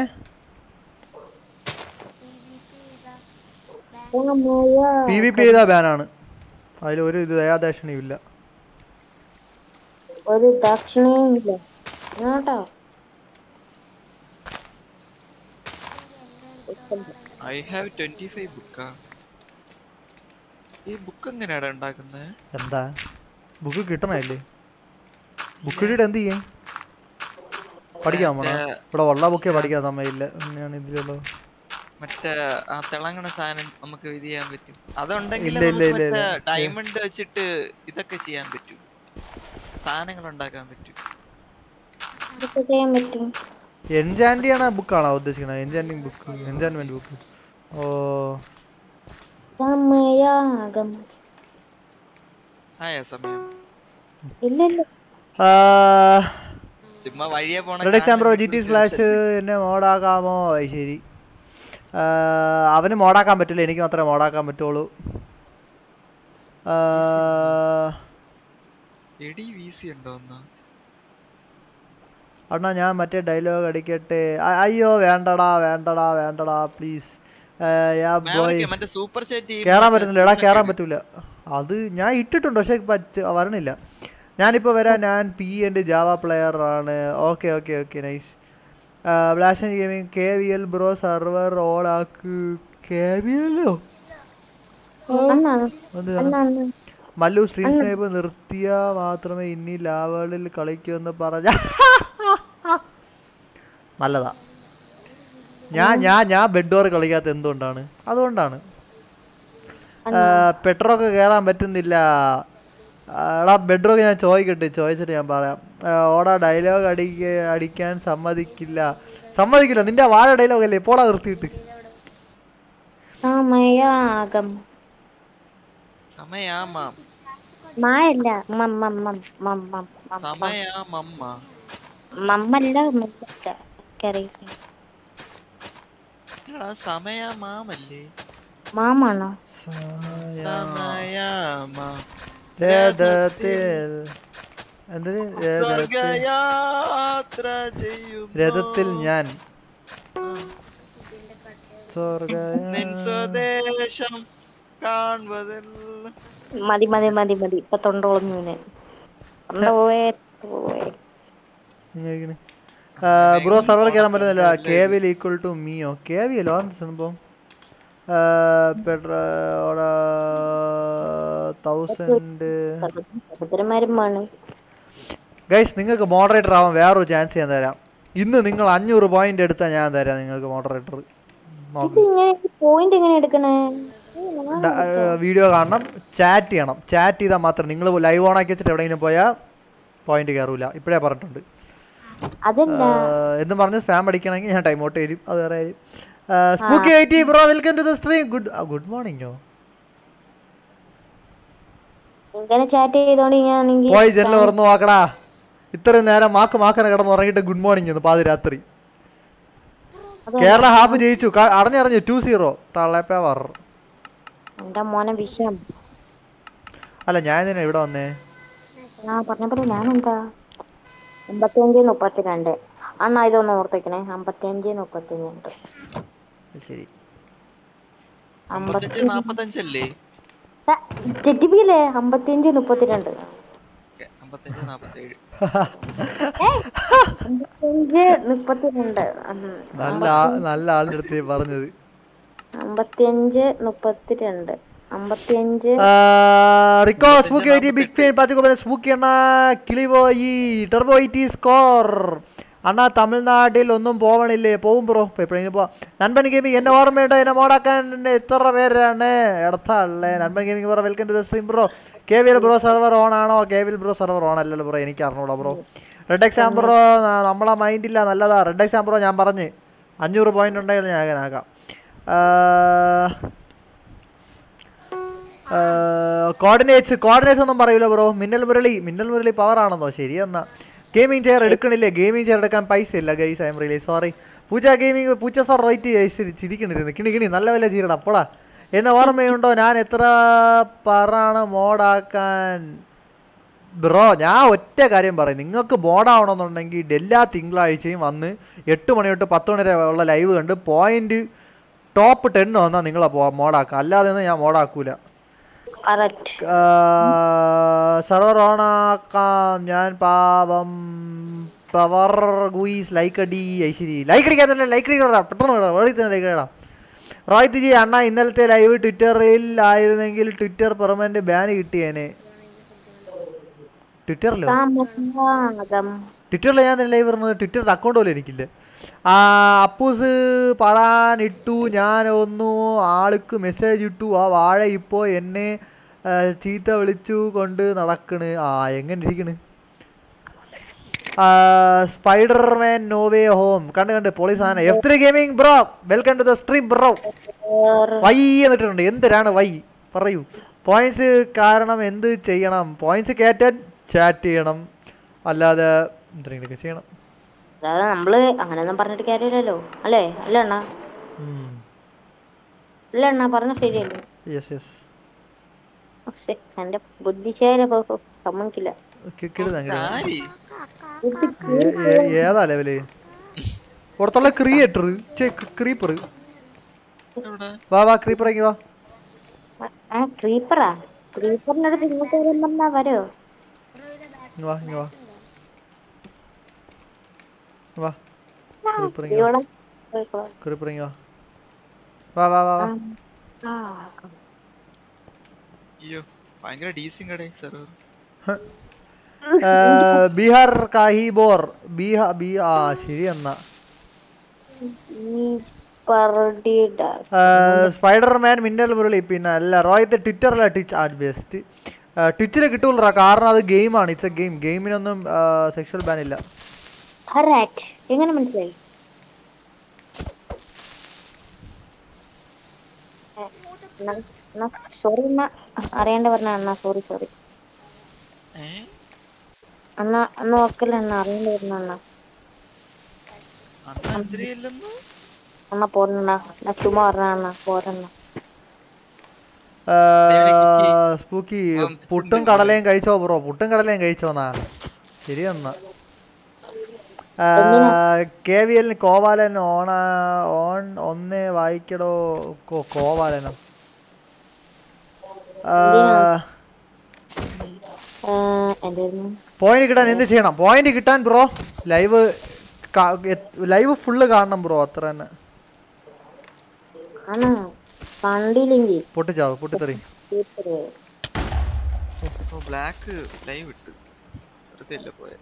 പി വി പി ചെയ്താൽ ബാനാണ് അതിൽ ഒരു ഇത് ദയാദാക്ഷിണ്യം ഇല്ല ഒരു ദക്ഷിണയും ഇല്ല കേട്ടോ I have twenty-five ബുക്കാ ഈ ബുക്ക് എങ്ങനെയാടാ ഉണ്ടാക്കുന്നത് എന്താ ബുക്ക് കിട്ടണല്ലേ ബുക്ക് കിട്ടിയിട്ട് എന്ത് ചെയ്യും പഠിക്കാൻ പോണോ ഇവിടെ ഉള്ള ബുക്കേ പഠിക്കാൻ സമയമില്ല അങ്ങനെയാണ് ഇതിലുള്ളത് മറ്റേ ആ തിളങ്ങണ സാധനം നമുക്ക് ഇത് ചെയ്യാൻ പറ്റും അതുണ്ടെങ്കിൽ ഡയമണ്ട് വെച്ചിട്ട് ഇതൊക്കെ ചെയ്യാൻ പറ്റും സാധനങ്ങൾ ഉണ്ടാക്കാൻ പറ്റും എൻചാൻഡിയാണ് ബുക്കാണോ ഉദ്ദേശിക്കുന്നത് എൻചാൻഡിങ് ബുക്ക് എൻചാൻമെന്റ് ബുക്ക് ഓ സമയാകം ആയ സമയം ഇല്ലല്ലോ ചുമ്മാ വഴിയെ പോണ ബ്രോ ജി ടി സ്ലാഷ് എന്നെ മോഡാക്കാമോ ശരി അവന് മോഡാക്കാൻ പറ്റില്ല എനിക്ക് മാത്രമേ മോഡാക്കാൻ പറ്റുള്ളൂ അണ്ണാ ഞാൻ മറ്റേ ഡയലോഗ് അടിക്കട്ടെ അയ്യോ വേണ്ടടാ വേണ്ടടാ വേണ്ടടാ പ്ലീസ് കേറാൻ പറ്റുന്നില്ല എടാ കേറാൻ പറ്റൂല അത് ഞാൻ ഇട്ടിട്ടുണ്ട് പക്ഷെ പറ്റ വരണില്ല ഞാനിപ്പോൾ വരാം ഞാൻ പി എൻ്റെ ജാവ പ്ലെയർ ആണ് okay okay okay nice blast gaming K V L bro server all ആക്ക് കെ വി എല്ലോ മല്ലു സ്ട്രീം സ്നൈപ്പ് നിർത്തിയാൽ മാത്രമേ ഇനി ലാവളിൽ കളിക്കുമെന്ന് പറഞ്ഞ നല്ലതാ ഞാൻ ഞാൻ ഞാൻ ബെഡ് ഡോർ കളിക്കാത്ത എന്തുകൊണ്ടാണ് അതുകൊണ്ടാണ് പെട്രോക്ക് കയറാൻ പറ്റുന്നില്ല എടാ ബെഡ്റൂം ഞാൻ ചോദിക്കട്ടെ ചോദിച്ചിട്ട് ഞാൻ പറയാം ഓടാ ഡയലോഗ് അടിക്ക അടിക്കാൻ സമ്മതിക്കില്ല സമ്മതിക്കില്ല നിന്റെ വാഴ ഡയലോഗ് അല്ലേ പോടാ നിർത്തിയിട്ട് സമയാകം സമയാമം മായല്ല മമ്മല്ല സമയമാമല്ലേ മാമാണോ സമയാമ രഥത്തിൽ രഥത്തിൽ ഞാൻ സ്വദേശം കാൺവതിൽ മതി മതി മതി മതി ഇപ്പൊ തൊണ്ടോളഞ്ഞു ഇവന് തൊണ്ട പോയേ പോയേ ബ്രോ സർവർ കയറാൻ പറ്റുന്നില്ല. കെ വിൽ ഈക്വൽ ടു മീയോ? കെ വി അല്ലോ എന്ത് സംഭവം? തൗസൻഡ് ഗൈസ് നിങ്ങൾക്ക് മോഡറേറ്റർ ആവാൻ വേറൊരു ചാൻസ് ഞാൻ തരാം. ഇന്ന് നിങ്ങൾ അഞ്ഞൂറ് പോയിന്റ് എടുത്താൽ ഞാൻ തരാം നിങ്ങൾക്ക് മോഡറേറ്റർ. വീഡിയോ കാണണം, ചാറ്റ് ചെയ്യണം. ചാറ്റ് ചെയ്താൽ മാത്രം നിങ്ങൾ ലൈവ് ഓൺ ആക്കി വെച്ചിട്ട് എവിടെയെങ്കിലും പോയാൽ പോയിന്റ് കയറൂല. ഇപ്പോഴേ പറഞ്ഞിട്ടുണ്ട്. എന്ന് പറഞ്ഞ് സ്പാം അടിക്കണമെങ്കിൽ ഞാൻ ടൈം ഔട്ട് തരും. അത് വേറെ കാര്യം. Spooky eighty bro welcome to the stream. Good good മോർണിംഗോ. പോയി ജനൽ തുറന്നു നോക്കടാ. ഇത്രയും നേരം മാക്ക് മാക്കനെ കിടന്ന് ഉറങ്ങിയിട്ട് ഗുഡ് മോർണിംഗ് എന്ന് പാതിരാത്രി. കേരള ഹാഫ് ജയിച്ചു അറിഞ്ഞറിഞ്ഞു ടു സീറോ തള്ളപ്പേവർ. അല്ല ഞാൻ എന്തിനാ ഇവിടെ വന്നേ? ഞാനെന്താ അമ്പത്തിയഞ്ച് മുപ്പത്തിരണ്ട് അണ്ണാ ഇതൊന്ന് ഓർത്തേക്കണേ. അമ്പത്തിയഞ്ച് മുപ്പത്തിരണ്ട് ശരി. നാപ്പത്തഞ്ചല്ലേ തെറ്റിപ്പിക്കല്ലേ? അമ്പത്തിയഞ്ച് മുപ്പത്തിരണ്ട് അമ്പത്തിയഞ്ച് മുപ്പത്തിരണ്ട് നല്ല നല്ല ആളിന്റെ അടുത്ത് പറഞ്ഞത്. അമ്പത്തിയഞ്ച് മുപ്പത്തിരണ്ട് അമ്പത്തിയഞ്ച് Rico spooky eighty big fan പാച്ചുകോപ്പൻ സ്പൂക്കി അണ്ണാ കിളിപോയി ടർബോ എയ്റ്റി സ്കോർ അണ്ണാ. തമിഴ്നാട്ടിൽ ഒന്നും പോവണില്ലേ? പോവും ബ്രോ എപ്പോഴെങ്കിലും പോവാം. നൻപൻ ഗെയിമിംഗ് എന്നെ ഓർമ്മയുണ്ടോ? എന്നെ മോഡാക്കാൻ എത്ര പേരാണ് എടുത്തല്ലേ? Nanban gaming bro welcome to the stream bro. K V L bro server on ആണോ? K V L bro server on അല്ലല്ലോ ബ്രോ, എനിക്ക് അറിഞ്ഞൂടാ ബ്രോ. റെഡ് എക്സാം ബ്രോ നമ്മളെ മൈൻഡില്ല, നല്ലതാ. റെഡ് എക്സാം ബ്രോ ഞാൻ പറഞ്ഞ് അഞ്ഞൂറ് പോയിന്റ് ഉണ്ടെങ്കിൽ ഞാൻ അങ്ങനെ ആക്കാം. കോർഡിനേറ്റ്സ് കോർഡിനേറ്റ്സ് ഒന്നും പറയൂല ബ്രോ. മിന്നൽ മുരളി മിന്നൽ മുരളി പവർ ആണെന്നോ? ശരി എന്നാ. ഗെയിമിംഗ് ചെയർ എടുക്കണില്ലേ? ഗെയിമിംഗ് ചെയർ എടുക്കാൻ പൈസ ഇല്ല guys. I'm really sorry. പൂച്ച ഗെയിമിംഗ് പൂച്ച സാർ റൈറ്റ് ചിരിക്കണിരുന്നു. കിണി കിണി നല്ല വില ചീരട അപ്പോളാ. എന്നെ ഓർമ്മയുണ്ടോ ഞാൻ എത്ര പറയാണ് മോഡാക്കാൻ? ബ്രോ ഞാൻ ഒറ്റ കാര്യം പറയും, നിങ്ങൾക്ക് മോഡാവണമെന്നുണ്ടെങ്കിൽ എല്ലാ തിങ്കളാഴ്ചയും വന്ന് എട്ട് മണി തൊട്ട് പത്ത് മണി വരെ ഉള്ള ലൈവ് കണ്ട് പോയിന്റ് ടോപ്പ് ടെൻ വന്നാൽ നിങ്ങളെ മോഡാക്കാം. അല്ലാതെ ഞാൻ മോഡാക്കൂല. സർവർ ഓണാക്കാം ഞാൻ പാവം. പവർ ഗുയിസ് ലൈക്ക് അടി ഐശ്വരി ലൈക്ക് അടിക്കാത്തല്ലേ? ലൈക്ക് അടിക്കടാ പെട്ടെന്ന് വേടി തന്നെ ലൈക്ക് അടിക്കടാ. റോഹിത് ജി അണ്ണാ ഇന്നലത്തെ ലൈവ് ട്വിറ്ററിൽ ആയിരുന്നെങ്കിൽ ട്വിറ്റർ പെർമനന്റ് ബാൻ കിട്ടിയേനെ. ട്വിറ്ററിലോ? ട്വിറ്ററിൽ ഞാൻ ലൈവ് പറഞ്ഞത് ട്വിറ്ററിന്റെ അക്കൗണ്ട് പോലും എനിക്കില്ല. അപ്പൂസ് പറയാനിട്ടു ഞാൻ ഒന്നു ആൾക്ക് മെസ്സേജ് ഇട്ടു. ആ വാഴ ഇപ്പോൾ എന്നെ ചീത്ത വിളിച്ചു കൊണ്ട് നടക്കണ്. ആ എങ്ങനെ ഇരിക്കണ്? സ്പൈഡർമാൻ നോവേ ഹോം കണ്ട് കണ്ട് പൊളി സാധനം. F three gaming bro welcome to the stream bro. Y എന്നിട്ടുണ്ട്. എന്തിനാണ് വൈ പറയൂ? പോയിന്റ്സ് കാരണം എന്ത് ചെയ്യണം? പോയിന്റ്സ് കയറ്റാൻ ചാറ്റ് ചെയ്യണം, അല്ലാതെ എന്തെങ്കിലുമൊക്കെ ചെയ്യണം. അതായത് നമ്മള് അങ്ങനെയൊന്നും പറഞ്ഞിട്ട് കാര്യമില്ലല്ലോ അല്ലേ? അല്ല അണ്ണാ അല്ല അണ്ണാ പറഞ്ഞ ശരിയല്ലേ? Yes yes. എന്റെ ബുദ്ധിശേര സമ്മതിക്കില്ല. ഏതാ ലെവല്? പുറത്തുള്ള ക്രിയേറ്റർ ക്രീപ്പർ. വാ വാ ക്രീപ്പറേക്ക് വാ. ആ ക്രീപ്പറാ? ക്രീപ്പറിന്റെ അടുത്ത് ഇങ്ങോട്ട് വരുമ്പോ വരോ? വാ വാ വാ ക്രീപ്പറിങ് വാ ക്രീപ്പറിങ് വാ വാ വാ വാ വാ. അയ്യോ ഭയങ്കര ഡീസിങ് കട സർവർ. ബീഹാർ കാഹി ബോർ ബീഹാ ബി ആ ശരി എന്നാ. സ്പൈഡർമാൻ മിന്നൽ മുരളി പിന്നെ അല്ല റോയത്തെ ട്വിറ്ററിലെ ട്വിച്ച് ആ ബെസ്റ്റ് ട്വിറ്ററിൽ കിട്ടൂലറാ. കാരണം അത് ഗെയിമാണ്. It's a game. ഗെയിമിനൊന്നും സെക്ഷൽ ബാൻ ഇല്ല. എങ്ങനെ മനസ്സിലായി? സോറി അണ്ണ അറിയാണ്ട് പറഞ്ഞ അണ്ണ. സോറി സോറി അണ്ണ. അന്ന് ഓക്കല്ല അണ്ണ അറിയാണ്ട് പറഞ്ഞ അണ്ണ. അണ്ണ പോരണ്ണ. ചുമ്മാ പറഞ്ഞ അണ്ണ പോരണ്ണ. സ്പൂക്കി പുട്ടും കടലയും കഴിച്ചോ ബ്രോ? പുട്ടും കടലയും കഴിച്ചോന്നാ? ശരി എന്നാ. കെ വി എല്ലിന് കോവാലൻ ഓണ ഓൺ ഒന്നേ വായിക്കടോ. കോവാലനോ? പോയിന്റ് കിട്ടാൻ എന്ത് ചെയ്യണം? പോയിന്റ് കിട്ടാൻ ബ്രോ ലൈവ് ലൈവ് ഫുള്ള് കാണണം ബ്രോ, അത്ര തന്നെ. പൊട്ടിച്ചാവ് പൊട്ടിത്തെറി. ബ്ലാക്ക് ലൈവ് ഇട്ട് വെറുതെ അല്ല പോയെ.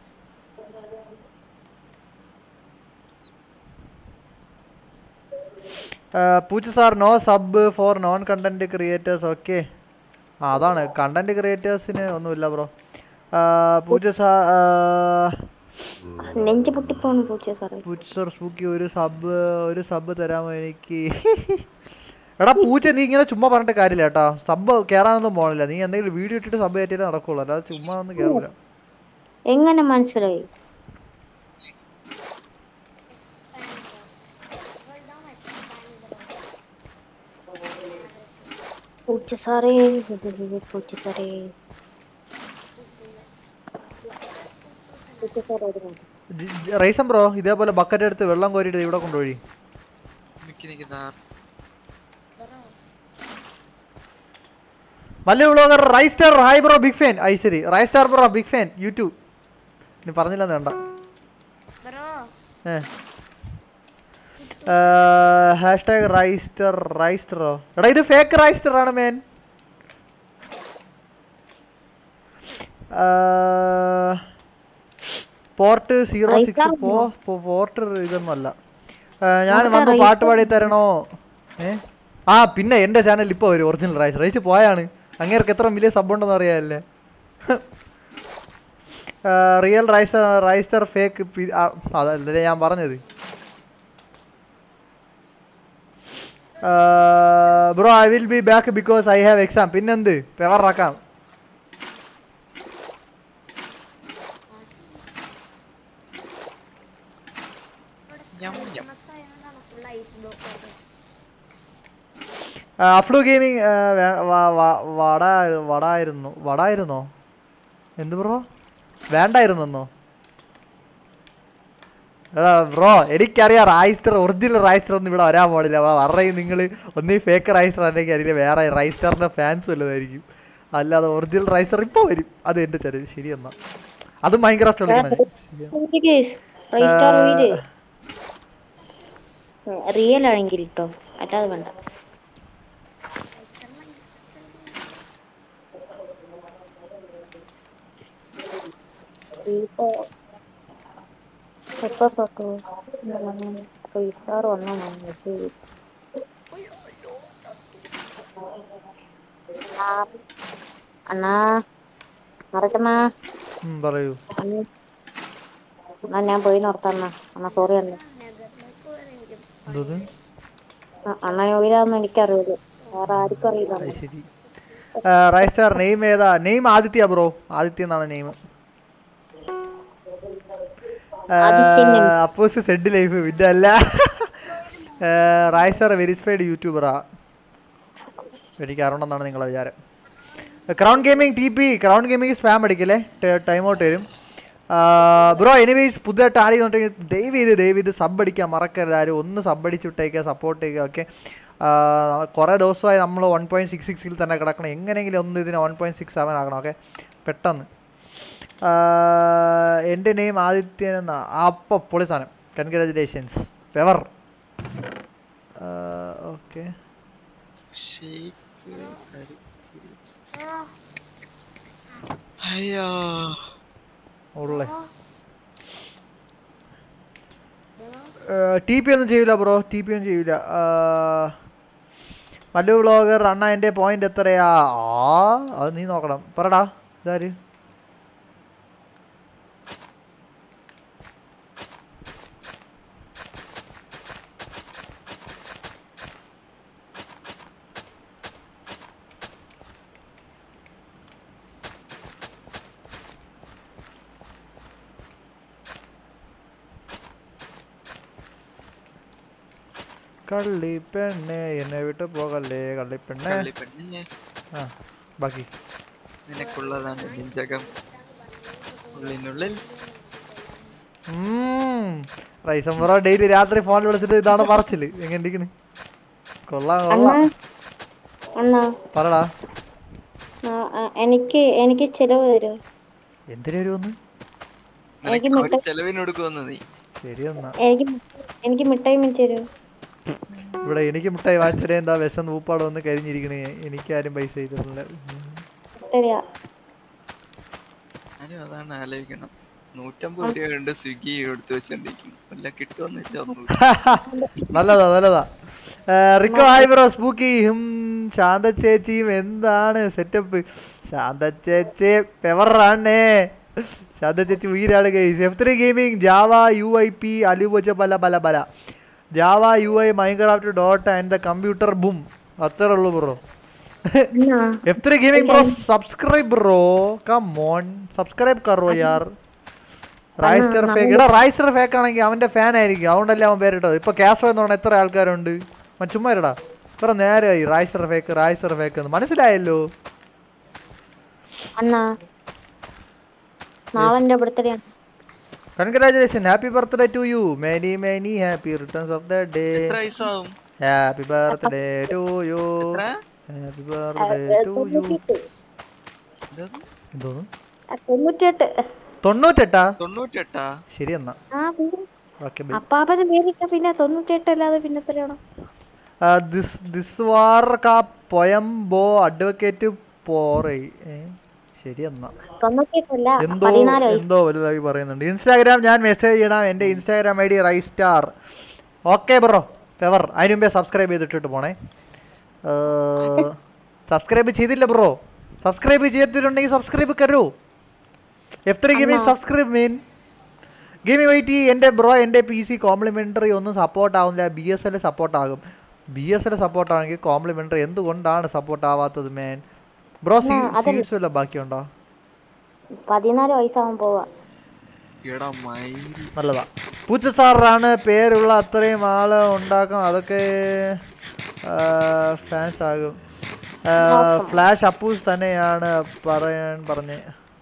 പൂച്ച sir no sub for non content creators. Okay, ആ അതാണ് കണ്ടന്റ് ക്രിയേറ്റേഴ്സിന് ഒന്നുമില്ല ബ്രോ. പൂച്ച സാർ പൂച്ച സാർ സ്പൂക്കി ഒരു സബ് ഒരു സബ് തരാമോ എനിക്ക്? എടാ പൂച്ച, നീ ഇങ്ങനെ ചുമ്മാ പറഞ്ഞിട്ട് കാര്യമില്ല കേട്ടോ. സബ് കയറാനൊന്നും പോകണില്ല. നീ എന്തെങ്കിലും വീഡിയോ ഇട്ടിട്ട് സബ് കയറ്റിയിട്ട് നടക്കുള്ളൂ, അല്ലാതെ ചുമ്മാ ഒന്നും കയറില്ല. എങ്ങനെ മനസ്സിലായി? പൂച്ച സാറേ പൂച്ച സാറേ റൈസം ബ്രോ ഇതേപോലെ ബക്കറ്റ് എടുത്ത് വെള്ളം കോരിയിട്ട് ഇവിടെ കൊണ്ടുപോയി. Mallu vlogger Raistar hi bro big fan. ഐ ശരി Raistar bro big fan YouTube. നീ പറഞ്ഞില്ലെന്ന് വേണ്ട. ഹാഷ്ടാഗ് റൈസ്റ്റർ റൈസ്റ്ററോ? എടാ ഇത് ഫേക്ക് റൈസ്റ്റർ ആണ് man. Port zero six port ഇതൊന്നും അല്ല. ഞാൻ വന്ന് പാട്ട് പാടി തരണോ? ഏ ആ പിന്നെ എൻ്റെ ചാനൽ ഇപ്പോൾ വരും ഒറിജിനൽ റൈസ്. റൈസ് പോയാണ്. അങ്ങേർക്ക് എത്ര വലിയ സബ് ഉണ്ടെന്ന് അറിയാമല്ലേ. റിയൽ റൈസ്റ്റർ റൈസ്റ്റർ ഫേക്ക് അതല്ലേ ഞാൻ പറഞ്ഞത്. Bro I will be back because I have exam. പിന്നെന്ത് പെവറാക്കാം. അഫ്ലു ഗെയിമിങ് വടായിരുന്നു വടായിരുന്നോ എന്ത് ബ്രോ? വേണ്ടായിരുന്നോ? എടാ ബ്രോ എനിക്കറിയാം റൈസ്റ്റർ ഒറിജിനൽ റൈസ്റ്റർ ഒന്നും ഇവിടെ വരാൻ പാടില്ല. അറിയും നിങ്ങൾ ഒന്നീ ഫേക്ക് റൈസ്റ്റർ അല്ലെങ്കിൽ അല്ലെങ്കിൽ വേറെ റൈസ്റ്ററിൻ്റെ ഫാൻസ് വല്ലതായിരിക്കും. അല്ലാതെ ഒറിജിനൽ റൈസ്റ്റർ ഇപ്പോൾ വരും. അത് എൻ്റെ ചെറിയ ശരി എന്നാ അത് മൈൻക്രാഫ്റ്റ് കളിക്കണം. റിയൽ ആണെങ്കിൽ കേട്ടോ, അല്ലാതെ വേണ്ട. അണ്ണാ മറക്കണ്ണാ പറയൂ. എന്നാ ഞാൻ പോയി നോർത്തണ്ണ. അണ്ണാ സോറി അണ്ണ. അണ്ണ യോഗ്യതാന്ന് എനിക്കറിയില്ല, വേറെ ആർക്കും അറിയില്ല. ശരി റൈസ്റ്റർ നെയിം ഏതാ? Name Aditya bro. ആദിത്യ എന്നാണ് നെയിം. അപ്പോസ് സെഡ് ലൈഫ് പിന്നെ അല്ല. റൈസ്റ്റർ വെരിഫൈഡ് യൂട്യൂബറാ. എനിക്ക് അറിയണമെന്നാണ് നിങ്ങളെ വിചാരം. Crown gaming T P crown gaming spam അടിക്കല്ലേ, ടൈം ഔട്ട് വരും ബ്രോ. എനിവേസ് പുതുതായിട്ട് ആരെയും ഉണ്ടെങ്കിൽ ദയവ് ചെയ്ത് ദയവ് ചെയ്ത് സബ് അടിക്കാൻ മറക്കരുത്. ആരും ഒന്ന് സബ് അടിച്ച് വിട്ടേക്കുക, സപ്പോർട്ട് ചെയ്യുക. ഓക്കെ, കുറേ ദിവസമായി നമ്മൾ വൺ പോയിൻറ്റ് സിക്സ് സിക്സിൽ തന്നെ കിടക്കണം. എങ്ങനെയെങ്കിലും ഒന്ന് ഇതിനെ വൺ പോയിൻറ്റ് സിക്സ് സെവൻ ആക്കണം. ഓക്കെ പെട്ടെന്ന്. എൻ്റെ നെയിം ആദിത്യൻ എന്നാ. അപ്പോൾ പൊളി സാധനം. കൺഗ്രാജുലേഷൻസ് പെവർ. ഓക്കെ ഉള്ളേ ടി പി ഒന്നും ചെയ്യില്ല ബ്രോ. ടി പി ഒന്നും ചെയ്യില്ല. മല്ലു വ്ളോഗർ അണ്ണ എൻ്റെ പോയിന്റ് എത്രയാ? ആ അത് നീ നോക്കണം. പറടാ ഇതാര്? കള്ളിപ്പെണ്ണെ എന്നെ വിട്ട് പോകല്ലേ കള്ളിപ്പെണ്ണെ. ആ ബാക്കി നിനക്കുള്ളതാണ് നെഞ്ചകം ഉള്ളിനുള്ളിൽ. റൈസം ബ്രോ ഡെയിലി രാത്രി ഫോണിൽ വിളിച്ചിട്ട് ഇതാണ് പറച്ചില്. എങ്ങനെ കൊള്ളാം കൊള്ളാം. പറടാ എനിക്ക് എനിക്ക് ചിലവ് തരുമോ? എന്തിനു വരുമെന്ന്? എനിക്ക് നിനക്ക് അവര് മിഠായി ചെലവിന് കൊടുക്കുമെന്ന് നീ. ശരി എന്നാ. എനിക്ക് എനിക്ക് മിഠായി മേടിച്ചു തരുമോ? ഇവിടെ എനിക്ക് മുട്ടായി വാങ്ങിച്ചേ എന്താ വിശന്ന് ഊപ്പാട് വന്ന് കരിഞ്ഞിരിക്കണേ. എനിക്കാരും പൈസ തരുന്നില്ല. തരിക. ഞാനും അതാണ് ആലോചിക്കണം. നൂറ്റമ്പത് രൂപ കണ്ട് സ്വിഗ്ഗി എടുത്ത് വെച്ചോണ്ടിരിക്കുന്നു. വല്ല കിട്ടുമെന്ന് വെച്ചാൽ നല്ലതാ നല്ലതാ. Rico hi bro. സ്പൂക്കി ഹിം ശാന്ത ചേച്ചിയും എന്താണ് സെറ്റപ്പ്? ശാന്ത ചേച്ചി പെവറാണേ. ശാന്ത ചേച്ചി ഉയരാണ് guys. F three gaming Java U I P അലുവച്ച പല പല പല Java U I Minecraft dot and the computer boom. അത്രേ ഉള്ളൂ bro. F three gaming bro subscribe bro. Come on subscribe കറോ യാർ. Raistar fake. എടാ റൈസ്റ്റർ ഫേക്ക് ആണെങ്കിൽ അവന്റെ ഫാൻ ആയിരിക്കും, അതുകൊണ്ടല്ലേ അവൻ പേരിട്ടത്. ഇപ്പൊ കാസ്ട്രോ എന്ന് പറഞ്ഞാൽ എത്ര ആൾക്കാരുണ്ട്? ചുമ്മാ ഇരടാ. ഇത്ര നേരമായി റൈസ്റ്റർ ഫേക്ക് റൈസ്റ്റർ ഫേക്ക് എന്ന് മനസ്സിലായല്ലോ. അണ്ണാ നാളെ എന്റെ ബർത്ത്ഡേ ആണ്. Congratulation. Happy birthday to you. Many many happy returns of the day. എത്ര വയസ്സാവും? Happy birthday to you. Happy birthday to you. എന്തോന്നു? തൊണ്ണൂറ്റെട്ട്. തൊണ്ണൂറ്റെട്ടാ? തൊണ്ണൂറ്റെട്ടാ? ശരി എന്നാ. Okay by. അപ്പാപ്പന് പേരിട്ട പിന്നെ തൊണ്ണൂറ്റെട്ട് അല്ലാതെ പിന്നെ എത്രയാണോ? ദിസ് ദിസ് വാർ കാ പൊയം ബോ അഡ്വക്കേറ്റ് പോറേ. ശരി എന്നാ. തൊണ്ണൂറ്റെട്ടല്ല എന്തോ പതിനാല് വയസ്സ്. എന്തോ വലുതായി പറയുന്നുണ്ട്. ഇൻസ്റ്റാഗ്രാം ഞാൻ മെസ്സേജ് ചെയ്യണം. എൻ്റെ Instagram I D Raistar. Okay bro പെവർ. അതിന് മുമ്പേ സബ്സ്ക്രൈബ് ചെയ്തിട്ടിട്ട് പോണേ. സബ്സ്ക്രൈബ് ചെയ്തില്ല ബ്രോ. സബ്സ്ക്രൈബ് ചെയ്തിട്ടുണ്ടെങ്കിൽ സബ്സ്ക്രൈബ് കരൂ. F three gaming subscribe mean gaming വൈറ്റി. എൻ്റെ ബ്രോ എൻ്റെ പി സി കോംപ്ലിമെൻ്ററി ഒന്നും സപ്പോർട്ട് ആവുന്നില്ല. ബി എസ് എൽ സപ്പോർട്ട് ആകും. ബി എസ് എൽ സപ്പോർട്ട് ആണെങ്കിൽ കോംപ്ലിമെൻ്ററി എന്തുകൊണ്ടാണ് സപ്പോർട്ട് ആവാത്തത് മേൻ? ബ്രോ സീറ്റ്സ് വല്ല ബാക്കിയുണ്ടോ? പതിനാല് വയസ്സാവാൻ പോവാ. നല്ലതാ. പൂച്ച സാറാണ് പേരുള്ള അത്രയും ആള് ഉണ്ടാക്കും. അതൊക്കെ ഫാൻസ് ആകും. ഫ്ലാഷ് അപ്പൂസ് തന്നെയാണ് പറയാൻ പറഞ്ഞ്.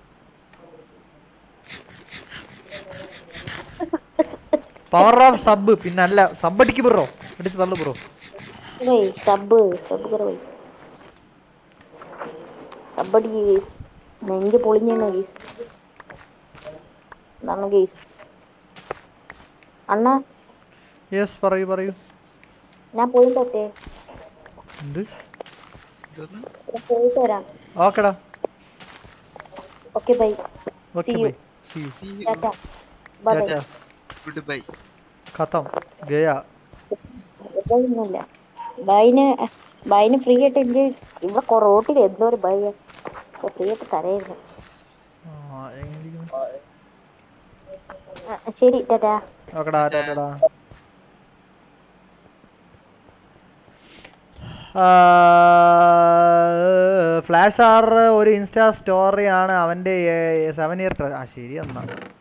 Power of sub. പിന്നെ അല്ല സബ് അടിക്ക് ബ്രോ. അടിച്ച് തള്ളു ബ്രോ. സബ് സബ് കുറവായി. സബടി ഗീസ് നെഞ്ച് പൊളിഞ്ഞാണ് ഗീസ്. എന്താണ് ഗീസ്? അണ്ണാ യെസ് പറയൂ പറയൂ. ഞാൻ പോയിട്ട് വരട്ടെ? എന്ത്? പോയിട്ട് വരാം. ഓക്കെടാ. Okay bye. Okay bye. See you. Tata bye bye. Goodbye. ഖത്തം ഗയാ. ഒന്നുമില്ല. ബൈന് ബൈന് ഫ്രീ ആയിട്ട് എനിക്ക് ഇവിടെ റോട്ടിൽ എന്തോ ഒരു ബൈ ഫ്രീ ആയിട്ട് തരായിരുന്നു. ശരി ടാറ്റാ. ഓക്കെടാ ടാറ്റാടാ. ഫ്ലാഷ് ആർ ഒരു ഇൻസ്റ്റാ സ്റ്റോറിയാണ് അവൻ്റെ സെവൻ ഇയർ. ആ ശരി എന്നാ.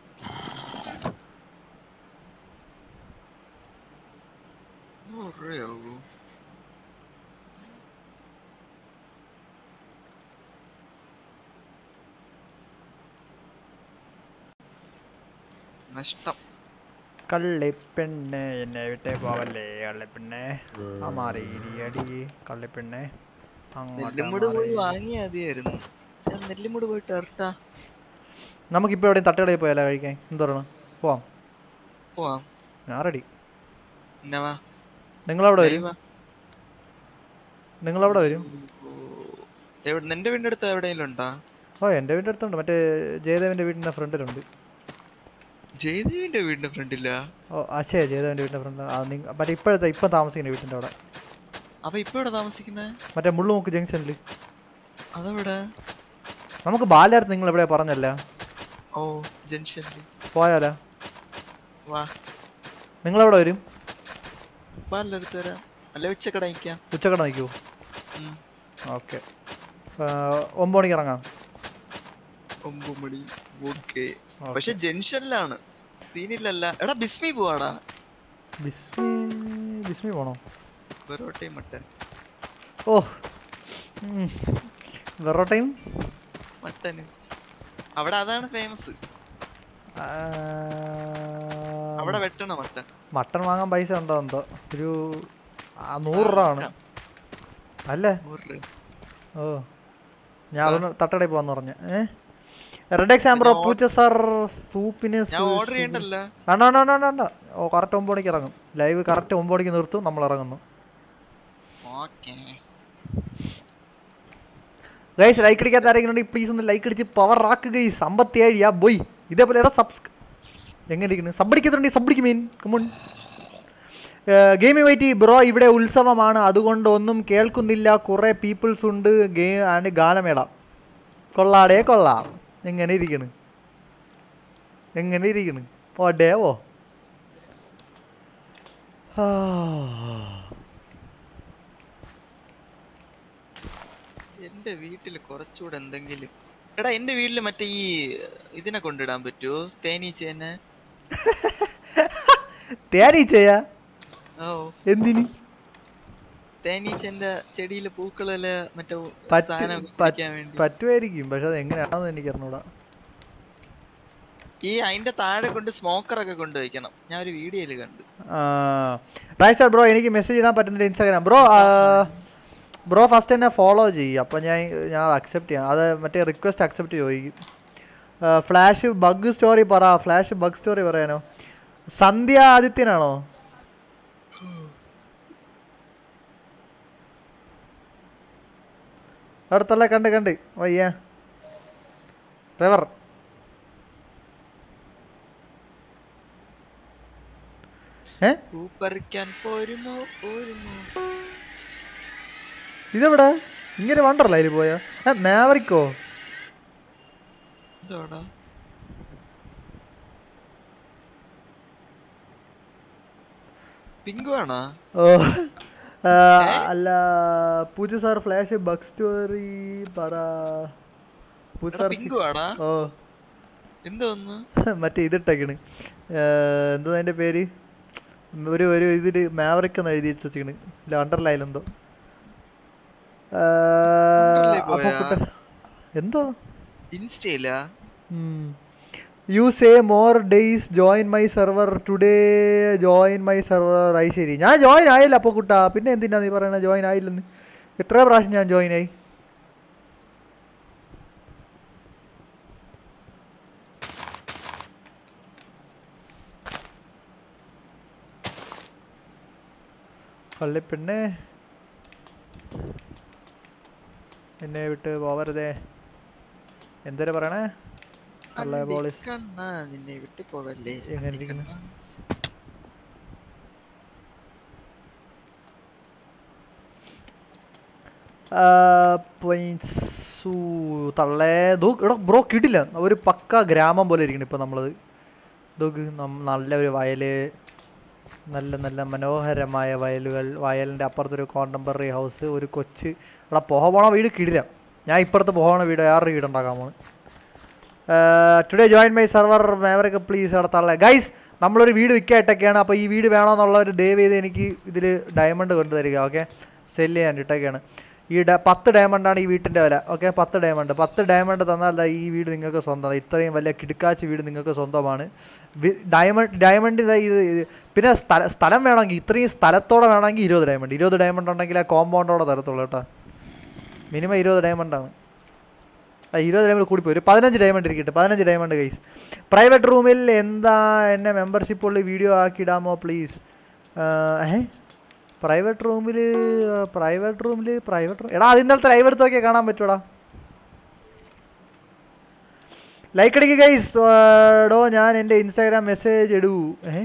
നഷ്ടം. കള്ളിപ്പെണ്ണെ എന്നെ വിട്ടേ പോവല്ലേ കള്ളിപ്പെണ്ണെ. ആ മാറി അടി കള്ളിപ്പെണ്ണെ. നെല്ലിമുട് പോയി വാങ്ങിയാ മതിയായിരുന്നു. ഞാൻ നെല്ലിമുട് പോയിട്ട് ഇറട്ടാ. നമുക്കിപ്പോൾ എവിടെയും തട്ടുകടയിൽ പോയാലോ കഴിക്കാൻ? എന്ത് പറയണം? പോവാം. പോവാം. ഞാൻ റെഡി. നിങ്ങളവിടെ വരും? നിങ്ങളവിടെ വരും? നിന്റെ വീടിന്റെ അടുത്ത് എവിടെയെങ്കിലും ഉണ്ടാ? ഓ എൻ്റെ വീടിന്റെ അടുത്തുണ്ട്. മറ്റേ ജയദേവന്റെ വീടിന്റെ ഫ്രണ്ടിലുണ്ട്. ജയദേവിന്റെ വീടിന്റെ ഫ്രണ്ടില്ല? ഓ അച്ഛേ ജയദേവന്റെ വീടിന്റെ ഫ്രണ്ട്. മറ്റേ ഇപ്പോഴത്തെ ഇപ്പം താമസിക്കുന്ന വീട്ടിന്റെ അവിടെ. അപ്പൊ ഇപ്പൊ എവിടെ താമസിക്കുന്നേ? മറ്റേ മുള്ളുമുക്ക് ജംഗ്ഷനിൽ. അതെവിടെ? നമുക്ക് ബാലാർത്ത് നിങ്ങൾ എവിടെയാ പറഞ്ഞല്ല? ഓ ജംഗ്ഷനിൽ പോയാലോ? വാ. നിങ്ങളെവിടെ വരും? ബാലടുത്ത് വരാം. അല്ലെ ഉച്ചക്കട നിൽക്കാം. ഉച്ചക്കട നിൽക്കുമോ? ഓക്കെ. ഒമ്പത് മണിക്ക് ഇറങ്ങാം. ഒമ്പത് മണി. ഓക്കെ. പക്ഷെ ജംഗ്ഷനിലാണ്. സീനില്ലല്ല. എടാ ബിസ്മി പോവാടാ. ബിസ്മി ബിസ്മി പോണോ? വെറോട്ടയും മട്ടൻ. ഓ വെറോട്ടയും മട്ടന് അവിടെ അതാണ് ഫേമസ്. അവിടെ വെട്ടണ മട്ടൻ. മട്ടൺ വാങ്ങാൻ പൈസ ഉണ്ടോ എന്തോ? ഒരു നൂറ് രൂപ ആണ് അല്ലേ? നൂറ് രൂപ. ഓ ഞാൻ അതൊന്ന് തട്ടടയിൽ പോവാന്ന് പറഞ്ഞ ഏഹ് റെഡ് എക്സ് ആംബ്രോ പൂച്ച സാർ സൂപ്പിന് ഞാൻ ഓർഡർ ചെയ്യണ്ടല്ലോ. വേണ്ട വേണ്ട വേണ്ട വേണ്ട ഓ കറക്റ്റ് ഒമ്പത് മണിക്ക് ഇറങ്ങും. ലൈവ് കറക്റ്റ് ഒമ്പത് മണിക്ക് നിർത്തും, നമ്മൾ ഇറങ്ങുന്നു. ഗൈസ് ലൈക്ക് അടിക്കാത്ത ആരെങ്കിലും ഉണ്ടെങ്കിൽ പ്ലീസ് ഒന്ന് ലൈക്ക് അടിച്ച് പവർ ആക്ക് ഗൈസ്. അമ്പത്തിയേഴ് യാ ബോയ്. ഇതേപോലെ സബ്സ് എങ്ങനെ ഇരിക്കുന്നു? സബ്ബടിക്കത്തുണ്ടെങ്കിൽ സബ്ബടിക്ക് മീൻ കമോൺ. ഗെയിമിംഗ് വൈറ്റി ബ്രോ ഇവിടെ ഉത്സവമാണ്, അതുകൊണ്ട് ഒന്നും കേൾക്കുന്നില്ല. കുറേ പീപ്പിൾസ് ഉണ്ട്. ഗെയിം ആൻഡ് ഗാനമേള. കൊള്ളാടേ കൊള്ളാം. എങ്ങനെ ഇരിക്കണ് എങ്ങനെ ഇരിക്കണ് ഓടേവോ? എന്റെ വീട്ടില് കുറച്ചുകൂടെ എന്തെങ്കിലും. എടാ എന്റെ വീട്ടില് മറ്റേ ഈ ഇതിനെ കൊണ്ടിടാൻ പറ്റുമോ? തേനീച്ചേനെ. തേനീച്ചയാ? ഓ എന്തിന്? തേനീച്ചന്റെ ചെടിയിലെ പൂക്കളെല്ലാം മറ്റേ സാധനം വേണ്ടി പറ്റുമായിരിക്കും, പക്ഷെ അത് എങ്ങനെയാണെന്ന് എനിക്ക് അറിഞ്ഞൂടാ. ഈ അതിന്റെ താഴെ കൊണ്ട് സ്മോക്കർ ഒക്കെ കൊണ്ടുവയ്ക്കണം. ഞാൻ ഒരു വീഡിയോയില് കണ്ടു. റൈറ്റ് ബ്രോ എനിക്ക് മെസ്സേജ് ഇടാൻ പറ്റുന്നില്ല ഇൻസ്റ്റാഗ്രാം. ബ്രോ ബ്രോ ഫസ്റ്റ് എന്നെ ഫോളോ ചെയ്യും, അപ്പം ഞാൻ ഞാൻ അക്സെപ്റ്റ് ചെയ്യാം. അത് മറ്റേ റിക്വസ്റ്റ് അക്സെപ്റ്റ് ചോദിക്കും. ഫ്ലാഷ് ബഗ് സ്റ്റോറി പറ. ഫ്ലാഷ് ബഗ് സ്റ്റോറി പറയാനോ? സന്ധ്യ ആദിത്യനാണോ? അടുത്തല്ല കണ്ട് കണ്ട് വയ്യ പെവർ. ഏ ഇതെവിടെ? ഇങ്ങനെ വണ്ടർല അതിൽ പോയാ? ഏ മാവറിക്കോ? പിങ്കുവാണോ? ഓ അല്ല Pooja sir flash bug story പറ. പൂജ സാർ ഓ എന്തോന്ന് മറ്റേ ഇതിട്ടേക്കണ്, എന്തോ അതിൻ്റെ പേര്, ഒരു ഒരു ഇതിൽ മാവറിക്ക് എന്ന് എഴുതി വെച്ചിരിക്കണ്. ഇല്ല അണ്ടർലൈനെന്തോ അപ്പൊ കുട്ടൻ എന്തോ ഇൻസ്റ്റയിലാ. You say more days join my server today join my server. ആയി ശരി, ഞാൻ ജോയിൻ ആയില്ല അപ്പോൾ കുട്ടാ. പിന്നെ എന്തിനാ നീ പറയണ ജോയിൻ ആയില്ലെന്ന്? എത്ര പ്രാവശ്യം ഞാൻ ജോയിൻ ആയി? കള്ളിപ്പെണ്ണേ എന്നെ വിട്ട് പോവരുതേ. എന്തര പറയണേ? നിന്നെ വിട്ട് പോകല്ലേ. എങ്ങനെ ഇരിക്കുന്നു? തള്ളേ എടാ ബ്രോ കിട്ടില്ല. ഒരു പക്ക ഗ്രാമം പോലെ ഇരിക്കണം ഇപ്പം നമ്മളത്. ഇതൊക്കെ നല്ല ഒരു വയല്, നല്ല നല്ല മനോഹരമായ വയലുകൾ. വയലിൻ്റെ അപ്പുറത്തൊരു കോണ്ടംപററി ഹൗസ്, ഒരു കൊച്ച്. എടാ പോഹ പോണ വീട് കിടില്ല. ഞാൻ ഇപ്പുറത്ത് പോകണ വീട് വേറൊരു വീടുണ്ടാക്കാൻ പോണ്. ടുഡേ ജോയിൻ മൈ സെർവർ മേവരൊക്കെ പ്ലീസ് നടത്താനുള്ള ഗൈസ്. നമ്മളൊരു വീട് വിൽക്കായിട്ടൊക്കെയാണ്. അപ്പോൾ ഈ വീട് വേണമെന്നുള്ള ഒരു ദയവ് ചെയ്ത് എനിക്ക് ഇതിൽ ഡയമണ്ട് കൊണ്ടു തരിക. ഓക്കെ, സെല്ല് ചെയ്യാൻ ഇട്ടൊക്കെയാണ്. ഈ ഡ പത്ത് ഡയമണ്ടാണ് ഈ വീട്ടിൻ്റെ വില. ഓക്കെ, പത്ത് ഡയമണ്ട് പത്ത് ഡയമണ്ട് തന്നാൽ ഈ വീട് നിങ്ങൾക്ക് സ്വന്തമാണ്. ഇത്രയും വലിയ കിടുക്കാച്ചി വീട് നിങ്ങൾക്ക് സ്വന്തമാണ്. ഡയമണ്ട് ഡയമണ്ട് ഇത് പിന്നെ സ്ഥല സ്ഥലം വേണമെങ്കിൽ ഇത്രയും സ്ഥലത്തോടെ വേണമെങ്കിൽ ഇരുപത് ഡയമണ്ട് ഇരുപത് ഡയമണ്ട് ഉണ്ടെങ്കിൽ ആ കോമ്പൗണ്ടോടെ തരത്തുള്ളൂ കേട്ടോ. മിനിമം ഇരുപത് ഡയമണ്ടാണ്. ഇരുപത് ഡയമണ്ട് കൂടിപ്പോയി. ഒരു പതിനഞ്ച് ഡയമണ്ട് ഇരിക്കട്ടെ. പതിനഞ്ച് ഡയമണ്ട് ഗൈസ്. പ്രൈവറ്റ് റൂമിൽ എന്താ എന്നെ മെമ്പർഷിപ്പ് ഉള്ള വീഡിയോ ആക്കിയിടാമോ പ്ലീസ്? ഏഹ് പ്രൈവറ്റ് റൂമിൽ പ്രൈവറ്റ് റൂമിൽ പ്രൈവറ്റ് റൂം എടാ അത് ഇന്നലത്തെ ലൈവ് എടുത്ത് നോക്കിയാൽ കാണാൻ പറ്റൂടാ. ലൈക്ക് അടിക്കുക ഗൈസ്. ഡോ ഞാൻ എൻ്റെ ഇൻസ്റ്റാഗ്രാം മെസ്സേജ് ഇടൂ. ഏ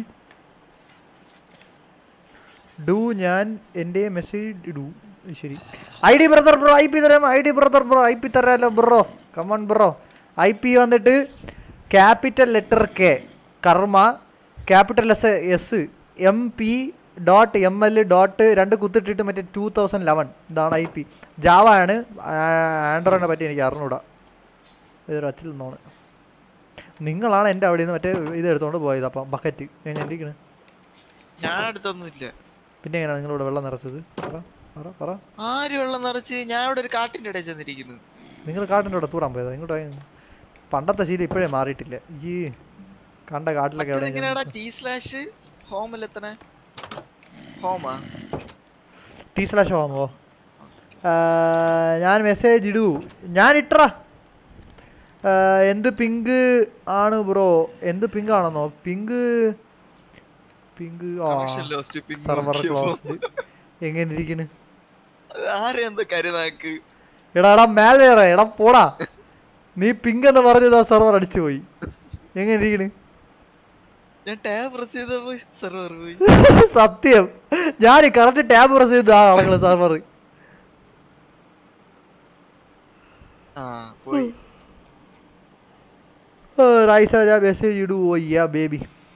ഡു ഞാൻ എൻ്റെ മെസ്സേജ് ഇടൂ. ശരി. I D brother bro I P തരാം. I D brother bro I P തരാമല്ലോ bro. Come on bro. I P വന്നിട്ട് ക്യാപിറ്റൽ ലെറ്റർ കെ കർമ്മ, capital S S M P dot M L dot രണ്ട് കുത്തിട്ടിട്ട് മറ്റേ ടൂ തൗസൻഡ് ലെവൻ. ഇതാണ് I P. Java ആണ്. ആൻഡ്രോയിഡിനെ പറ്റി എനിക്ക് അറിഞ്ഞൂടാ. ഇതൊരു അച്ചിൽ നിന്നോണ്. നിങ്ങളാണ് എൻ്റെ അവിടെ നിന്ന് മറ്റേ ഇത് എടുത്തോണ്ട് പോയത്. അപ്പം ബക്കറ്റ് എങ്ങനെ ഇരിക്കണ്? ഞാൻ എടുത്തൊന്നുമില്ല. പിന്നെ എങ്ങനെയാണ് നിങ്ങളിവിടെ വെള്ളം നിറച്ചത്? ആര് വെള്ളം നിറച്ച്? ഞാൻ ഇവിടെ ഒരു കാട്ടിന്റെ ഇടയിൽ ചെന്നിരിക്കുന്നു. നിങ്ങൾ കാട്ടിൻ്റെ ഇവിടെ തൂറാൻ പോയതാ? ഇങ്ങോട്ട് പണ്ടത്തെ ശീലം ഇപ്പോഴേ മാറിയിട്ടില്ല. ഈ കണ്ട കാട്ടിലൊക്കെ എവിടെ ടി സ്ലാഷ് ഹോമിൽ എത്തണേ? ഹോമാ ടി സ്ലാഷ് ഹോമോ? ഞാൻ മെസ്സേജ് ഇടൂ. ഞാൻ ഇട്ടറാ. എന്ത് പിങ്ക് ആണ് ബ്രോ? എന്ത് പിങ്ക് ആണെന്നോ? പിങ്ക് പിങ്ക് ആ സെർവർ ക്ലോസ്ഡ്. എങ്ങനെ ഇരിക്കണ്? എടാ എടാ മാൽവെയർ എടാ പോടാ. നീ പിങ്ക് എന്ന് പറഞ്ഞത് ആ സെർവർ അടിച്ചു പോയി. എങ്ങനെ ഇരിക്കണ്? സത്യം ഞാൻ കറക്റ്റ് ടാബ് പ്രസ് ചെയ്ത് ആ നടക്കണ സെർവർ. റൈസ് മെസ്സേജ് ഇടുവോ? യാ ബേബി.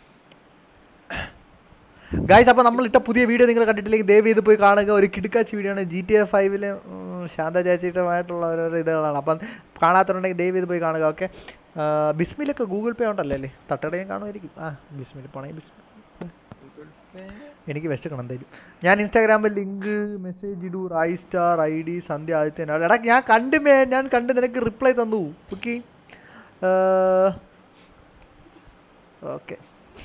ഗൈസ് അപ്പോൾ നമ്മൾ ഇട്ട പുതിയ വീഡിയോ നിങ്ങൾ കണ്ടിട്ടില്ലെങ്കിൽ ദയവ് ചെയ്ത് പോയി കാണുക. ഒരു കിടുക്കാച്ചി വീഡിയോ ആണ്. ജി ടി എ ഫൈവിലെ ശാന്ത ചാച്ചിട്ടുമായിട്ടുള്ള ഓരോരോ ഇതുകളാണ്. അപ്പം കാണാത്തുണ്ടെങ്കിൽ ദയവ് ചെയ്ത് പോയി കാണുക. ഓക്കെ. ബിസ്മിലൊക്കെ ഗൂഗിൾ പേ ഉണ്ടല്ലോ അല്ലേ? തട്ടടയും കാണുമായിരിക്കും. ആ ബിസ്മിൽ പോണേ. ബിസ്മിൽ എനിക്ക് വെച്ചേക്കണം എന്തായാലും. ഞാൻ ഇൻസ്റ്റാഗ്രാമിൽ ലിങ്ക് മെസ്സേജ് ഇടൂ. Rye star I D Sandhya Adithyan. എടാ ഞാൻ കണ്ട് മേ ഞാൻ കണ്ട് നിനക്ക് റിപ്ലൈ തന്നു. Okay okay.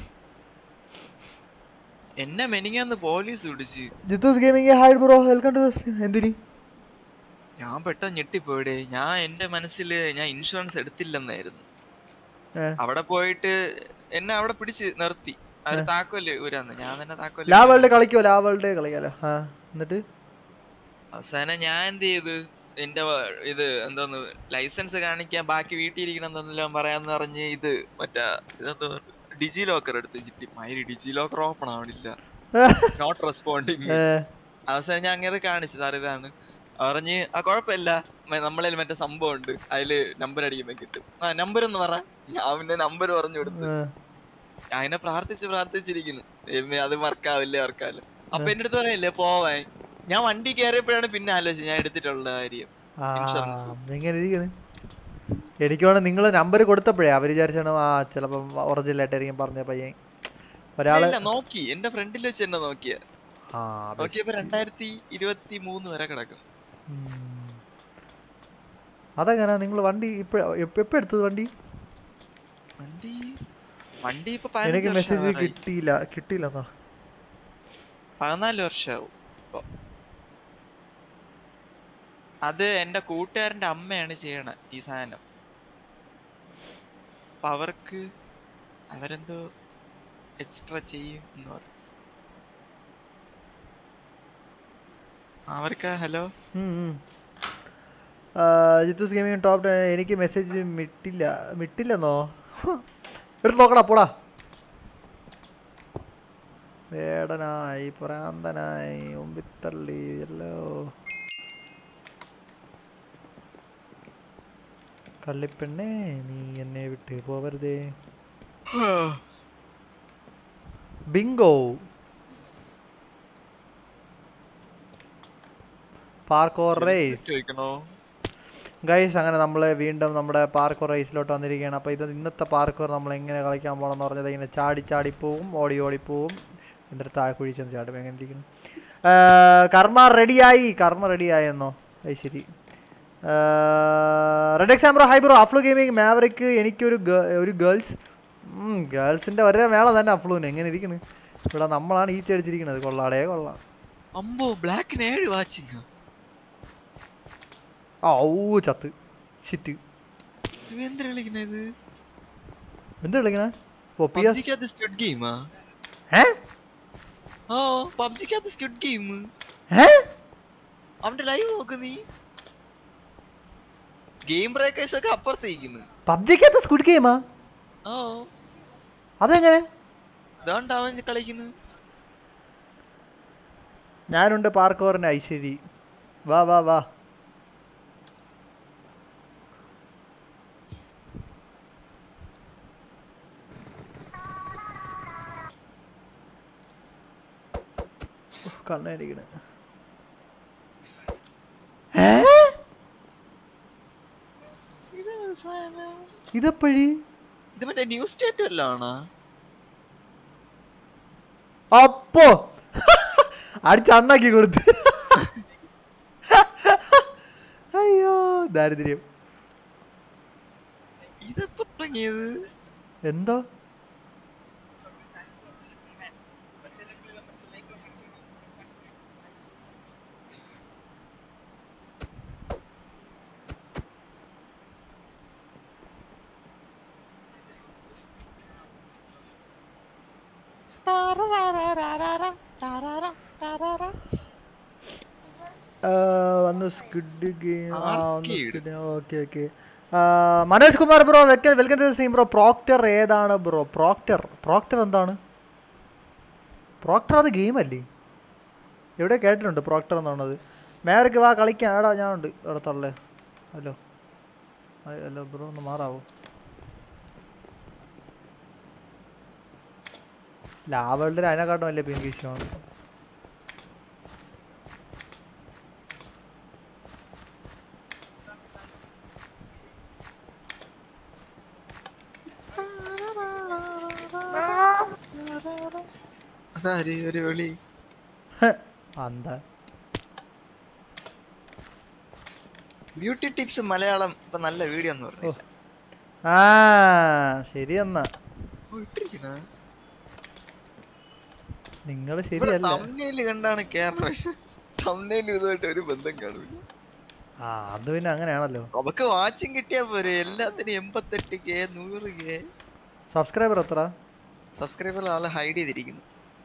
എന്നെ മെനിങ്ങാന്ന് പോലീസ് പിടിച്ച്. Jithus gaming hide bro welcome to the stream. എന്തിനി? ഞാൻ പെട്ടെന്ന് ഞെട്ടിപ്പോയിടേ. ഞാൻ എന്റെ മനസ്സിൽ ഞാൻ ഇൻഷുറൻസ് എടുത്തില്ലെന്നായിരുന്നു. അവിടെ പോയിട്ട് എന്നെ അവിടെ പിടിച്ച് നിർത്തി. അവര് താക്കോല് ഊരാന്ന്. ഞാൻ തന്നെ താക്കോല് ലാവേൾഡ് കളിക്കോ? ലാവേൾഡ് കളിക്കാലോ. ആ എന്നിട്ട് അവസാനം ഞാൻ എന്ത് ചെയ്ത് എന്റെ ഇത് എന്തോന്ന് ലൈസൻസ് കാണിക്കാൻ ബാക്കി വീട്ടിൽ ഇരിക്കണം എന്തെന്നെല്ലാം പറയാന്ന് പറഞ്ഞ് ഇത് മറ്റേ ഇതെന്തോ ഡിജി ലോക്കർ എടുത്ത് ചിട്ടി മൈരി ഡിജി ലോക്കർ ഓപ്പൺ ആവണില്ല. Not responding. അവസാനം ഞാൻ അങ്ങനെ കാണിച്ചു സാർ ഇതാണ് പറഞ്ഞ്. ആ കുഴപ്പമില്ല നമ്മളതിൽ മറ്റേ സംഭവം ഉണ്ട് അതില് നമ്പർ അടിക്കുമ്പോ കിട്ടും. ആ നമ്പർ എന്ന് പറ. ഞാൻ പിന്നെ നമ്പർ പറഞ്ഞു കൊടുത്തു. ഞാൻ അതിനെ പ്രാർത്ഥിച്ച് പ്രാർത്ഥിച്ചിരിക്കുന്നു അത് വർക്കാവില്ലേ വർക്കാവില്ല. അപ്പൊ എന്റെ അടുത്ത് പറയല്ലേ പോവാൻ. ഞാൻ വണ്ടി കയറിയപ്പോഴാണ് പിന്നെ ആലോചിച്ചത് ഞാൻ എടുത്തിട്ടുള്ള കാര്യം ഇൻഷുറൻസ്. എനിക്ക് വേണം നിങ്ങൾ നമ്പർ കൊടുത്തപ്പോഴേ അവർ വിചാരിച്ചാണ് ആ ചിലപ്പം ഒറിജിനൽ ആയിട്ടായിരിക്കും പറഞ്ഞ പയ്യൻ. ഒരാളെ നോക്കി എന്റെ ഫ്രണ്ടിൽ വെച്ച് എന്നെ നോക്കിയ നോക്കിയപ്പോ രണ്ടായിരത്തി ഇരുപത്തി മൂന്ന് വരെ കിടക്കും. അതെങ്ങനാ നിങ്ങൾ വണ്ടി ഇപ്പൊ എപ്പോ എടുത്തത് വണ്ടി? വണ്ടി വണ്ടി ഇപ്പൊ എനിക്ക് മെസ്സേജ് കിട്ടിയില്ല കിട്ടിയില്ലെന്നോ? പതിനാല് വർഷമാവും. അത് എന്റെ കൂട്ടുകാരന്റെ അമ്മയാണ് ചെയ്യണ ഈ സാധനം. അപ്പൊ അവർക്ക് അവരെന്തോ എക്സ്ട്രാ ചെയ്യും എന്ന് പറഞ്ഞു. അവർക്ക് hello Jithus gaming top ten. എനിക്ക് മെസ്സേജ് മിട്ടില്ല മിട്ടില്ലെന്നോ? എടുത്ത് നോക്കടാ പോടാ. വേടനായി പ്രാന്തനായി ഒമ്പിത്തള്ളി എല്ലോ കള്ളിപ്പെണ്ണേ നീ എന്നെ വിട്ട് പോവരുതേ. Bingo parkour race guys. അങ്ങനെ നമ്മൾ വീണ്ടും നമ്മുടെ പാർക്കോർ റേസിലോട്ട് വന്നിരിക്കുകയാണ്. അപ്പോൾ ഇത് ഇന്നത്തെ പാർക്കോർ നമ്മൾ എങ്ങനെ കളിക്കാൻ പോകണമെന്ന് പറഞ്ഞത് ഇങ്ങനെ ചാടി ചാടി പോവും ഓടി ഓടി പോവും എന്നിട്ട് താഴെ കുഴി ചെന്ന് ചാടും. എങ്ങനെ ഇരിക്കുന്നു? കർമ്മ റെഡിയായി. കർമ്മ റെഡിയായെന്നോ? അത് ശരി. Red exam bro hi bro. Aflu gaming maverick എനിക്കൊരു ഒരു ഗേൾസ് ഗേൾസിൻ്റെ ഒരേ മേള തന്നെ അഫ്ലുവിന്. എങ്ങനെ ഇരിക്കുന്നു? ഇവിടെ നമ്മളാണ് ഈച്ച അടിച്ചിരിക്കുന്നത്. കൊള്ളാടേ കൊള്ളാം. അമ്പോ ബ്ലാക്കിന് ഏഴ് വാച്ചിങ്. ആ ഓ ചത്ത് ഷിറ്റ്. എന്ത് കളിക്കുന്നത്? എന്ത് കളിക്കണേ? Squid game. ഓ പബ്ജിക്കകത്ത് സ്ക്വിഡ് ഗെയിം. അവന്റെ ലൈവ് നോക്ക് നീ. ഗെയിം ബ്രേക്കേഴ്സ് ഒക്കെ അപ്പുറത്തേക്കുന്നു. പബ്ജിക്കകത്ത് സ്ക്വിഡ് ഗെയിമാ? ഓ അതെങ്ങനെ? ഇതാണ്ട് അവൻ കളിക്കുന്നു. ഞാനുണ്ട് പാർക്കോറിന്. ഐശ്വരി വാ വാ വാ. കണ്ണായിരിക്കണ ഇതെപ്പഴി? ഇത് മറ്റേ ന്യൂസ് സ്റ്റേറ്റ് വല്ലാണ്. അപ്പോ അടിച്ചണ്ണാക്കി കൊടുത്ത്. അയ്യോ ദാരിദ്ര്യം. ഇതെപ്പോ തുടങ്ങിയത്? എന്തോ വന്നു സ്കിഡ് ഗെയിം ആ ഒന്ന് Arcade. Squid okay okay Manoj Kumar bro welcome welcome to stream bro proctor ഏതാണ് ബ്രോ പ്രോക്ടർ പ്രോക്ടർ എന്താണ് പ്രോക്ടർ അത് ഗെയിം അല്ലേ എവിടെ കേട്ടിട്ടുണ്ട് പ്രോക്ടർ എന്നാണത് മേരക്ക് വാ കളിക്കാൻ എടാ ഞാൻ ഉണ്ട് ഇവിടെ തള്ളേ ഹലോ ഹലോ ബ്രോ ഒന്ന് മാറാവോ ലാവളുടെ അതിനെക്കാട്ടും വലിയ പിങ്ക് വിഷയമാണ് അതാര് ഒരു വിളി എന്താ ബ്യൂട്ടി ടിപ്സ് മലയാളം ഇപ്പൊ നല്ല വീഡിയോ എന്ന് പറഞ്ഞു ആ ശരി എന്നാ നിങ്ങൾ ശരിയല്ല തമ്മില് കണ്ടാണ് കേരളം തമ്മിലും ഇതുമായിട്ട് ഒരു ബന്ധം കാണില്ല ആ അത് പിന്നെ അങ്ങനെയാണല്ലോ നമുക്ക് വാച്ചിങ് കിട്ടിയാ പോരെ എല്ലാത്തിനും എൺപത്തെട്ട് കെ നൂറ് കെ സബ്സ്ക്രൈബർ എത്ര സബ്സ്ക്രൈബർ ആളെ ഹൈഡ് ചെയ്തിരിക്കുന്നു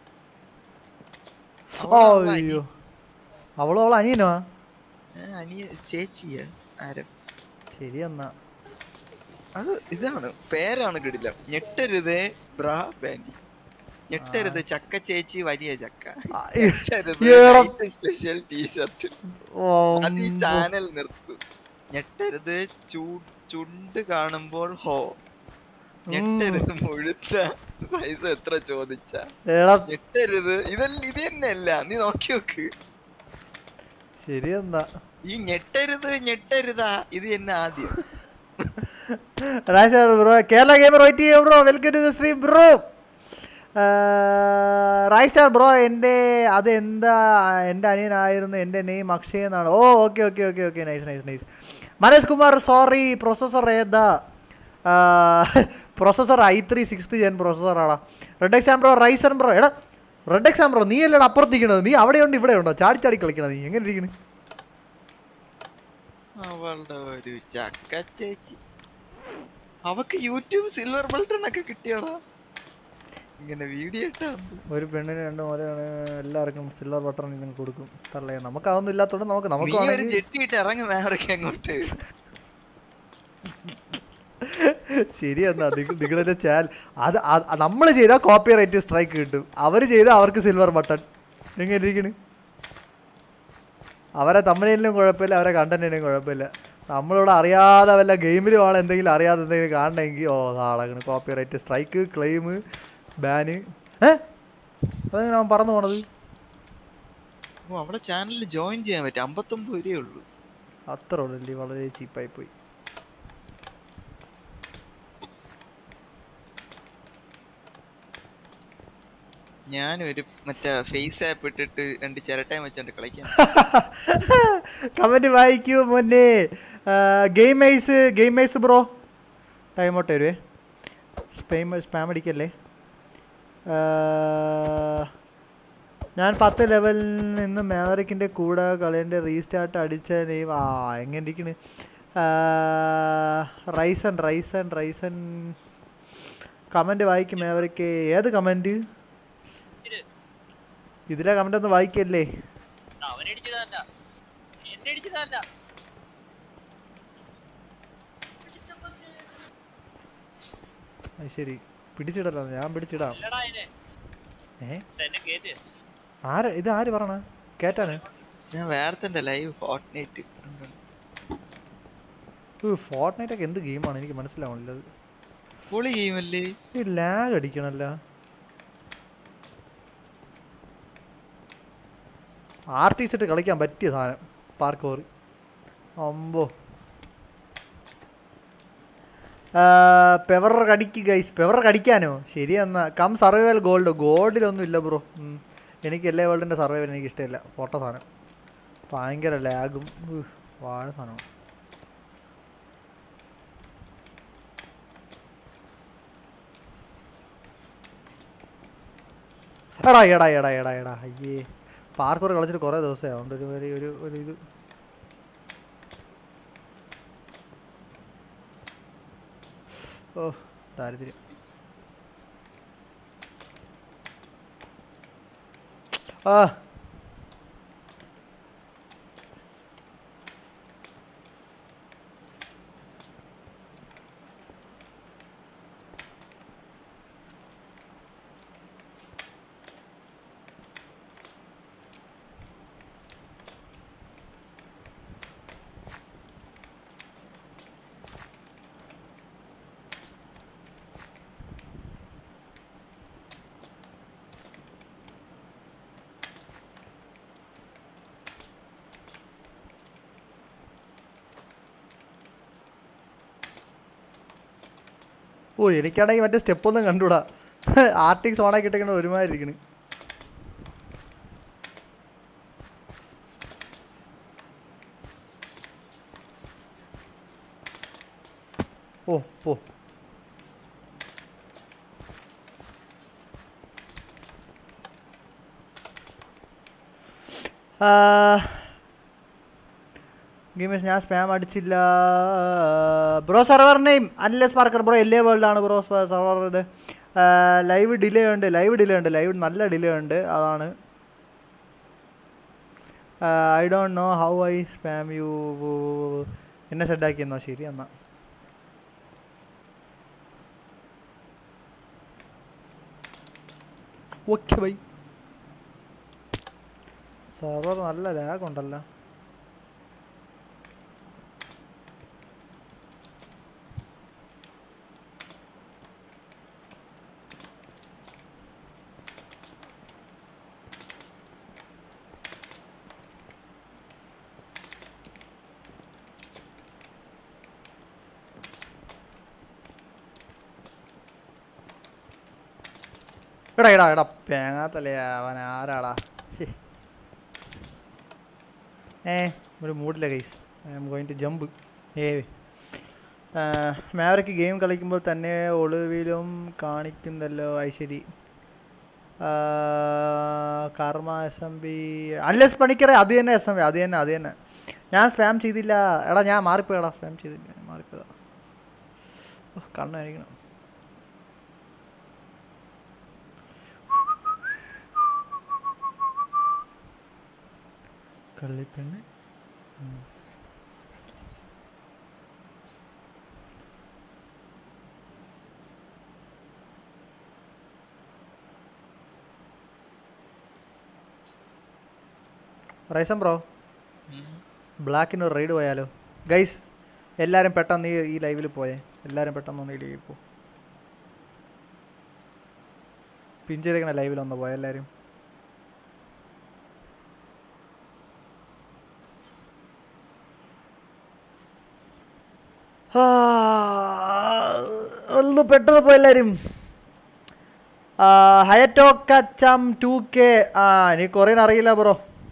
അയ്യോ അവളോ അവളെ അനിയനോ അനിയ ചേച്ചിയ ആരം ശരി എന്നാ അത് ഇതാണ് പേരാണ് കിടില്ല ഞെട്ടരുത് ബ്രാ പാൻറ്റി ഞെട്ടരുത് ചക്ക ചേച്ചി വലിയ ചക്ക സ്പെഷ്യൽ ടീഷർട്ട് അത് ഈ ചാനൽ നിർത്തും ഞെട്ടരുത് ചുണ്ട് കാണുമ്പോൾ ഹോ ഞെട്ടരുത് മുഴുത്ത സൈസ് എത്ര ചോദിച്ച ഞെട്ടരുത് ഇതല്ല ഇത് തന്നെയല്ല നീ നോക്കി നോക്ക് ശരി എന്നാ ഈ ഞെട്ടരുത് ഞെട്ടരുതാ ഇത് തന്നെ ആദ്യം bro Kerala gamer bro welcome to the stream bro right star bro എൻ്റെ അത് എന്താ എൻ്റെ അനിയനായിരുന്നു എൻ്റെ നെയിം അക്ഷയ് എന്നാണ് ഓ okay okay okay okay nice nice nice Manoj Kumar sorry processor ഏതാ processor i three sixth gen പ്രൊസസ്സറാടാ red exam bro ryzen bro എടാ റെഡ് എക്സാം ബ്രോ നീ അല്ലടാ അപ്പുറത്തിരിക്കണത് നീ അവിടെയുണ്ട് ഇവിടെ ഉണ്ടോ ചാടി ചാടി കളിക്കണത് നീ എങ്ങനെ ഇരിക്കണ് അവളുടെ ഒരു ചക്ക ചേച്ചി അവക്ക് യൂട്യൂബ് സിൽവർ ബൾട്ടൺ ഒക്കെ കിട്ടിയോടാ ഇങ്ങനെ വീഡിയോ ഇട്ടാ ഒരു പെണ്ണിന് രണ്ട് മോലെയാണ് എല്ലാവർക്കും സിൽവർ ബട്ടൺ കൊടുക്കും തള്ളേ നമുക്ക് അതൊന്നും ഇല്ലാത്തോണ്ട് നമുക്ക് നമുക്ക് ജെട്ടിയിട്ട് ഇറങ്ങും വേറൊക്കെ അങ്ങോട്ട് ശരി എന്നാ നിങ്ങളുടെ ചാനൽ അത് നമ്മൾ ചെയ്താൽ കോപ്പി റൈറ്റ് സ്ട്രൈക്ക് കിട്ടും അവർ ചെയ്താൽ അവർക്ക് സിൽവർ ബട്ടൺ എങ്ങനെ ഇരിക്കണ് അവരെ തമ്മിലും കുഴപ്പമില്ല അവരെ കണ്ടന്റിനും കുഴപ്പമില്ല നമ്മളിവിടെ അറിയാതെ വല്ല ഗെയിമിലും ആണ് എന്തെങ്കിലും അറിയാതെ എന്തെങ്കിലും കാണണമെങ്കിൽ ഓ അതാളാണ് copyright strike claim ban ഏ അതെങ്ങനെ അവൻ പറന്നു പോണത് ഓ അവളെ ചാനലിൽ ജോയിൻ ചെയ്യാൻ പറ്റും അമ്പത്തൊമ്പത് രൂപയേ ഉള്ളൂ അത്ര ഉള്ളല്ലേ വളരെ ചീപ്പായി പോയി ഞാനൊരു മറ്റേ ഫേസ് ആപ്പ് ഇട്ടിട്ട് രണ്ട് ചിരട്ടയും വെച്ചോണ്ട് കളിക്കാം കമന്റ് വായിക്കൂ മുന്നേ game ice game ice bro time out വരുവേ സ്പാം സ്പാം അടിക്കല്ലേ ഞാൻ പത്ത് ലെവലിൽ നിന്ന് മാവറിക്കിൻ്റെ കൂടെ കളിൻ്റെ റീസ്റ്റാർട്ട് അടിച്ച നെയ്മ് ആ എങ്ങനെ ഇരിക്കണ് റൈസൺ റൈസൺ റൈസൺ കമൻറ്റ് വായിക്കും മാവറിക്ക് ഏത് കമൻറ്റ് ഇതിലെ കമന്റ് ഒന്ന് വായിക്കല്ലേ ശരി പിടിച്ചിടല്ലോ ഞാൻ പിടിച്ചിടാം ഏ ആര് ഇത് ആര് പറയണ കേട്ടാണ് ഞാൻ വേറെ ലൈവ് ഫോർട്ട്നൈറ്റ് ഫോർട്ട്നൈറ്റ് ഒക്കെ എന്ത് ഗെയിമാണ് എനിക്ക് മനസ്സിലാവണില്ല പൊളി ഗെയിമല്ലേ ലാഗ് അടിക്കണല്ലോ ആർട്ടിസ്റ്റ് ഇട്ട് കളിക്കാൻ പറ്റിയ സാധനം പാർക്കോർ അമ്പോ പെവർ കടിക്ക് ഗൈസ് പെവർ കടിക്കാനോ ശരി എന്നാ കം സർവൈവൽ ഗോൾഡ് ഗോൾഡിലൊന്നും ഇല്ല ബ്രോ എനിക്ക് എല്ലാ വേൾഡിൻ്റെ സർവൈവൽ എനിക്ക് ഇഷ്ടമില്ല പൊട്ട സാധനം ഭയങ്കര ലാഗും വാഴ സാധനമാണ് എടാ എടാ എടാ എടാ എടാ അയ്യേ പാർക്കോർ കളിച്ചിട്ട് കുറേ ദിവസമായി അതുകൊണ്ട് ഒരു ഒരു ഒരു ഇത് ഓ ദാരിദ്ര്യം ആ ഓ എനിക്കാണെങ്കിൽ മറ്റേ സ്റ്റെപ്പൊന്നും കണ്ടുകൂടാ. ആർട്ടിക്സ് ഓണാക്കി ഇട്ടേക്കണ ഒരുമാതിരി ഇരിക്കണ്. ഓ പോ ഗെയിമേഴ്സ് ഞാൻ സ്പാം അടിച്ചില്ല bro. Server name unless parkour bro. L A world ആണ് ബ്രോ സെർവർ. ഇത് ലൈവ് ഡിലേ ഉണ്ട് ലൈവ് ഡിലേ ഉണ്ട് ലൈവ് നല്ല ഡിലേ ഉണ്ട്. അതാണ് I don't know how I spam you. എന്നെ സെഡാക്കിയെന്നോ? ശരി എന്നാ. Okay bye. സെർവർ നല്ല ലാഗ് ഉണ്ടല്ലോ. എടാ എടാ എടാ പേങ്ങാത്തല്ലേ അവൻ ആരാടാ? ശരി ഏ ഒരു മൂഡില്ല guys. I am going to jump. ഏ മാവറിക്ക് ഗെയിം കളിക്കുമ്പോൾ തന്നെ ഒളിവിലും കാണിക്കുന്നല്ലോ. ഐശ്വരി കർമ്മ എസ് എം ബി അൻലെസ് പണിക്കറേ. അത് തന്നെ എസ് എം ബി. അത് തന്നെ അത് തന്നെ. ഞാൻ സ്പാം ചെയ്തില്ല. എടാ ഞാൻ മാറിപ്പോയടാ. സ്പാം ചെയ്തില്ല മാറിപ്പോയതാ. കണ്ണു കഴിക്കണം. കള്ളിപ്പെണ്ണ് റൈസം ബ്രോ. ബ്ലാക്കിന് ഒരു റൈഡ് പോയാലോ ഗൈസ്? എല്ലാവരും പെട്ടെന്ന് ഈ ഈ ലൈവിൽ പോയേ. എല്ലാവരും പെട്ടെന്ന് ഒന്ന് ഈ ലൈവിൽ പോ. പിൻ ചെയ്തേക്കണ ലൈവിലൊന്ന് പോയ എല്ലാവരും. ഒന്ന് പെട്ടെന്ന് പോയി എല്ലാവരും. ഹയറ്റോക്കച്ചം ടു കെ. ആ എനിക്ക് കുറേ അറിയില്ല ബ്രോ.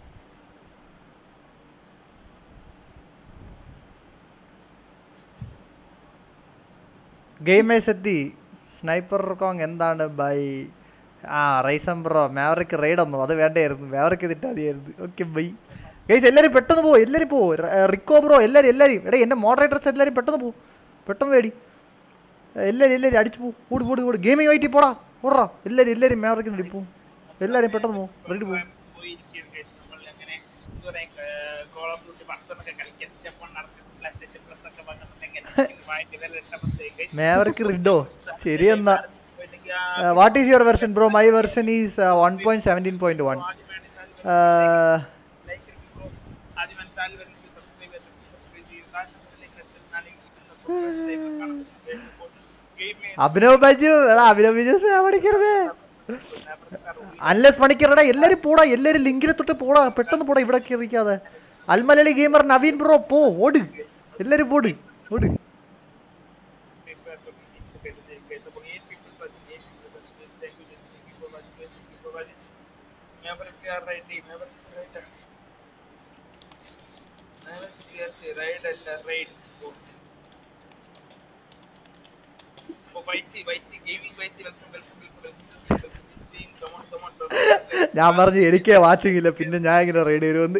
ഗെയിമേഴ്സ് എത്തി. സ്നൈപ്പർ കോങ് എന്താണ് ബൈ? ആ റൈസം ബ്രോ. മാവറിക്ക് റൈഡ് ഒന്നോ? അത് വേണ്ടായിരുന്നു. മാവറിക്ക് ഇതിട്ടാ മതിയായിരുന്നു. Okay bye guys. എല്ലാവരും പെട്ടെന്ന് പോകും. എല്ലാവരും പോകും. റിക്കോ ബ്രോ എല്ലാവരും എല്ലാവരും. എടേ എൻ്റെ മോഡറേറ്റേഴ്സ് എല്ലാവരും പെട്ടെന്ന് പോകും. പെട്ടെന്ന് വേടി. എല്ലാവരും എല്ലാവരും അടിച്ചു പോകും. കൂടി കൂടി കൂടി ഗെയിമിങ് വൈറ്റി പോടാ ഓടാ. എല്ലാവരും എല്ലാവരും മാവറിക്ക് നേടി പോകും. എല്ലാവരും പെട്ടെന്ന് പോകും. റെഡി പോകും. മാവറിക്ക് റിഡോ ശരി എന്നാ. What is your version bro? My version is one point seventeen point one. Abhinav Baiju എടാ അഭിനവ് ബൈജു പണിക്കരുത്. അൻലെസ് പണിക്കറടാ. എല്ലാരും പോടാ. എല്ലാരും ലിങ്കിൽ തൊട്ട് പോടാ. പെട്ടെന്ന് പോടാ. ഇവിടെ ഇരിക്കാതെ. അൽമലയാളി ഗെയിമർ നവീൻ ബ്രോ പോ. ഓട് എല്ലാരും പോട് ഓട്. ഞാൻ പറഞ്ഞു എനിക്ക് വാച്ചിങ് ഇല്ല. പിന്നെ ഞാൻ ഇങ്ങനെ റൈഡ് വരുമെന്ന്.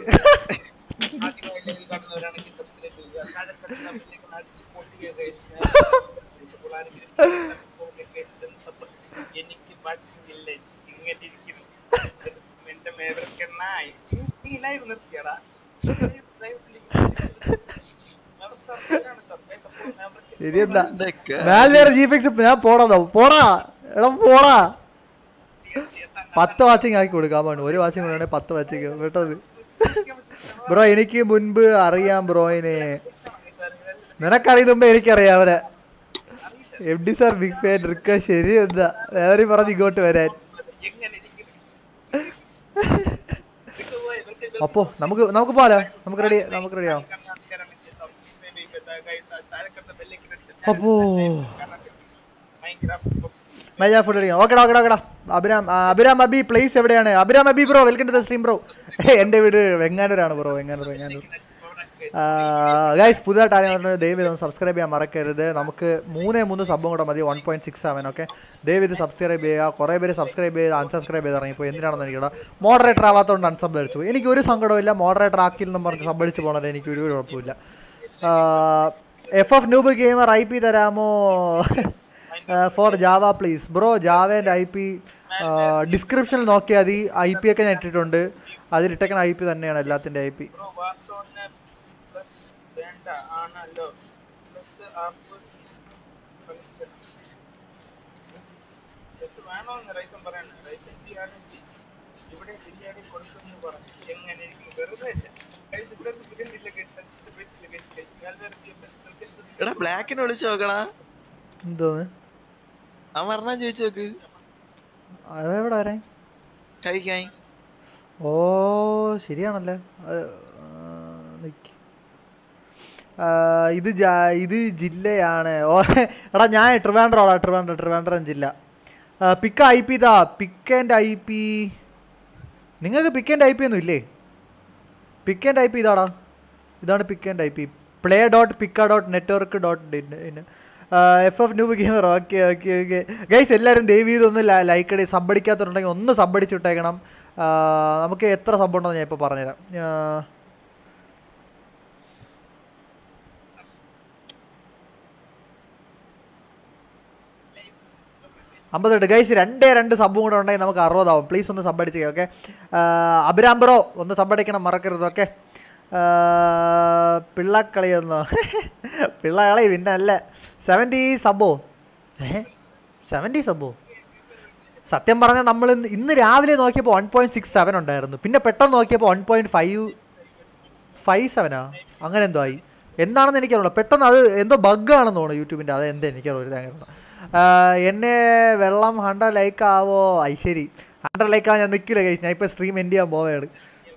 ശരി എന്താ മാൽവേർ ജിഫിക്സ് ഞാൻ പോടാ പോടാ എടാ പോടാ. പത്ത് വാച്ചിങ് ആക്കി കൊടുക്കാൻ പാടും. ഒരു വാച്ചിങ് വേണേ പത്ത് വാച്ചിങ് കേട്ടത് ബ്രോ. എനിക്ക് മുൻപ് അറിയാം ബ്രോയിനെ, നിനക്കറിയുന്ന മുമ്പേ എനിക്കറിയാം അവരെ. M D sir big fan റിക്ക. ശരി എന്താ വേറെ പറഞ്ഞ് ഇങ്ങോട്ട് വരാൻ. അപ്പോ നമുക്ക് നമുക്ക് പോലോ, നമുക്ക് റെഡി നമുക്ക് റെഡിയാവും. അപ്പോ മൈജാ ഫുഡ് അടിക്കണം. ഓക്കെടാ ഓക്കെടാ ഓക്കെടാ. അഭിരാം അഭിരാം അബി പ്ലേസ് എവിടെയാണ്? Abhiram Abhi bro welcome to the stream bro. എൻ്റെ വീട് വെങ്ങാനൂരാണ് ബ്രോ, വെങ്ങാനൂർ വെങ്ങാനൂർ. ഗൈസ് പുതുതായിട്ട് ആരെയും പറഞ്ഞത് ദയവ് ഇത് സബ്സ്ക്രൈബ് ചെയ്യാൻ മറക്കരുത്. നമുക്ക് മൂന്നേ മൂന്ന് സബ്ബും കൂടെ മതി, one point six seven. Okay ദയവ് ഇത് സബ്സ്ക്രൈബ് ചെയ്യുക. കുറേ പേര് സബ്സ്ക്രൈബ് ചെയ്ത് അൺസബ്സ്ക്രൈബ് ചെയ്ത് ഇറങ്ങിപ്പോൾ എന്തിനാണെന്ന് എനിക്കിവിടെ മോഡറേറ്റർ ആവാത്തതുകൊണ്ട് അൺസബ് അടിച്ചു. എനിക്ക് ഒരു സങ്കടമില്ല, മോഡറേറ്റർ ആക്കില്ലെന്നും പറഞ്ഞ് സബ് അടിച്ച് പോകണത് എനിക്ക് ഒരു കുഴപ്പമില്ല. F F noob gamer I P തരാമോ ഫോർ ജാവ പ്ലീസ് ബ്രോ? ജാവേൻ്റെ ഐ പി ഡിസ്ക്രിപ്ഷനിൽ നോക്കിയാൽ മതി. ഐ പി ഒക്കെ ഞാൻ ഇട്ടിട്ടുണ്ട്, അതിലിട്ടേക്കണ ഐ പി തന്നെയാണ് എല്ലാത്തിൻ്റെ ഐ പി. എടാ ബ്ലാക്കിനെ വിളിച്ചു നോക്കടാ. എന്തോന്ന് അവൻ പറഞ്ഞാ ചോദിച്ചു നോക്ക് എവിടെ വരാൻ കഴിക്കാൻ. ഓ ശരിയാണല്ലേ. ഇത് ഇത് ജില്ലയാണ്. ഓ എടാ ഞാൻ ട്രിവാൻഡ്രോടാ, ട്രിവാൻഡ്രം ട്രിവാൻഡ്രം ജില്ല. പിക്ക ഐ പി ഇതാ, പിക്ക് ആൻഡ് ഐ പി. നിങ്ങൾക്ക് പിക്ക് ആൻഡ് ഐ പി ഒന്നും ഇല്ലേ? പിക്ക് ആൻഡ് ഐ പി ഇതാടാ, ഇതാണ് pick and I P. Play dot pika dot network dot in. F F new gamer. Okay okay okay guys എല്ലാവരും ദയവ് ചെയ്തൊന്ന് ലൈക്ക് അടി. സബ് അടിക്കാത്തതുണ്ടെങ്കിൽ ഒന്ന് സബ് അടിച്ച് വിട്ടേക്കണം. നമുക്ക് എത്ര സബ് ഉണ്ടെന്ന് ഞാൻ ഇപ്പോൾ പറഞ്ഞുതരാം. അമ്പത്തെട്ട് ഗൈസ്, രണ്ടേ രണ്ട് സബും കൂടെ ഉണ്ടെങ്കിൽ നമുക്ക് അറുപതാവും. പ്ലീസ് ഒന്ന് സബ് അടിച്ചേ. ഓക്കെ അഭിരാം ബ്രോ ഒന്ന് സബ് അടിക്കണം മറക്കരുത്. ഓക്കെ പിള്ളക്കളിയൊന്നോ പിള്ളകളി പിന്നെ അല്ല. സെവൻറ്റി സബോ ഏ സെവൻറ്റി സബോ സത്യം പറഞ്ഞാൽ നമ്മൾ ഇന്ന് രാവിലെ നോക്കിയപ്പോൾ വൺ പോയിൻറ്റ് സിക്സ് സെവൻ ഉണ്ടായിരുന്നു. പിന്നെ പെട്ടെന്ന് നോക്കിയപ്പോൾ വൺ പോയിൻറ്റ് ഫൈവ് ഫൈവ് സെവനാ അങ്ങനെ എന്തോ ആയി. എന്താണെന്ന് എനിക്കറിയില്ല. പെട്ടെന്ന് അത് എന്തോ ബഗ്ഗാണെന്ന് തോന്നുന്നു യൂട്യൂബിൻ്റെ. അത് എന്താ എനിക്കറിയില്ല. അങ്ങനെ എന്നെ വെള്ളം ഹൺഡ്രഡ് ലൈക്ക് ആവോ? ഐശ്വരി ഹൺഡ്രഡ് ലൈക്ക് ആവാൻ ഞാൻ നിൽക്കില്ല കഴിച്ച്. ഞാൻ ഇപ്പോൾ സ്ട്രീം എൻഡ് ചെയ്യാൻ പോവുകയാണ്.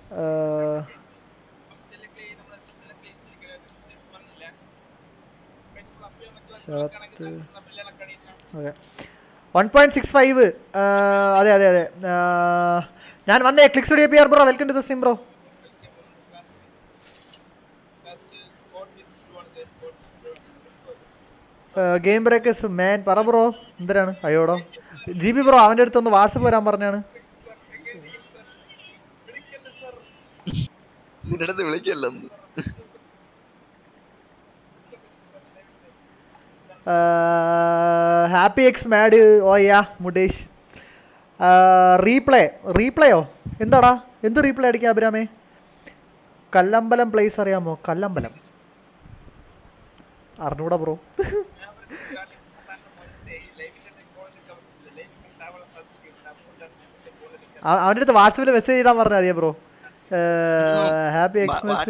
Okay one point six five. അതെ അതെ അതെ ഞാൻ വന്നേ. Click studio P R bro welcome to the stream bro. Game breakers man പറ ബ്രോ എന്തിനാണ്? അയ്യോടോ ജി ബി ബ്രോ അവൻ്റെ അടുത്തൊന്ന് വാട്സപ്പ് വരാൻ പറഞ്ഞാണ്. Happy Xmas. ഓ യാ മുടേഷ്. റീപ്ലേ റീപ്ലേയോ എന്താടാ? എന്ത് റീപ്ലേ അടിക്കാം അഭിരാമേ? കല്ലമ്പലം പ്ലേസ് അറിയാമോ? കല്ലമ്പലം അറിഞ്ഞൂടാ ബ്രോ. അവൻ്റെ അടുത്ത് വാട്സപ്പിൽ മെസ്സേജ് ഇടാൻ പറഞ്ഞാൽ മതിയെ bro. Happy Xmas.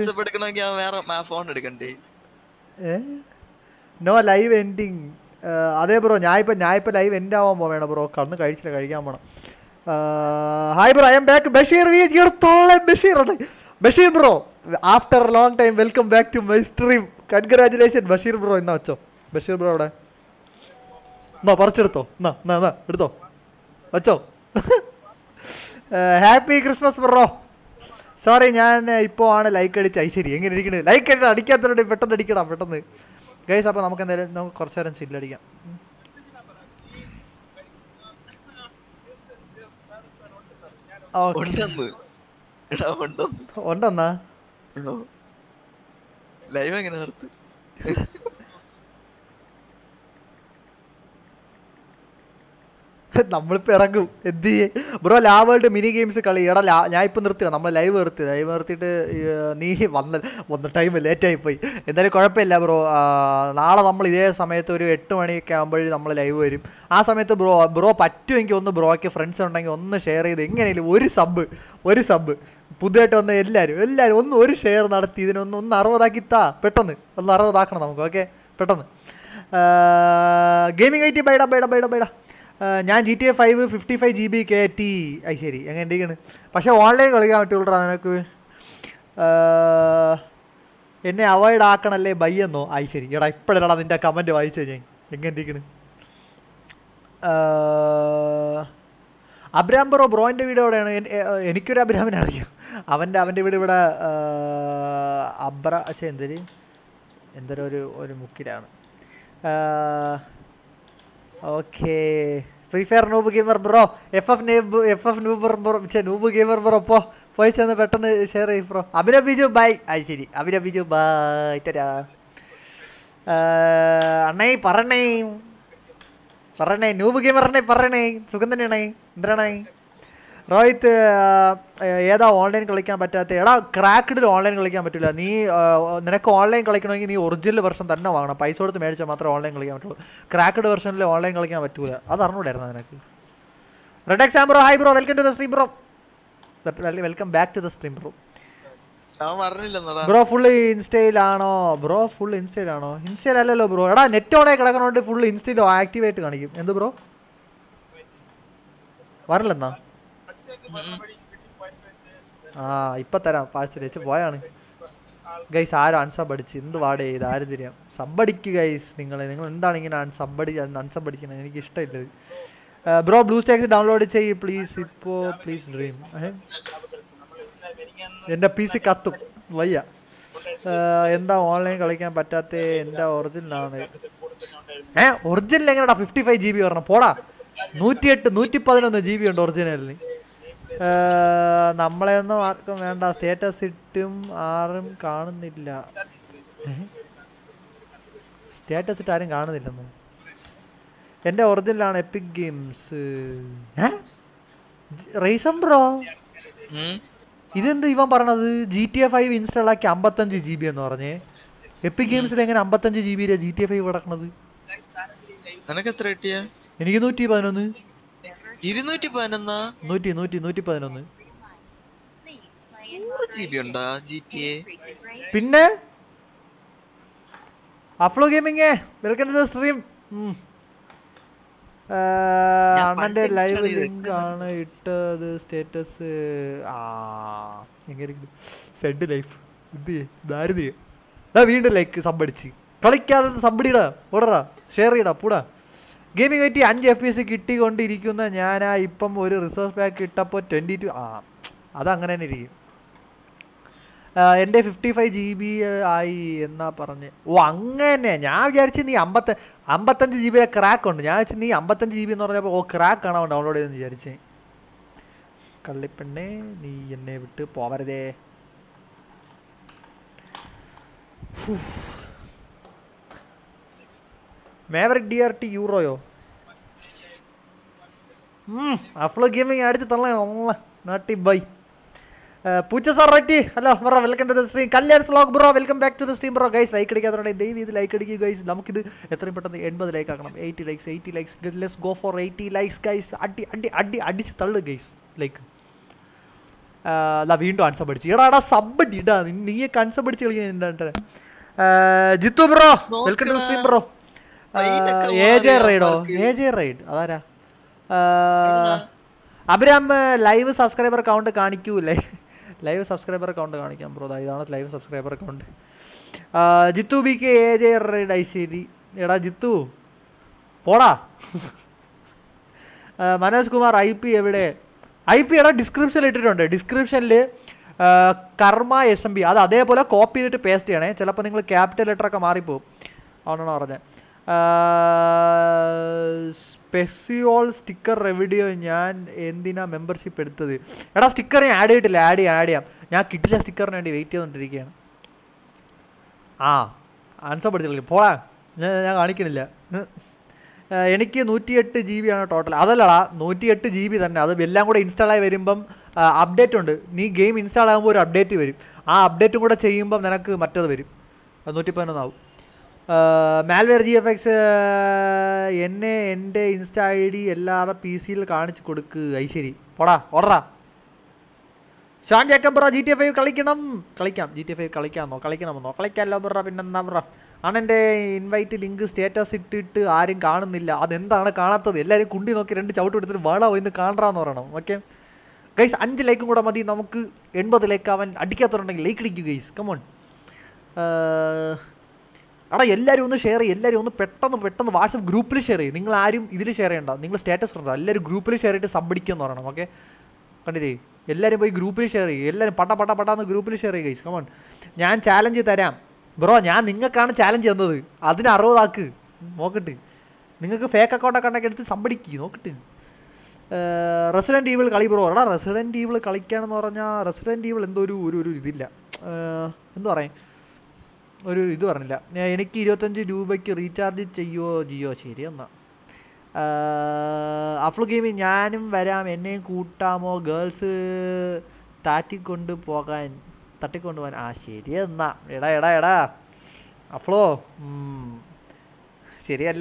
No live ending. അതെ ബ്രോ ഞാൻ ഇപ്പം ഞാൻ ഇപ്പം ലൈവ് എൻഡ് ആവാൻ പോവേണം ബ്രോ. കണ്ണ് കഴിച്ചില്ല, കഴിക്കാൻ പോണം. Hi bro I'm back. Basheer Basheer Basheer bro after long time welcome back to my stream. Congratulation Basheer bro. എന്നാ വെച്ചോ ബഷീർ ബ്രോ അവിടെ എന്നാ പറിച്ചെടുത്തോ. എന്നാ എന്നാ എന്നാ എടുത്തോ വെച്ചോ. Happy Christmas bro. സോറി ഞാൻ ഇപ്പോൾ ആണ് ലൈക്ക് അടിച്ച്. ഐശ്വരി എങ്ങനെ ഇരിക്കണേ? ലൈക്ക് അടിച്ച് അടിക്കാത്തവരുടെ പെട്ടെന്ന് അടിക്കണം പെട്ടെന്ന് ഗൈസ്. അപ്പോൾ നമുക്ക് എന്തായാലും നമുക്ക് കുറച്ച് നേരം ചില്ലടിക്കാം. ഉണ്ടെന്നാ ലൈവ് എങ്ങനെ നിർത്ത്? നമ്മളിപ്പോൾ ഇറങ്ങും എന്ത് ചെയ്യേ ബ്രോ ലാവേൾഡ് മിനി ഗെയിംസ് കളി എടാ ലാ ഞാൻ ഇപ്പം നിർത്തിയാണ് നമ്മൾ ലൈവ് നിർത്തി ലൈവ് നിർത്തിയിട്ട് നീ വന്ന വന്ന ടൈം ലേറ്റായിപ്പോയി എന്തായാലും കുഴപ്പമില്ല ബ്രോ നാളെ നമ്മൾ ഇതേ സമയത്ത് ഒരു എട്ട് മണിയൊക്കെ ആകുമ്പോഴേ നമ്മൾ ലൈവ് വരും ആ സമയത്ത് ബ്രോ ബ്രോ പറ്റുമെങ്കിൽ ഒന്ന് ബ്രോയ്ക്ക് ഫ്രണ്ട്സ് ഉണ്ടെങ്കിൽ ഒന്ന് ഷെയർ ചെയ്ത് എങ്ങനെയും ഒരു സബ് ഒരു സബ് പുതുതായിട്ട് വന്ന എല്ലാവരും എല്ലാവരും ഒന്ന് ഒരു ഷെയർ നടത്തി ഇതിനൊന്ന് ഒന്ന് അറുപതാക്കി താ പെട്ടെന്ന് ഒന്ന് അറുപതാക്കണം നമുക്ക് ഓക്കെ പെട്ടെന്ന് ഗെയിമിംഗ് ഐ ടി ബൈഡ ബൈഡ ബൈഡ ബൈഡ ഞാൻ G T A five fifty five G B കയറ്റി അത് ശരി എങ്ങനെ ഇരിക്കുകയാണ് പക്ഷേ ഓൺലൈൻ കളിക്കാൻ പറ്റുള്ളൂ നിനക്ക് എന്നെ അവോയ്ഡ് ആക്കണല്ലേ ബൈ എന്നോ അത് ശരി എടാ ഇപ്പോഴല്ലടാ നിൻ്റെ കമൻറ്റ് വായിച്ചത് ഞാൻ എങ്ങനെ ഇരിക്കണ് അബ്രാം ബ്രോ ബ്രോൻ്റെ വീട് എവിടെയാണ് എനിക്കൊരു അബ്രാമിനെ അറിയാം അവൻ്റെ അവൻ്റെ വീട് ഇവിടെ അബ്ര അച്ഛ എന്തൊരു എന്തൊരു ഒരു ഒരു മുക്കിലാണ് okay free fire noob gamer bro F F noob F F noober bro ചേ നൂബ് ഗെയിമർ ബ്രോ പോ പോയി ചെന്ന് പെട്ടെന്ന് ഷെയർ ചെയ്യും ബ്രോ അഭിനവ് ബിജു ബൈ അത് ശരി അഭിനവ് ബിജു ബൈ ടാ അണ്ണേ പറയണേ പറയണേ നൂബ് ഗെയിമറിനെ പറയണേ സുഖം തന്നെയാണേ എന്തിനാണേ റോഹിത് ഏതാ ഓൺലൈൻ കളിക്കാൻ പറ്റാത്ത എടാ ക്രാക്ക്ഡിൽ ഓൺലൈൻ കളിക്കാൻ പറ്റില്ല നീ നിനക്ക് ഓൺലൈൻ കളിക്കണമെങ്കിൽ നീ ഒറിജിനൽ വെർഷൻ തന്നെ വാങ്ങണം പൈസ കൊടുത്ത് മേടിച്ചാൽ മാത്രമേ ഓൺലൈൻ കളിക്കാൻ പറ്റുള്ളൂ ക്രാക്ക്ഡ് വെർഷനിൽ ഓൺലൈൻ കളിക്കാൻ പറ്റൂല അത് അറിഞ്ഞൂടായിരുന്നു നിനക്ക് റെഡെക്സ് ആം bro hi bro welcome to the stream bro welcome back to the stream bro bro full ഇൻസ്റ്റയിലാണോ ബ്രോ ഫുൾ ഇൻസ്റ്റയിലാണോ ഇൻസ്റ്റയിൽ അല്ലല്ലോ ബ്രോ എടാ നെറ്റ് ഓണേ കിടക്കണോണ്ട് ഫുൾ ഇൻസ്റ്റയിൽ ആക്ടിവേറ്റ് കാണിക്കും എന്ത് ബ്രോ വരലെന്നാ ആ ഇപ്പം തരാം പാഴ്സൽ വെച്ച് പോയാണ് ഗൈസ് ആരും അൺസബ് അടിച്ച് എന്ത് വാടേ ഇത് ആരും തരാം സബ്ബടിക്ക് ഗൈസ് നിങ്ങൾ നിങ്ങൾ എന്താണ് ഇങ്ങനെ അൺസബ് അൺസബ് അടിക്കണത് എനിക്ക് ഇഷ്ടമില്ല ബ്രോ ബ്ലൂ സ്റ്റാക്സ് ഡൗൺലോഡ് ചെയ്യ് പ്ലീസ് ഇപ്പോൾ പ്ലീസ് ഡ്രീം എൻ്റെ പി സി കത്തും വയ്യ എന്താ ഓൺലൈൻ കളിക്കാൻ പറ്റാത്ത എന്താ ഒറിജിനലാണ് ഏ ഒറിജിനൽ എങ്ങനെയാടാ ഫിഫ്റ്റി ഫൈവ് ജി ബി പറഞ്ഞ പോടാ നൂറ്റിയെട്ട് നൂറ്റി പതിനൊന്ന് ജി ബി ഉണ്ട് ഒറിജിനലിന് നമ്മളെ ഒന്നും ആർക്കും വേണ്ട സ്റ്റേറ്റസ് ഇട്ടും ആരും കാണുന്നില്ല സ്റ്റാറ്റസ് ഇട്ട് ആരും കാണുന്നില്ലെന്നോ എൻ്റെ ഒറിജിനലാണ് എപ്പിക് ഗെയിംസ് റേസം ബ്രോ ഇതെന്ത് ഇവൻ പറഞ്ഞത് G T A five install ആക്കി അമ്പത്തഞ്ച് ജി ബി എന്ന് പറഞ്ഞേ എപ്പിക് ഗെയിംസിൽ എങ്ങനെ അമ്പത്തഞ്ച് ജി ബിയിലാണ് ജി ടി എ ഫൈവ് കിടക്കണത് എനിക്ക് നൂറ്റി പതിനൊന്ന് ഇരുന്നൂറ്റി പതിനൊന്ന് നൂറ്റി നൂറ്റി നൂറ്റി പതിനൊന്ന് പിന്നെ Aflo gaming welcome to the stream അണ്ണൻ്റെ ലൈവ് ലിങ്ക് ആണ് ഇട്ടത് സ്റ്റേറ്റസ് ആ എങ്ങനെ സെഡ് ലൈഫ് ഇത് ദാരിദ്ര്യം ആ വീണ്ടും ലൈക്ക് സബ്ബടിച്ച് കളിക്കാതെ സബ്ബടിടാ ഓടറാ ഷെയർ ചെയ്യടാ പൂടാ ഗെയിമിംഗ് പറ്റി അഞ്ച് എഫ് പി എസ് കിട്ടിക്കൊണ്ടിരിക്കുന്ന ഞാനാ ഇപ്പം ഒരു റിസോഴ്സ് പാക്ക് ഇട്ടപ്പോൾ ട്വൻറ്റി ടു ആ അതങ്ങനെ തന്നെ ഇരിക്കും എൻ്റെ ഫിഫ്റ്റി ഫൈവ് ജി ബി ആയി എന്നാ പറഞ്ഞ് ഓ അങ്ങനെ ഞാൻ വിചാരിച്ചു നീ അമ്പത്ത അമ്പത്തഞ്ച് ജി ബിയിലെ ക്രാക്ക് ഉണ്ട് ഞാൻ വിചാരിച്ചു നീ അമ്പത്തഞ്ച് ജി ബി എന്ന് പറഞ്ഞപ്പോൾ ഓ ക്രാക്ക് ആണോ ഡൗൺലോഡ് ചെയ്തെന്ന് വിചാരിച്ചേ കള്ളിപ്പെണ്ണേ നീ എന്നെ വിട്ട് പോവരുതേ മേവറിക് ഡി ആർ ടി യൂറോയോ അഫ്ലോ ഗെയിമിങ് അടിച്ച് തള്ളണം നാട്ടി ബൈ പൂച്ച സാർ റൈറ്റി hello bro welcome to the stream Kalyan vlog bro welcome back to the stream bro guys like അടിക്കാതെ ദയവ് ഇത് ലൈക്ക് അടിക്കുക ഗൈസ് നമുക്കിത് എത്രയും പെട്ടെന്ന് എൺപത് ലൈക്ക് ആക്കണം eighty likes eighty likes let's go for eighty likes guys അടി അടി അടി അടിച്ച് തള്ളു ഗൈസ് ലൈക്ക് അല്ല വീണ്ടും അൺസബ് അടിച്ച് എടാ എടാ സബ് ഇടാ നീയൊക്കെ അൺസബ് അടിച്ച് കളിക്കുന്ന Jithu bro welcome to the stream bro A J റൈഡോ എ ജെ റൈഡ് അതാരാ അഭിരാം ലൈവ് സബ്സ്ക്രൈബർ അക്കൗണ്ട് കാണിക്കൂല്ലേ ലൈവ് സബ്സ്ക്രൈബർ അക്കൗണ്ട് കാണിക്കാം ബ്രോ ഇതാണ് live subscriber account Jithu B K A J ride Aishwari എടാ ജിത്തു പോടാ മനോജ് കുമാർ ഐ പി എവിടെ ഐ പി എടാ ഡിസ്ക്രിപ്ഷനിൽ ഇട്ടിട്ടുണ്ട് ഡിസ്ക്രിപ്ഷനിൽ കർമ്മ എസ് എം ബി അത് അതേപോലെ കോപ്പി ചെയ്തിട്ട് പേസ്റ്റ് ചെയ്യണേ ചിലപ്പോൾ നിങ്ങൾ ക്യാപിറ്റൽ ലെറ്ററൊക്കെ മാറിപ്പോവും ആണെന്നാണ് പറഞ്ഞത് സ്പെസിയോൾ സ്റ്റിക്കർ വീഡിയോ ഞാൻ എന്തിനാ മെമ്പർഷിപ്പ് എടുത്തത് എടാ സ്റ്റിക്കർ ഞാൻ ആഡ് ചെയ്തിട്ടില്ല ആഡ് ചെയ്യാം ആഡ് ചെയ്യാം ഞാൻ കിട്ടില്ല സ്റ്റിക്കറിന് വേണ്ടി വെയിറ്റ് ചെയ്തുകൊണ്ടിരിക്കുകയാണ് ആ ആൻസർ പഠിച്ചില്ല പോളാ ഞാൻ ഞാൻ കാണിക്കണില്ല എനിക്ക് നൂറ്റിയെട്ട് ജി ബി ആണ് ടോട്ടൽ. അതല്ലടാ നൂറ്റിയെട്ട് ജി ബി തന്നെ. അത് എല്ലാം കൂടെ ഇൻസ്റ്റാളായി വരുമ്പം അപ്ഡേറ്റ് ഉണ്ട്. നീ ഗെയിം ഇൻസ്റ്റാൾ ആകുമ്പോൾ ഒരു അപ്ഡേറ്റ് വരും. ആ അപ്ഡേറ്റും കൂടെ ചെയ്യുമ്പം നിനക്ക് മറ്റത് വരും. നൂറ്റി പതിനൊന്നാവും. മാൽവെയർ ജി എഫ് എക്സ് എന്നെ എൻ്റെ ഇൻസ്റ്റ ഐ ഡി എല്ലാവരുടെ പി സിയിൽ കാണിച്ച് കൊടുക്ക്. ഐശ്വരി പോടാ ഓർഡറാ. Shan Jacob bro G T F I കളിക്കണം. കളിക്കാം ജി ടി എഫ് ഐ കളിക്കാമെന്നോ? കളിക്കണമെന്നോ? കളിക്കാമല്ലോ ബ്രോ. പിന്നെന്താ ബ്രോ? ആണെൻ്റെ ഇൻവൈറ്റ് ലിങ്ക് സ്റ്റേറ്റസ് ഇട്ടിട്ട് ആരും കാണുന്നില്ല. അതെന്താണ് കാണാത്തത്? എല്ലാവരും കുണ്ടി നോക്കി രണ്ട് ചവിട്ട് എടുത്തിട്ട് വേണോ ഇന്ന് കാണാന്ന് പറയണം. ഓക്കെ ഗൈസ്, അഞ്ച് ലൈക്കും കൂടെ മതി നമുക്ക് എൺപത് ലൈക്ക് അവൻ അടിക്കാത്തതുണ്ടെങ്കിൽ ലൈക്ക് അടിക്കും ഗൈസ്. കമോൺ. എടാ എല്ലാവരും ഒന്ന് ഷെയർ ചെയ്യും. എല്ലാവരും ഒന്ന് പെട്ടെന്ന് പെട്ടെന്ന് വാട്സപ്പ് ഗ്രൂപ്പിൽ ഷെയർ ചെയ്യും. നിങ്ങൾ ആരും ഇതിൽ ഷെയർ ചെയ്യണ്ട. നിങ്ങൾ സ്റ്റാറ്റസ് ഇടണ്ട. എല്ലാവരും ഗ്രൂപ്പിൽ ഷെയർ ചെയ്തിട്ട് സബ്ബടിക്കുമെന്ന് പറയണം. ഓക്കെ കണ്ടില്ലേ? എല്ലാവരും പോയി ഗ്രൂപ്പിൽ ഷെയർ ചെയ്യും. എല്ലാവരും പട്ട പട്ട പട്ടാന്ന് ഗ്രൂപ്പിൽ ഷെയർ ചെയ്യും ഗൈസ്. കമോൺ. ഞാൻ ചാലഞ്ച് തരാം ബ്രോ. ഞാൻ നിങ്ങൾക്കാണ് ചാലഞ്ച് തന്നത്. അതിന് അറുപതാക്ക് നോക്കിട്ട്. നിങ്ങൾക്ക് ഫേക്ക് അക്കൗണ്ടൊക്കെ ഉണ്ടെങ്കിൽ എടുത്ത് സബ്ബടിക്ക് നോക്കിട്ട്. റെസിഡൻറ്റ് ഈവിൾ കളി ബ്രോ. എടാ റെസിഡൻറ്റ് ഈവിൾ കളിക്കുകയാണെന്ന് പറഞ്ഞാൽ റെസിഡൻറ്റ് ഈവിൾ എന്തോ ഒരു ഒരു ഇതില്ല. എന്താ പറയും, ഒരു ഇത് പറഞ്ഞില്ല. എനിക്ക് ഇരുപത്തഞ്ച് രൂപയ്ക്ക് റീചാർജ് ചെയ്യുമോ ജിയോ? ശരി എന്നാൽ അഫ്ലു ഗെയിമിങ് ഞാനും വരാം. എന്നെയും കൂട്ടാമോ? ഗേൾസ് താറ്റിക്കൊണ്ട് പോകാൻ തട്ടിക്കൊണ്ട് പോകാൻ. ആ ശരി എന്നാ. എടാ എടാ എടാ അഫ്ലോ ശരിയല്ല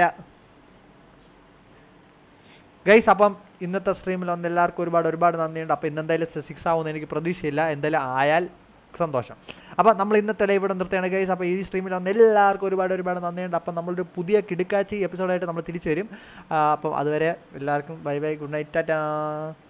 ഗൈസ്. അപ്പം ഇന്നത്തെ സ്ട്രീമിൽ വന്ന് എല്ലാവർക്കും ഒരുപാട് ഒരുപാട് നന്ദിയുണ്ട്. അപ്പോൾ ഇന്നെന്തായാലും സിക്സ് ആവുമെന്ന് എനിക്ക് പ്രതീക്ഷയില്ല. എന്തായാലും ആയാൽ സന്തോഷം. അപ്പം നമ്മൾ ഇന്നത്തെ ലൈവ് ഇവിടെ നിർത്തുകയാണ് ഗൈസ്. അപ്പോൾ ഈ സ്ട്രീമിൽ വന്ന് എല്ലാവർക്കും ഒരുപാട് ഒരുപാട് നന്ദിയുണ്ട്. അപ്പം നമ്മളൊരു പുതിയ കിടുക്കാച്ചി എപ്പിസോഡായിട്ട് നമ്മൾ തിരിച്ചു വരും. അപ്പം അതുവരെ എല്ലാവർക്കും bye bye, good night, Tata.